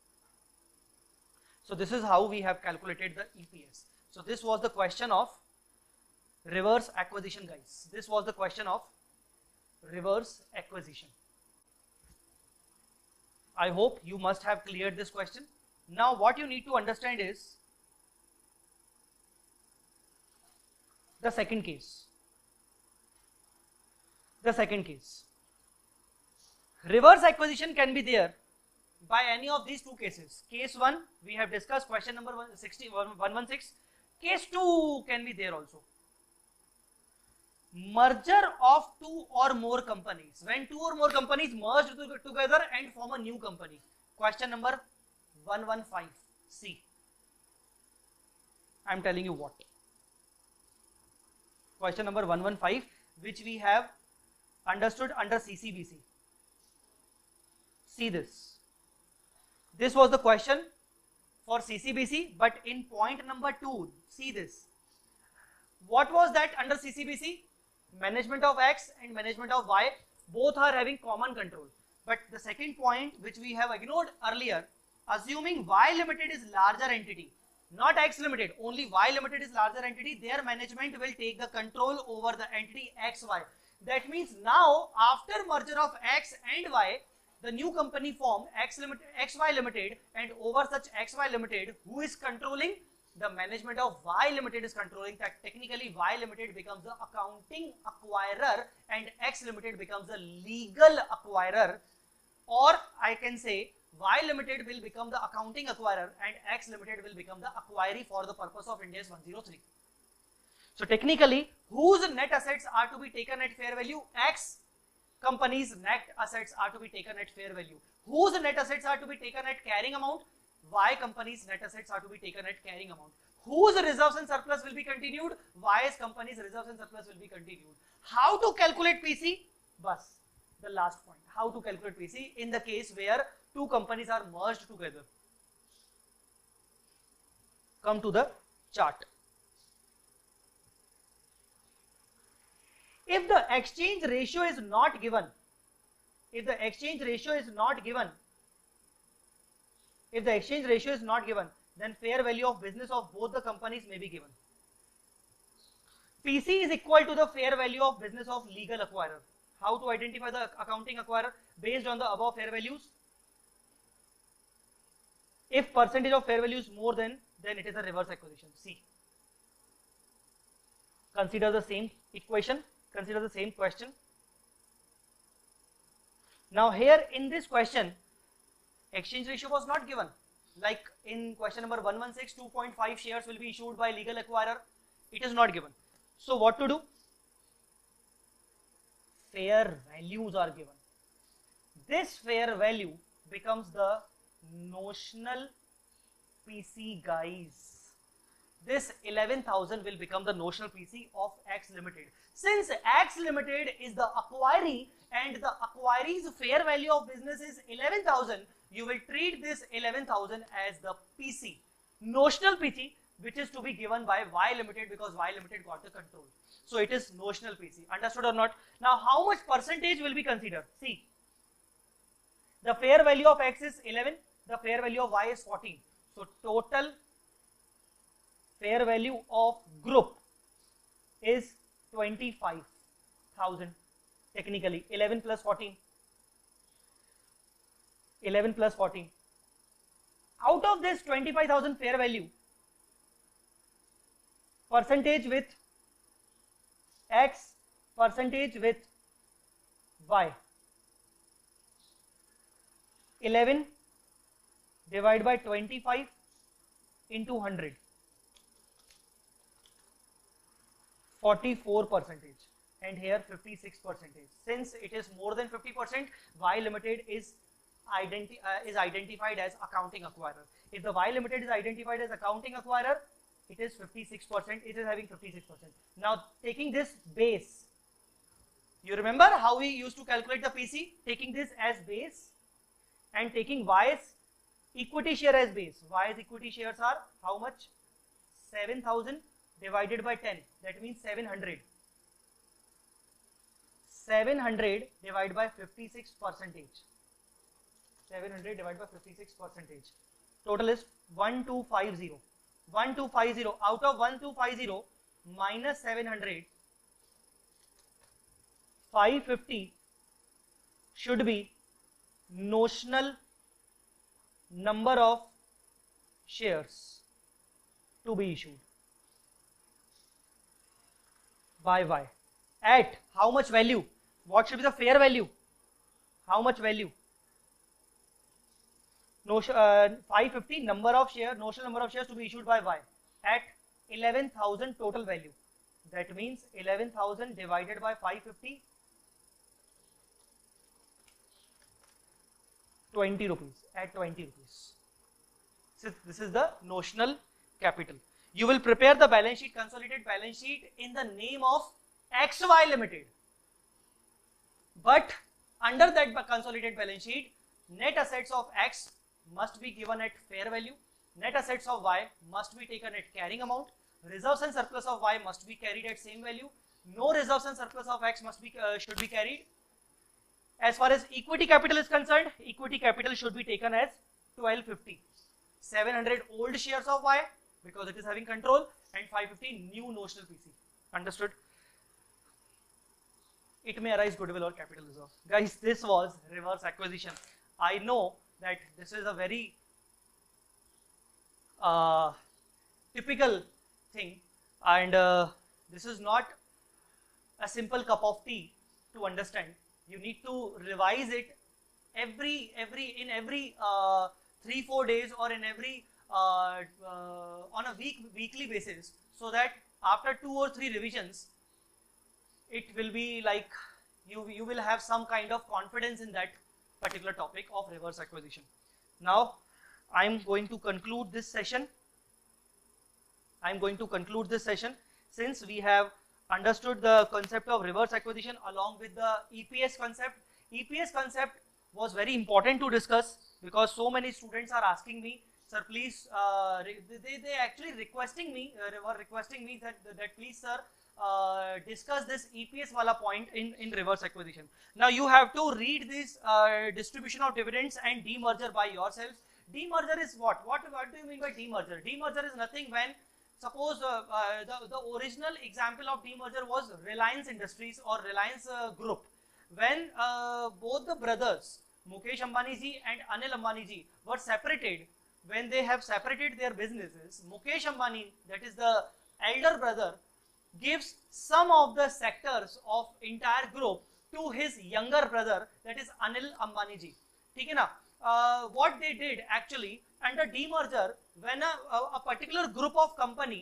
So, this is how we have calculated the E P S. So, this was the question of reverse acquisition, guys. This was the question of reverse acquisition. I hope you must have cleared this question. Now, what you need to understand is the second case. The second case. Reverse acquisition can be there by any of these two cases. Case one, we have discussed, question number one one sixteen. Case two can be there also. Merger of two or more companies. When two or more companies merge together and form a new company. Question number one fifteen. C. I am telling you what. Question number one fifteen, which we have understood under C C B C. See this. This was the question for C C B C, but in point number two, see this. What was that under C C B C? Management of X and management of Y, both are having common control. But the second point which we have ignored earlier, assuming Y Limited is larger entity, not X Limited, only Y Limited is larger entity, their management will take the control over the entity X Y. That means now after merger of X and Y, the new company formed X Limited, X Y Limited, and over such X Y Limited, who is controlling? The management of Y Limited is controlling. That technically Y Limited becomes the accounting acquirer and X Limited becomes the legal acquirer, or I can say Y Limited will become the accounting acquirer and X Limited will become the acquiree for the purpose of Ind AS one oh three. So technically, whose net assets are to be taken at fair value? X company's net assets are to be taken at fair value. Whose net assets are to be taken at carrying amount? Y company's net assets are to be taken at carrying amount. Whose reserves and surplus will be continued? Y's company's reserves and surplus will be continued. How to calculate P C? Bus, the last point. How to calculate P C in the case where two companies are merged together. Come to the chart. If the exchange ratio is not given, if the exchange ratio is not given, if the exchange ratio is not given, then fair value of business of both the companies may be given. P C is equal to the fair value of business of legal acquirer. How to identify the accounting acquirer? Based on the above fair values. If percentage of fair value is more than, then it is a reverse acquisition. C. Consider the same equation. Consider the same question. Now here in this question, exchange ratio was not given. Like in question number one one six, two point five shares will be issued by legal acquirer. It is not given. So what to do? Fair values are given. This fair value becomes the notional P C, guys. This eleven thousand will become the notional P C of X Limited. Since X Limited is the acquiree and the acquiree's fair value of business is eleven thousand, you will treat this eleven thousand as the P C, notional P C, which is to be given by Y Limited because Y Limited got the control. So it is notional P C. Understood or not? Now how much percentage will be considered? See, the fair value of X is eleven, the fair value of Y is fourteen. So total fair value of group is twenty-five thousand. Technically eleven plus fourteen. eleven plus fourteen. Out of this twenty-five thousand fair value, percentage with X, percentage with Y. eleven divided by twenty-five into one hundred. forty-four percentage, and here fifty-six percentage. Since it is more than fifty percent, Y Limited is identi uh, is identified as accounting acquirer. If the Y Limited is identified as accounting acquirer, it is fifty-six percent. It is having fifty-six percent. Now taking this base, you remember how we used to calculate the P C? Taking this as base and taking Y's equity share as base. Y's equity shares are how much? seven thousand divided by ten. That means seven hundred. seven hundred divided by fifty-six percentage. seven hundred divided by fifty-six percentage. Total is one two five zero. one two five zero. Out of one two five zero minus seven hundred, five fifty should be notional number of shares to be issued by Y. At how much value? What should be the fair value? How much value? No, uh, five fifty number of share, notional number of shares to be issued by Y at eleven thousand total value. That means eleven thousand divided by five fifty, twenty rupees, at twenty rupees. So this is the notional capital. You will prepare the balance sheet, consolidated balance sheet in the name of X Y Limited. But under that consolidated balance sheet, net assets of X must be given at fair value, net assets of Y must be taken at carrying amount, reserves and surplus of Y must be carried at same value. No reserves and surplus of X must be uh, should be carried. As far as equity capital is concerned, equity capital should be taken as twelve fifty. seven hundred old shares of Y because it is having control, and five fifty new notional P C. Understood? It may arise goodwill or capital reserve. Guys, this was reverse acquisition. I know that this is a very uh, typical thing, and uh, this is not a simple cup of tea to understand. You need to revise it every every in every uh, three four days or in every uh, uh, on a week weekly basis, so that after two or three revisions, it will be like you you will have some kind of confidence in that particular topic of reverse acquisition. Now, I am going to conclude this session. I am going to conclude this session since we have understood the concept of reverse acquisition along with the E P S concept. E P S concept was very important to discuss because so many students are asking me, sir, please, uh, they, they actually requesting me, uh, were requesting me that, that please, sir, uh, discuss this E P S wala point in, in reverse acquisition. Now, you have to read this uh, distribution of dividends and demerger by yourselves. Demerger is what? What, what do you mean by demerger? Demerger is nothing when suppose uh, uh, the, the original example of demerger was Reliance Industries or Reliance uh, Group. When uh, both the brothers, Mukesh Ambani ji and Anil Ambani ji, were separated, when they have separated their businesses, Mukesh Ambani, that is the elder brother, gives some of the sectors of entire group to his younger brother, that is Anil Ambani ji. Okay, na? Uh, what they did actually under demerger, when a, a, a particular group of company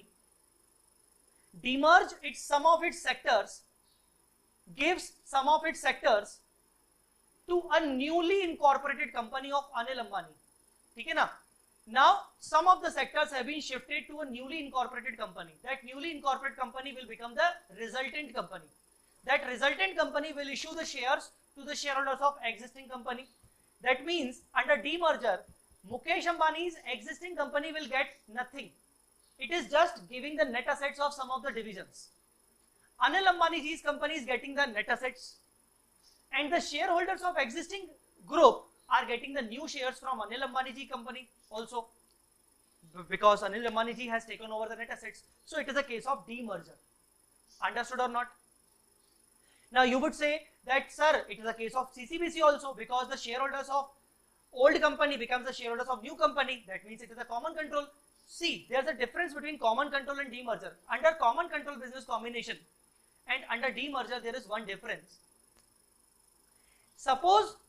demerge its some of its sectors, gives some of its sectors to a newly incorporated company of Anil Ambani. Okay, na? Now, some of the sectors have been shifted to a newly incorporated company. That newly incorporated company will become the resultant company. That resultant company will issue the shares to the shareholders of existing company. That means under demerger, Mukesh Ambani's existing company will get nothing. It is just giving the net assets of some of the divisions. Anil Ambani ji's company is getting the net assets, and the shareholders of existing group are getting the new shares from Anil Ambani ji company also, because Anil Ambani ji has taken over the net assets. So it is a case of demerger. Understood or not? Now you would say that, sir, it is a case of C C B C also, because the shareholders of old company becomes the shareholders of new company. That means it is a common control. See, there is a difference between common control and demerger. Under common control business combination and under demerger, there is one difference. Suppose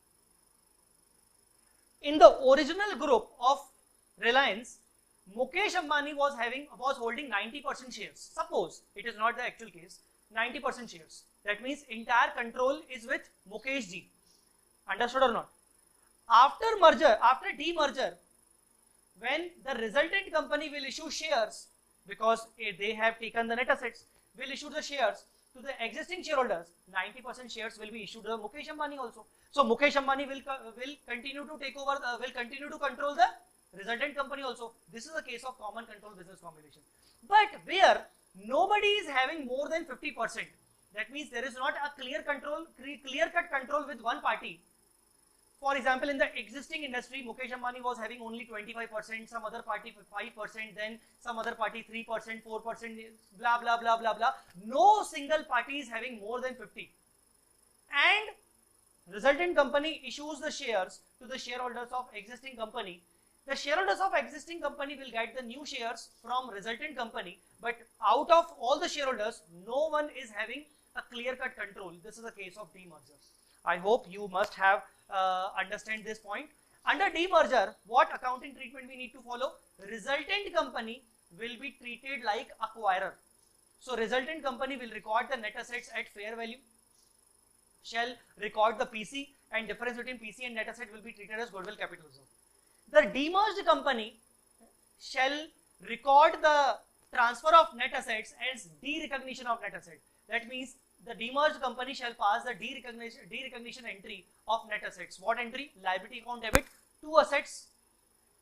in the original group of Reliance, Mukesh Ambani was having was holding ninety percent shares. Suppose it is not the actual case, ninety percent shares. That means entire control is with Mukesh ji. Understood or not? After merger, after demerger, when the resultant company will issue shares, because they have taken the net assets, will issue the shares to the existing shareholders, ninety percent shares will be issued to Mukesh Ambani also. So Mukesh Ambani will, will continue to take over, uh, will continue to control the resultant company also. This is a case of common control business combination. But where nobody is having more than fifty percent, that means there is not a clear control, clear cut control with one party. For example, in the existing industry, Mukesh Ambani was having only twenty-five percent, some other party five percent, then some other party three percent, four percent, blah, blah, blah, blah, blah. No single party is having more than fifty. And resultant company issues the shares to the shareholders of existing company. The shareholders of existing company will get the new shares from resultant company, but out of all the shareholders, no one is having a clear-cut control. This is a case of demerger. I hope you must have uh, understand this point. Under demerger, what accounting treatment we need to follow? Resultant company will be treated like acquirer. So resultant company will record the net assets at fair value, shall record the P C, and difference between P C and net asset will be treated as goodwill capital reserve. The demerged company shall record the transfer of net assets as derecognition of net asset. That means the demerged company shall pass the derecognition, derecognition entry of net assets. What entry? Liability account debit to assets.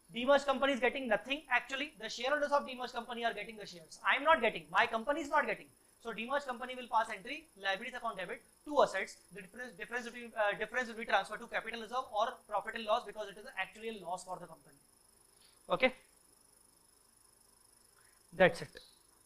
Demerged company is getting nothing. Actually, the shareholders of demerged company are getting the shares. I am not getting. My company is not getting. So demerged company will pass entry liabilities account debit to assets. The difference difference between uh, difference will be transferred to capital reserve or profit and loss because it is actually a loss for the company. Okay. That's it.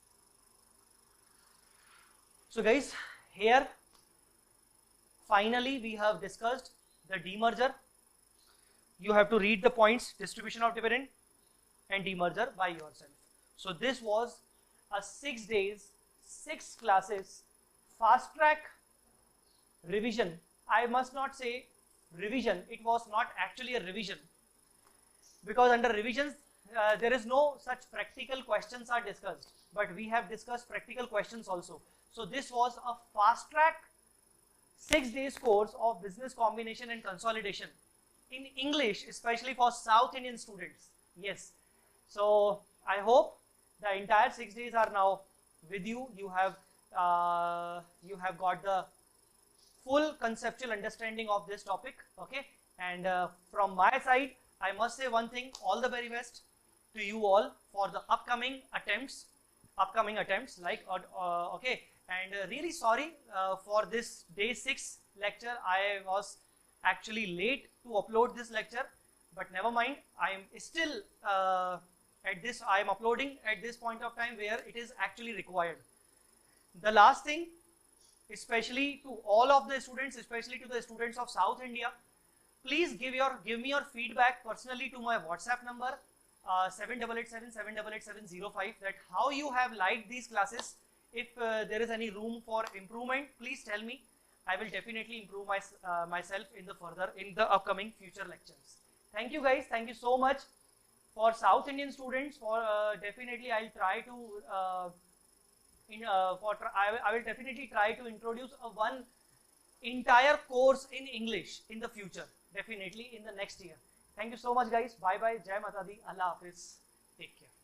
So guys, here finally we have discussed the demerger. You have to read the points, distribution of dividend and demerger by yourself. So this was a six days, six classes, fast track revision. I must not say revision, it was not actually a revision, because under revisions uh, there is no such practical questions are discussed, but we have discussed practical questions also. So this was a fast track six days course of business combination and consolidation in English, especially for South Indian students. Yes. So I hope the entire six days are now with you. You have uh, you have got the full conceptual understanding of this topic. Okay. And uh, from my side, I must say one thing: all the very best to you all for the upcoming attempts. Upcoming attempts, like uh, uh, okay. And uh, really sorry uh, for this day six lecture. I was actually late to upload this lecture, but never mind. I am still uh, at this. I am uploading at this point of time where it is actually required. The last thing, especially to all of the students, especially to the students of South India, please give your give me your feedback personally to my WhatsApp number uh, seven eight eight seven, seven eight eight seven zero five. That how you have liked these classes. If uh, there is any room for improvement, please tell me. I will definitely improve my, uh, myself in the further in the upcoming future lectures. Thank you guys. Thank you so much. For South Indian students, for uh, definitely I'll try to uh, in uh, for I will, I will definitely try to introduce a one entire course in English in the future. Definitely in the next year. Thank you so much, guys. Bye bye. Jai Mata Di. Allah Hafiz. Take care.